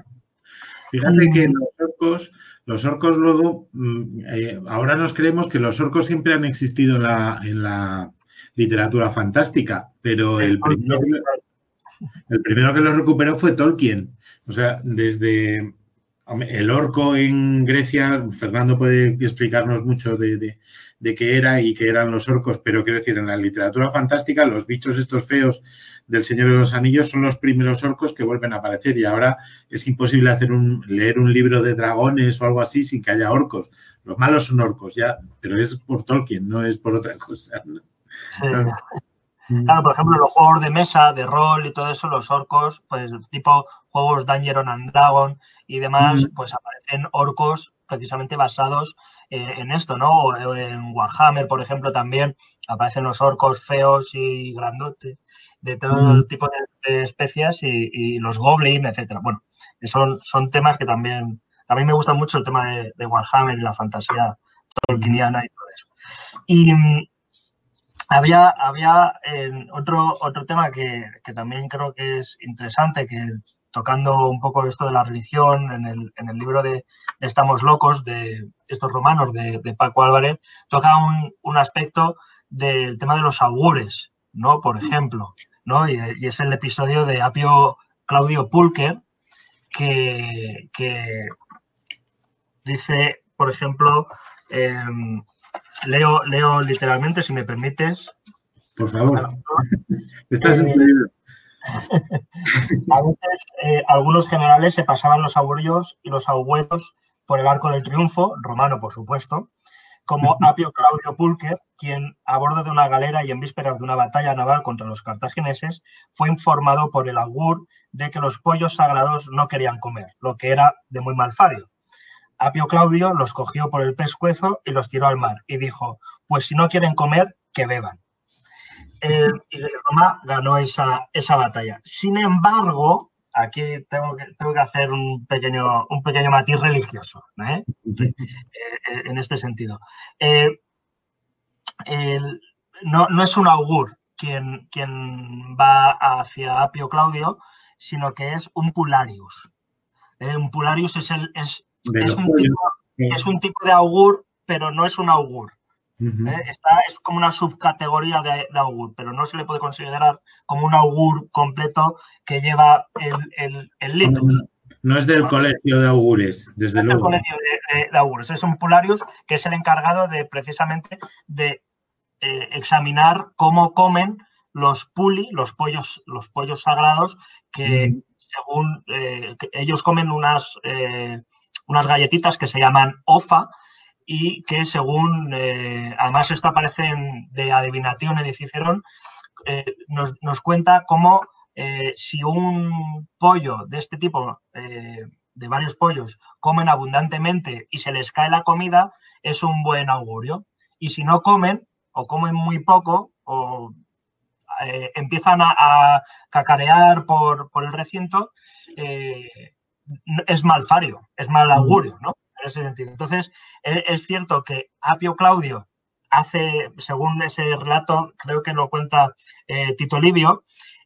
Fíjate que los orcos, los orcos luego, eh, ahora nos creemos que los orcos siempre han existido en la... En la literatura fantástica, pero el primero, que lo, el primero que lo recuperó fue Tolkien. O sea, desde el orco en Grecia, Fernando puede explicarnos mucho de, de, de qué era y qué eran los orcos, pero quiero decir, en la literatura fantástica, los bichos estos feos del Señor de los Anillos son los primeros orcos que vuelven a aparecer y ahora es imposible hacer un, leer un libro de dragones o algo así sin que haya orcos. Los malos son orcos, ya, pero es por Tolkien, no es por otra cosa, ¿no? Sí. Claro, por ejemplo, los juegos de mesa, de rol y todo eso, los orcos, pues tipo juegos Dungeons and Dragons y demás, mm. pues aparecen orcos precisamente basados eh, en esto, ¿no? O en Warhammer, por ejemplo, también aparecen los orcos feos y grandotes, de todo mm. tipo de, de especies y, y los goblins, etcétera. Bueno, son, son temas que también, también me gusta mucho el tema de, de Warhammer y la fantasía tolkieniana y todo eso. Y Había, había eh, otro, otro tema que, que también creo que es interesante, que tocando un poco esto de la religión, en el, en el libro de, de Estamos locos, de estos romanos, de, de Paco Álvarez, toca un, un aspecto del tema de los augures, ¿no? Por ejemplo, ¿no? Y, y es el episodio de Apio Claudio Pulcher, que, que dice, por ejemplo, eh, Leo, leo literalmente, si me permites. Por favor. Estás eh, a veces eh, algunos generales se pasaban los augurios y los augüeros por el arco del triunfo, romano por supuesto, como Apio Claudio Pulcher, quien a bordo de una galera y en vísperas de una batalla naval contra los cartagineses, fue informado por el augur de que los pollos sagrados no querían comer, lo que era de muy mal fario. Apio Claudio los cogió por el pescuezo y los tiró al mar y dijo, pues si no quieren comer, que beban. Eh, y Roma ganó esa, esa batalla. Sin embargo, aquí tengo que, tengo que hacer un pequeño, un pequeño matiz religioso, ¿eh? Eh, en este sentido. Eh, el, no, no es un augur quien, quien va hacia Apio Claudio, sino que es un Pularius. Eh, un Pularius es, el, es, es, un tipo, es un tipo de augur, pero no es un augur. Uh-huh. eh, está, es como una subcategoría de, de augur, pero no se le puede considerar como un augur completo que lleva el, el, el litus. No es del ¿no? colegio de augures, desde no luego. Es del colegio de, de, de augures, es un Pularius que es el encargado de precisamente de eh, examinar cómo comen los puli, los pollos, los pollos sagrados, que uh-huh. según eh, que ellos comen unas, eh, unas galletitas que se llaman ofa, y que según, eh, además esto aparece en de Adivinación de Cicerón, eh, nos, nos cuenta cómo eh, si un pollo de este tipo, eh, de varios pollos, comen abundantemente y se les cae la comida, es un buen augurio. Y si no comen, o comen muy poco, o eh, empiezan a, a cacarear por, por el recinto, eh, es malfario, es mal augurio, ¿no? En ese sentido. Entonces, es cierto que Apio Claudio hace, según ese relato, creo que lo cuenta eh, Tito Livio,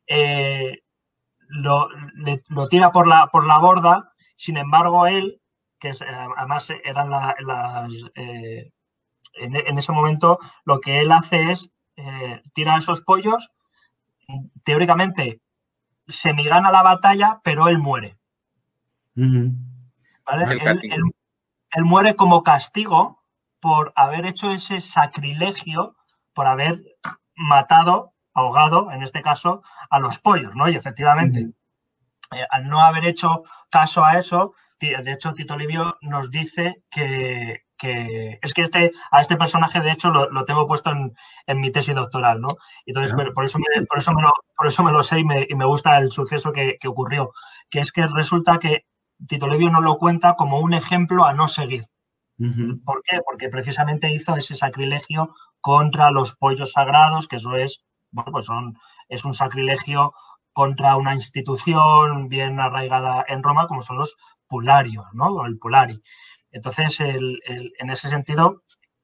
eh, lo, le, lo tira por la, por la borda, sin embargo, él, que es, además eran la, las... Eh, en, en ese momento, lo que él hace es eh, tira esos pollos, teóricamente semigana la batalla, pero él muere. Uh-huh. ¿Vale? Él, él, él muere como castigo por haber hecho ese sacrilegio, por haber matado, ahogado, en este caso, a los pollos, ¿no? Y efectivamente, uh-huh. eh, al no haber hecho caso a eso, de hecho, Tito Livio nos dice que, que es que este, a este personaje, de hecho, lo, lo tengo puesto en, en mi tesis doctoral, ¿no? Entonces, uh-huh. por, eso me, por, eso me lo, por eso me lo sé y me, y me gusta el suceso que, que ocurrió, que es que resulta que Tito Livio nos lo cuenta como un ejemplo a no seguir. Uh-huh. ¿Por qué? Porque precisamente hizo ese sacrilegio contra los pollos sagrados, que eso es, bueno, pues son, es un sacrilegio contra una institución bien arraigada en Roma, como son los pularios, ¿no? El pulari. Entonces, el, el, en ese sentido,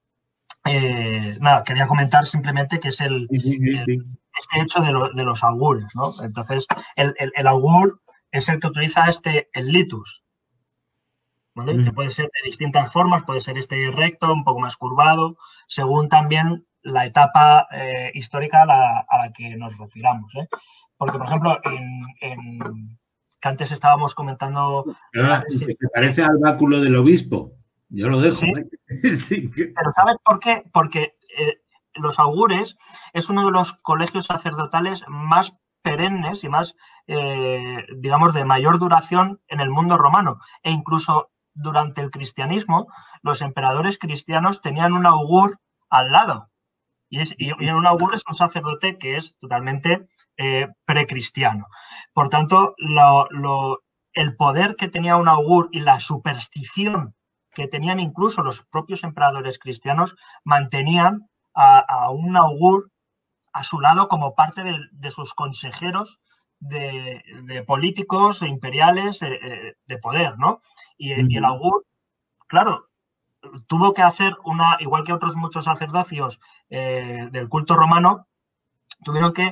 eh, nada, quería comentar simplemente que es el, sí, sí, sí. el este hecho de, lo, de los augures, ¿no? Entonces, el, el, el augur es el que utiliza este, el litus, ¿vale? Mm. Que puede ser de distintas formas, puede ser este recto, un poco más curvado, según también la etapa eh, histórica a la, a la que nos refiramos, ¿eh? Porque, por ejemplo, en, en que antes estábamos comentando... Pero, si, se parece al báculo del obispo, yo lo dejo. ¿Sí? ¿eh? Sí. Pero ¿sabes por qué? Porque eh, los augures es uno de los colegios sacerdotales más perennes y más, eh, digamos, de mayor duración en el mundo romano. E incluso durante el cristianismo, los emperadores cristianos tenían un augur al lado. Y, es, y un augur es un sacerdote que es totalmente eh, precristiano. Por tanto, lo, lo, el poder que tenía un augur y la superstición que tenían incluso los propios emperadores cristianos mantenían a, a un augur a su lado como parte de, de sus consejeros de, de políticos imperiales de, de poder, ¿no? Y, uh-huh. y el augur, claro, tuvo que hacer una, igual que otros muchos sacerdocios eh, del culto romano, tuvieron que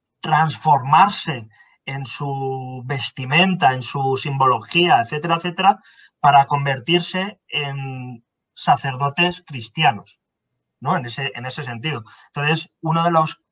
transformarse en su vestimenta, en su simbología, etcétera, etcétera, para convertirse en sacerdotes cristianos, ¿no? En ese, en ese sentido. Entonces, uno de los,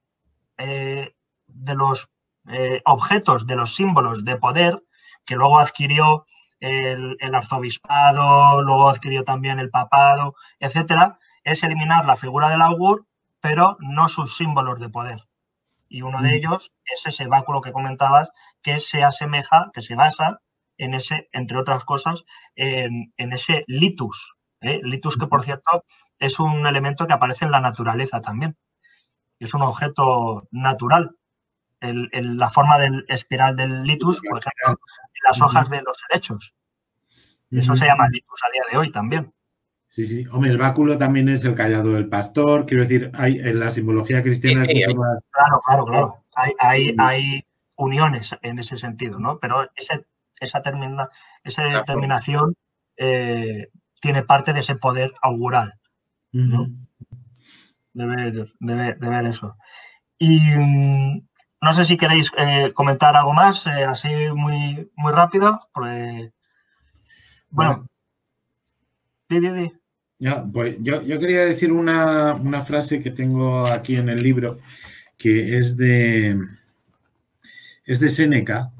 eh, de los eh, objetos, de los símbolos de poder que luego adquirió el, el arzobispado, luego adquirió también el papado, etcétera, es eliminar la figura del augur, pero no sus símbolos de poder. Y uno de ellos es ese báculo que comentabas, que se asemeja, que se basa en ese, entre otras cosas, en, en ese litus. ¿eh? Litus que, por cierto, es un elemento que aparece en la naturaleza también. Es un objeto natural. El, el, la forma del espiral del litus, por ejemplo, en las hojas de los helechos. Eso se llama litus a día de hoy también. Sí, sí. Hombre, el báculo también es el callado del pastor. Quiero decir, hay en la simbología cristiana sí, es mucho más... Claro, claro, claro. Hay, hay, hay uniones en ese sentido, ¿no? Pero ese, esa, termina, esa determinación eh, tiene parte de ese poder augural, ¿no? de ver, de ver, de ver eso. Y mmm, no sé si queréis eh, comentar algo más, eh, así muy, muy rápido. Pues, bueno, di, di, di. Ya, pues yo, yo quería decir una, una frase que tengo aquí en el libro, que es de, es de Séneca,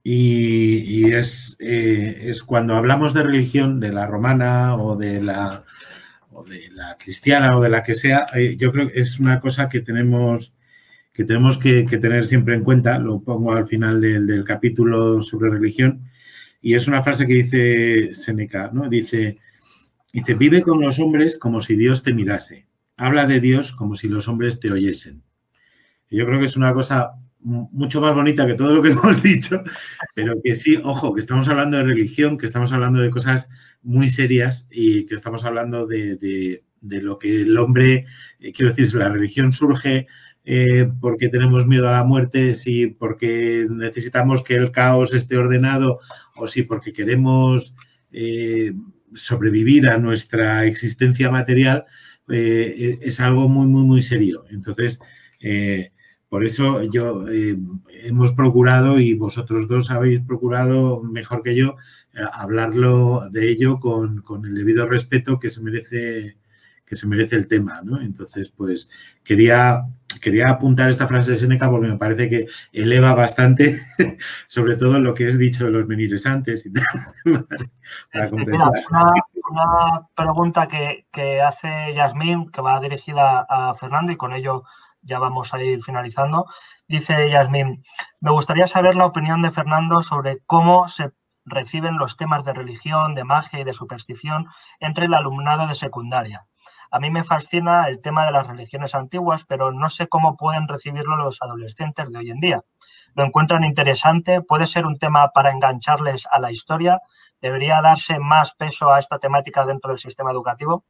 y, y es, eh, es cuando hablamos de religión, de la romana o de la, o de la cristiana o de la que sea, eh, yo creo que es una cosa que tenemos que, tenemos que, que tener siempre en cuenta. Lo pongo al final del, del capítulo sobre religión, y es una frase que dice Séneca, ¿no? Dice... Dice, vive con los hombres como si Dios te mirase. Habla de Dios como si los hombres te oyesen. Y yo creo que es una cosa mucho más bonita que todo lo que hemos dicho, pero que sí, ojo, que estamos hablando de religión, que estamos hablando de cosas muy serias y que estamos hablando de, de, de lo que el hombre, eh, quiero decir, si la religión surge eh, porque tenemos miedo a la muerte, si porque necesitamos que el caos esté ordenado o si porque queremos... Eh, sobrevivir a nuestra existencia material, eh, es algo muy, muy, muy serio. Entonces, eh, por eso yo eh, hemos procurado, y vosotros dos habéis procurado mejor que yo, eh, hablarlo de ello con, con el debido respeto que se merece, que se merece el tema, ¿no? Entonces, pues quería, quería apuntar esta frase de Séneca porque me parece que eleva bastante, sobre todo lo que has dicho de los menires antes y tal, para compensar. Mira, una, una pregunta que, que hace Yasmín, que va dirigida a Fernando, y con ello ya vamos a ir finalizando. Dice Yasmín, me gustaría saber la opinión de Fernando sobre cómo se reciben los temas de religión, de magia y de superstición entre el alumnado de secundaria. A mí me fascina el tema de las religiones antiguas, pero no sé cómo pueden recibirlo los adolescentes de hoy en día. ¿Lo encuentran interesante? ¿Puede ser un tema para engancharles a la historia? ¿Debería darse más peso a esta temática dentro del sistema educativo?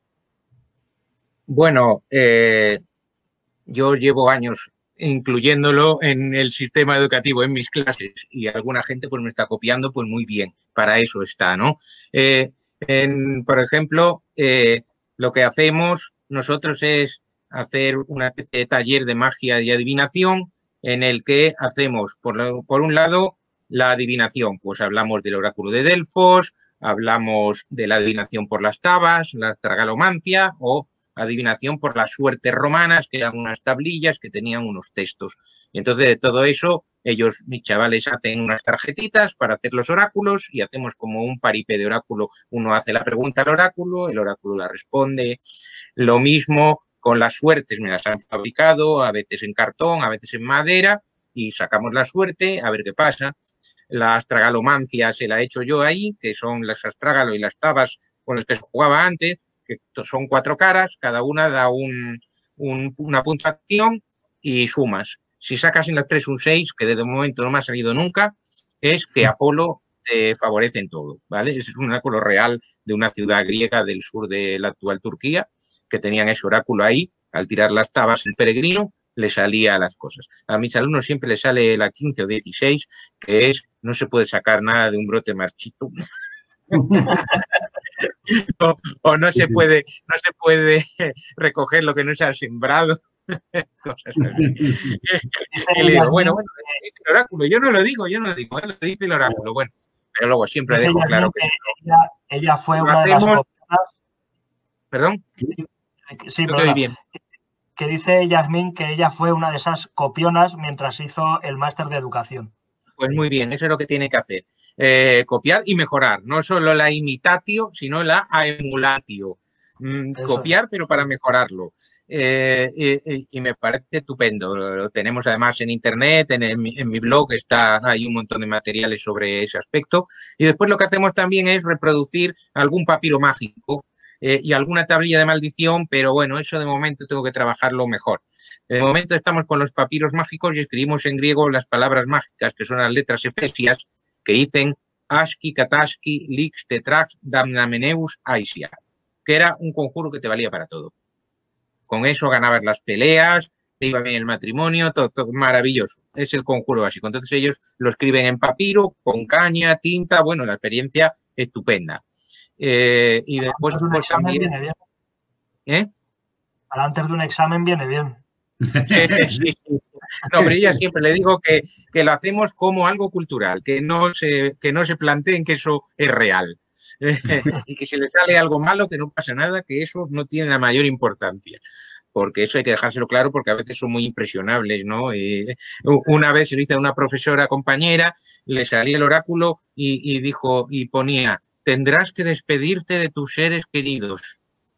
Bueno, eh, yo llevo años incluyéndolo en el sistema educativo, en mis clases, y alguna gente pues me está copiando, pues muy bien, para eso está, ¿no? Eh, en, por ejemplo, eh, lo que hacemos nosotros es hacer una especie de taller de magia y adivinación en el que hacemos, por, por un lado, la adivinación, pues hablamos del oráculo de Delfos, hablamos de la adivinación por las tabas, la tragalomancia o adivinación por las suertes romanas, que eran unas tablillas que tenían unos textos. Y entonces de todo eso, ellos, mis chavales, hacen unas tarjetitas para hacer los oráculos y hacemos como un paripé de oráculo. Uno hace la pregunta al oráculo, el oráculo la responde. Lo mismo con las suertes, me las han fabricado, a veces en cartón, a veces en madera, y sacamos la suerte, a ver qué pasa. La astragalomancia se la he hecho yo ahí, que son las astrágalo y las tabas con las que se jugaba antes, que son cuatro caras, cada una da un, un, una puntuación y sumas. Si sacas en las tres un seis, que desde el momento no me ha salido nunca, es que Apolo te favorece en todo, ¿vale? Es un oráculo real de una ciudad griega del sur de la actual Turquía, que tenían ese oráculo ahí, al tirar las tabas el peregrino, le salía las cosas. A mis alumnos siempre les sale la quince o dieciséis, que es, no se puede sacar nada de un brote marchito. O, o no se puede, no se puede recoger lo que no se ha sembrado. Cosas así. Y le digo, bueno, bueno, dice el oráculo, yo no lo digo, yo no lo digo, lo dice el oráculo, bueno, pero luego siempre dice dejo Yasmín claro que, que ella, ella fue lo una hacemos, de las copionas. ¿Perdón? Sí, no te oí bien. Que, que dice Yasmín que ella fue una de esas copionas mientras hizo el máster de educación. Pues muy bien, eso es lo que tiene que hacer. Eh, copiar y mejorar, no solo la imitatio, sino la emulatio. Mm, copiar, pero para mejorarlo. Eh, y, y me parece estupendo. Lo, lo tenemos además en internet, en, en, mi, en mi blog está, hay un montón de materiales sobre ese aspecto. Y después lo que hacemos también es reproducir algún papiro mágico eh, y alguna tablilla de maldición, pero bueno, eso de momento tengo que trabajarlo mejor. De momento estamos con los papiros mágicos y escribimos en griego las palabras mágicas, que son las letras efesias, que dicen Aski, Kataski, Lix, Tetrax, Damnameneus, Aisia, que era un conjuro que te valía para todo. Con eso ganabas las peleas, te iba bien el matrimonio, todo, todo maravilloso. Es el conjuro básico. Entonces ellos lo escriben en papiro, con caña, tinta, bueno, la experiencia estupenda. Eh, y después pues, también... Viene bien. ¿Eh? para antes de un examen viene bien. Sí, sí. No, pero yo ya siempre le digo que, que lo hacemos como algo cultural, que no se, que no se planteen que eso es real. Y que si le sale algo malo, que no pasa nada, que eso no tiene la mayor importancia. Porque eso hay que dejárselo claro, porque a veces son muy impresionables, ¿no? Eh, una vez se lo hizo a una profesora compañera, le salía el oráculo y, y dijo, y ponía, tendrás que despedirte de tus seres queridos.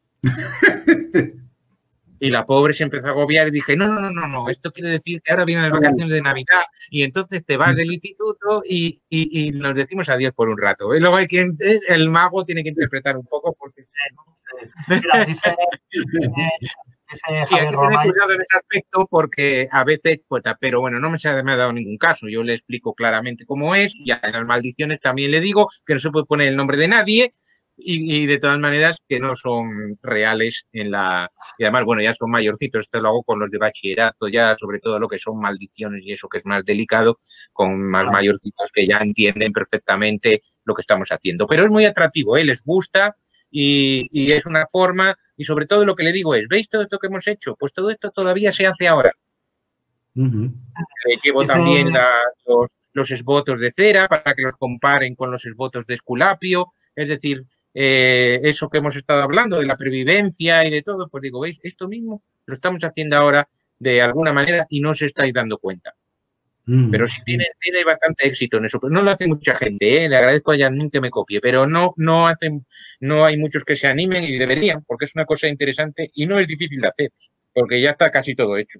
Y la pobre se empezó a agobiar y dije, no, no, no, no, esto quiere decir que ahora vienen las vacaciones de Navidad y entonces te vas del instituto y, y, y nos decimos adiós por un rato. Y luego hay que, el mago tiene que interpretar un poco porque... Mira, dice, dice sí, hay que tener cuidado en ese aspecto porque a veces, pues, pero bueno, no me, se me ha dado ningún caso. Yo le explico claramente cómo es y a las maldiciones también le digo que no se puede poner el nombre de nadie. Y, y de todas maneras que no son reales en la... Y además, bueno, ya son mayorcitos, esto lo hago con los de bachillerato, ya sobre todo lo que son maldiciones y eso que es más delicado, con más mayorcitos que ya entienden perfectamente lo que estamos haciendo. Pero es muy atractivo, ¿eh? Les gusta y, y es una forma, y sobre todo lo que le digo es, ¿veis todo esto que hemos hecho? Pues todo esto todavía se hace ahora. Uh-huh. Le llevo también la, los, los esvotos de cera para que los comparen con los esvotos de Esculapio, es decir... Eh, eso que hemos estado hablando de la previvencia y de todo, pues digo, ¿veis? Esto mismo lo estamos haciendo ahora de alguna manera y no os estáis dando cuenta. Mm. Pero sí tiene, tiene bastante éxito en eso. Pero no lo hace mucha gente, ¿eh? Le agradezco a Yasmin que me copie, pero no, no, hacen, no hay muchos que se animen y deberían, porque es una cosa interesante y no es difícil de hacer, porque ya está casi todo hecho.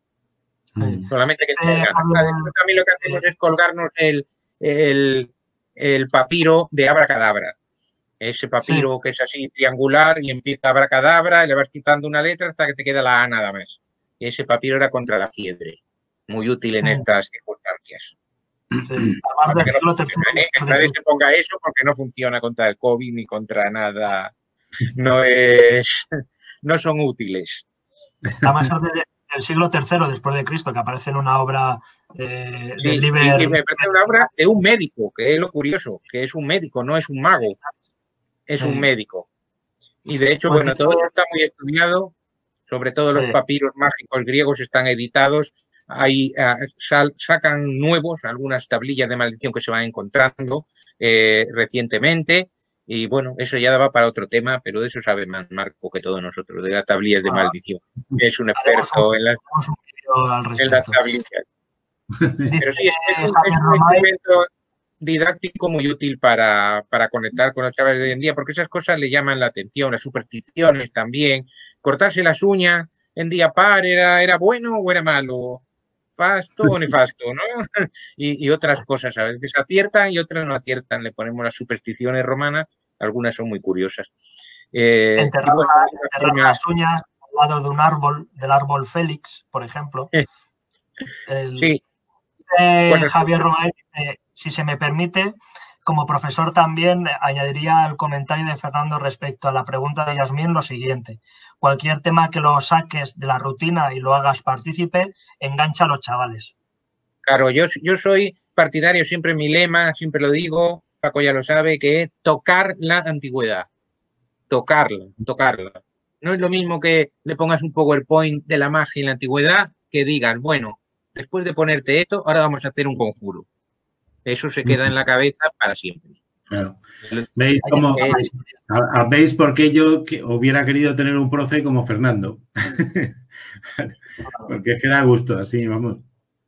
Mm. Solamente que tener ganas. Además, también lo que hacemos es colgarnos el, el, el papiro de abracadabra. Ese papiro sí. que es así triangular y empieza abracadabra y le vas quitando una letra hasta que te queda la A nada más. Y ese papiro era contra la fiebre. Muy útil en sí. estas circunstancias. Sí. Para que, no funcione, ¿eh? Que nadie se ponga eso porque no funciona contra el COVID ni contra nada. No es, no son útiles. Además es del, del siglo tercero después de Cristo, que aparece en una obra eh, sí, de Liber... y me parece una obra de un médico, que es lo curioso, que es un médico, no es un mago. Es un médico. Y de hecho, bueno, todo eso está muy estudiado, sobre todo los papiros mágicos griegos están editados, ahí uh, sal, sacan nuevos, algunas tablillas de maldición que se van encontrando eh, recientemente, y bueno, eso ya daba para otro tema, pero de eso sabe más Marco que todos nosotros, de las tablillas de maldición. Es un experto en las, en las tablillas. Pero sí, es, es, un, es un instrumento didáctico muy útil para, para conectar con los chavales de hoy en día, porque esas cosas le llaman la atención, las supersticiones también. Cortarse las uñas en día par era, era bueno o era malo, fasto o nefasto, ¿no? Y, y otras cosas, a veces aciertan y otras no aciertan. Le ponemos las supersticiones romanas, algunas son muy curiosas. Eh, enterrar, y bueno, enterrar forma... las uñas al lado de un árbol, del árbol Félix, por ejemplo. El... Sí. Eh, bueno, Javier Romay, eh, si se me permite, como profesor también añadiría al comentario de Fernando respecto a la pregunta de Yasmin lo siguiente. Cualquier tema que lo saques de la rutina y lo hagas partícipe, engancha a los chavales. Claro, yo, yo soy partidario, siempre mi lema, siempre lo digo, Paco ya lo sabe, que es tocar la antigüedad. Tocarla, tocarla. No es lo mismo que le pongas un PowerPoint de la magia en la antigüedad que digas, bueno, después de ponerte esto, ahora vamos a hacer un conjuro. Eso se queda en la cabeza para siempre. Claro. ¿Veis, cómo, ¿Veis por qué yo hubiera querido tener un profe como Fernando? Porque es que da gusto, así, vamos.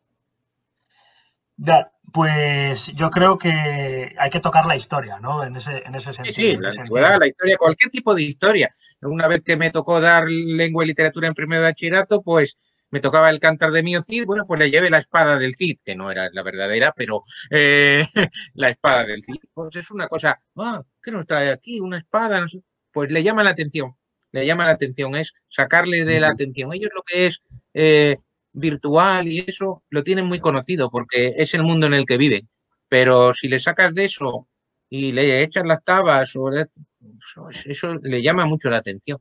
Pues yo creo que hay que tocar la historia, ¿no? En ese, en ese sentido. Sí, sí, la antigüedad, la historia, cualquier tipo de historia. Una vez que me tocó dar lengua y literatura en primero de bachillerato, pues me tocaba el Cantar de Mío Cid, bueno, pues le llevé la espada del Cid, que no era la verdadera, pero eh, la espada del Cid. Pues es una cosa, ah, ¿qué nos trae aquí? Una espada, no sé. Pues le llama la atención, le llama la atención, es sacarle de la atención. Ellos lo que es eh, virtual y eso lo tienen muy conocido porque es el mundo en el que viven, pero si le sacas de eso y le echas las tabas, eso le llama mucho la atención.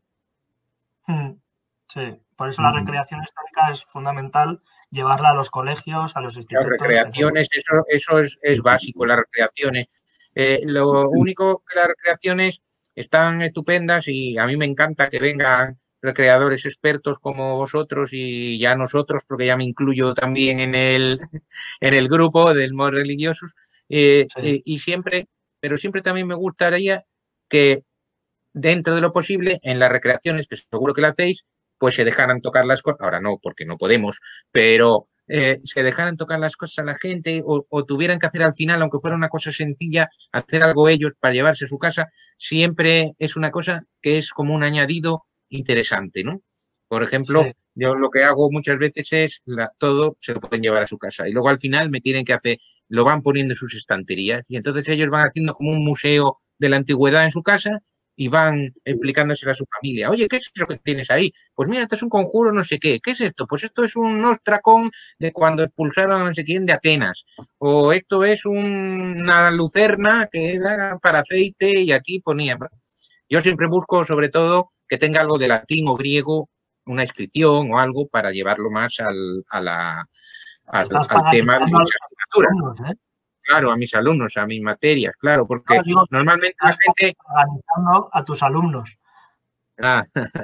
Sí, por eso la recreación histórica es fundamental, llevarla a los colegios, a los institutos. Las recreaciones, eso, eso es, es básico, las recreaciones. Eh, lo único que las recreaciones están estupendas y a mí me encanta que vengan recreadores expertos como vosotros y ya nosotros, porque ya me incluyo también en el, en el grupo del Mod Religiosus, eh, sí. eh, y siempre, pero siempre también me gustaría que dentro de lo posible, en las recreaciones, que seguro que lo hacéis, pues se dejaran tocar las cosas, ahora no, porque no podemos, pero eh, se dejaran tocar las cosas a la gente o, o tuvieran que hacer al final, aunque fuera una cosa sencilla, hacer algo ellos para llevarse a su casa, siempre es una cosa que es como un añadido interesante, ¿no? Por ejemplo, sí. yo lo que hago muchas veces es la, todo se lo pueden llevar a su casa y luego al final me tienen que hacer, lo van poniendo en sus estanterías y entonces ellos van haciendo como un museo de la antigüedad en su casa y van explicándoselo a su familia. Oye, ¿qué es eso que tienes ahí? Pues mira, esto es un conjuro no sé qué. ¿Qué es esto? Pues esto es un ostracón de cuando expulsaron a no sé quién de Atenas. O esto es un, una lucerna que era para aceite y aquí ponía... Yo siempre busco, sobre todo, que tenga algo de latín o griego, una inscripción o algo para llevarlo más al, a la, al, al tema de muchas asignaturas. ¿Eh? Claro, a mis alumnos, a mis materias, claro, porque no, digo, normalmente la gente... Organizando a tus alumnos. Ah,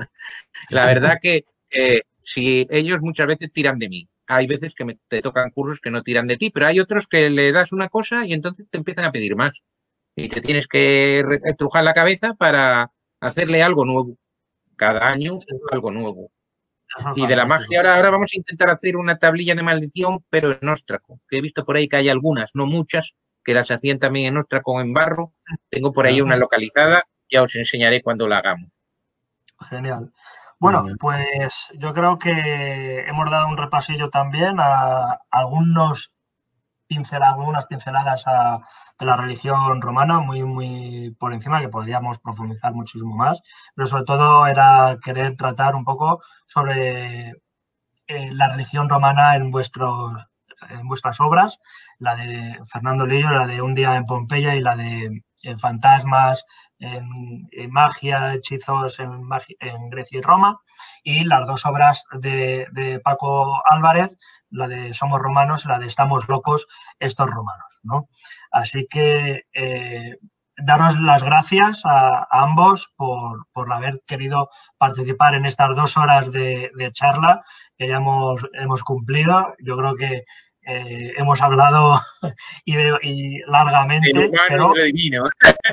la verdad que eh, si ellos muchas veces tiran de mí. Hay veces que me, te tocan cursos que no tiran de ti, pero hay otros que le das una cosa y entonces te empiezan a pedir más. Y te tienes que estrujar la cabeza para hacerle algo nuevo. Cada año algo nuevo. Y de la magia, ahora, ahora vamos a intentar hacer una tablilla de maldición, pero en óstraco. Que he visto por ahí que hay algunas, no muchas, que las hacían también en óstraco en barro. Tengo por ahí una localizada, ya os enseñaré cuando la hagamos. Genial. Bueno, pues yo creo que hemos dado un repasillo también a algunos pincel, algunas pinceladas a, de la religión romana, muy, muy por encima, que podríamos profundizar muchísimo más, pero sobre todo era querer tratar un poco sobre eh, la religión romana en, vuestros, en vuestras obras, la de Fernando Lillo, la de Un día en Pompeya y la de en fantasmas, en, en magia, hechizos en, magia, en Grecia y Roma, y las dos obras de, de Paco Álvarez, la de Somos romanos y la de Estamos locos, estos romanos, ¿no? Así que eh, daros las gracias a, a ambos por, por haber querido participar en estas dos horas de, de charla que ya hemos, hemos cumplido. Yo creo que Eh, hemos hablado y, de, y largamente, pero, divino.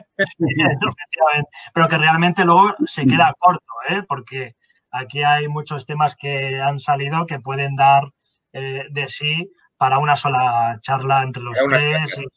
pero que realmente luego se queda corto, ¿eh? Porque aquí hay muchos temas que han salido que pueden dar eh, de sí para una sola charla entre los tres y,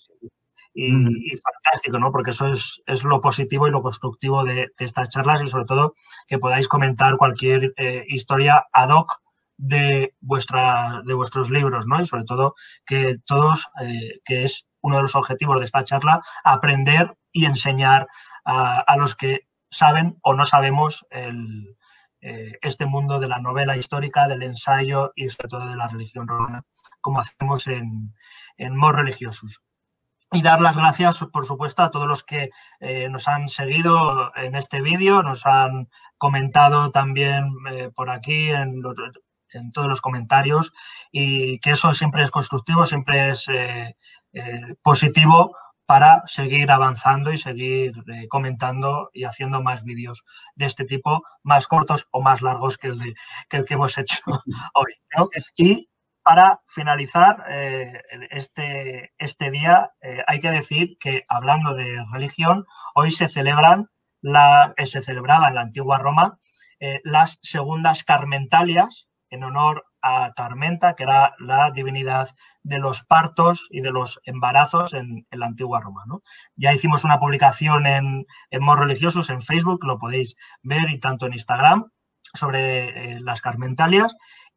y, mm. y fantástico, ¿no? Porque eso es, es lo positivo y lo constructivo de, de estas charlas y sobre todo que podáis comentar cualquier eh, historia ad hoc de, vuestra, de vuestros libros, ¿no? Y sobre todo que todos, eh, que es uno de los objetivos de esta charla, aprender y enseñar a, a los que saben o no sabemos el, eh, este mundo de la novela histórica, del ensayo y sobre todo de la religión romana, como hacemos en, en Mod Religiosus. Y dar las gracias, por supuesto, a todos los que eh, nos han seguido en este vídeo, nos han comentado también eh, por aquí en los, en todos los comentarios y que eso siempre es constructivo, siempre es eh, eh, positivo para seguir avanzando y seguir eh, comentando y haciendo más vídeos de este tipo, más cortos o más largos que el, de, que, el que hemos hecho hoy, ¿no? Y para finalizar eh, este, este día, eh, hay que decir que hablando de religión, hoy se celebran, la, eh, se celebraba en la antigua Roma eh, las segundas Carmentalias, en honor a Carmenta, que era la divinidad de los partos y de los embarazos en, en la antigua Roma, ¿no? Ya hicimos una publicación en, en Mod Religiosus, en Facebook, lo podéis ver, y tanto en Instagram, sobre eh, las Carmentalias,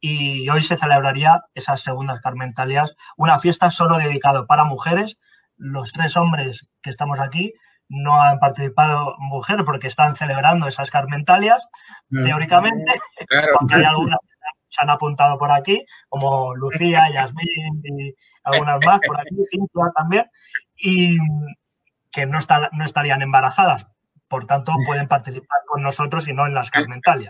y hoy se celebraría esas segundas Carmentalias, una fiesta solo dedicada para mujeres. Los tres hombres que estamos aquí no han participado mujeres porque están celebrando esas Carmentalias, no, teóricamente, claro, aunque hay algunas que se han apuntado por aquí, como Lucía, Yasmín y algunas más por aquí, Cintia también, y que no, está, no estarían embarazadas, por tanto pueden participar con nosotros y no en las Carmentalias.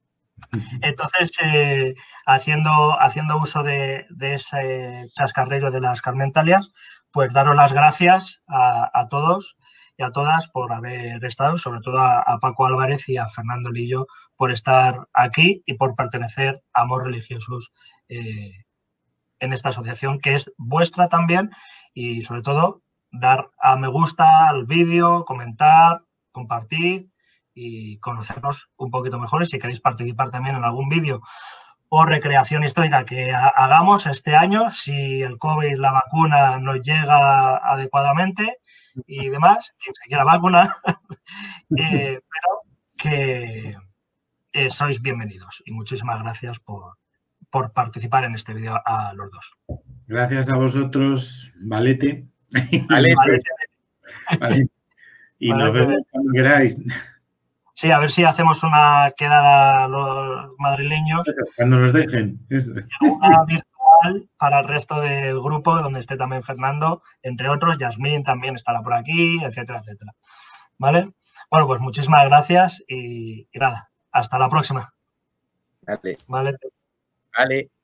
Entonces, eh, haciendo, haciendo uso de, de ese chascarrillo de las Carmentalias, pues daros las gracias a, a todos y a todas por haber estado, sobre todo a, a Paco Álvarez y a Fernando Lillo por estar aquí y por pertenecer a Amor Religiosus eh, en esta asociación que es vuestra también, y sobre todo dar a me gusta al vídeo, comentar, compartir y conocernos un poquito mejor. Y si queréis participar también en algún vídeo o recreación histórica que hagamos este año, si el COVID, la vacuna nos llega adecuadamente y demás, quien se quiera vacunar, eh, pero que eh, sois bienvenidos. Y muchísimas gracias por, por participar en este vídeo a los dos. Gracias a vosotros, Valete. Valete. Valete. Vale. Y Valete. Nos vemos cuando queráis. Sí, a ver si hacemos una quedada los madrileños. Cuando nos dejen. Eso. Una virtual para el resto del grupo, donde esté también Fernando, entre otros. Yasmín también estará por aquí, etcétera, etcétera. ¿Vale? Bueno, pues muchísimas gracias y, y nada, hasta la próxima. Vale. Vale. Vale.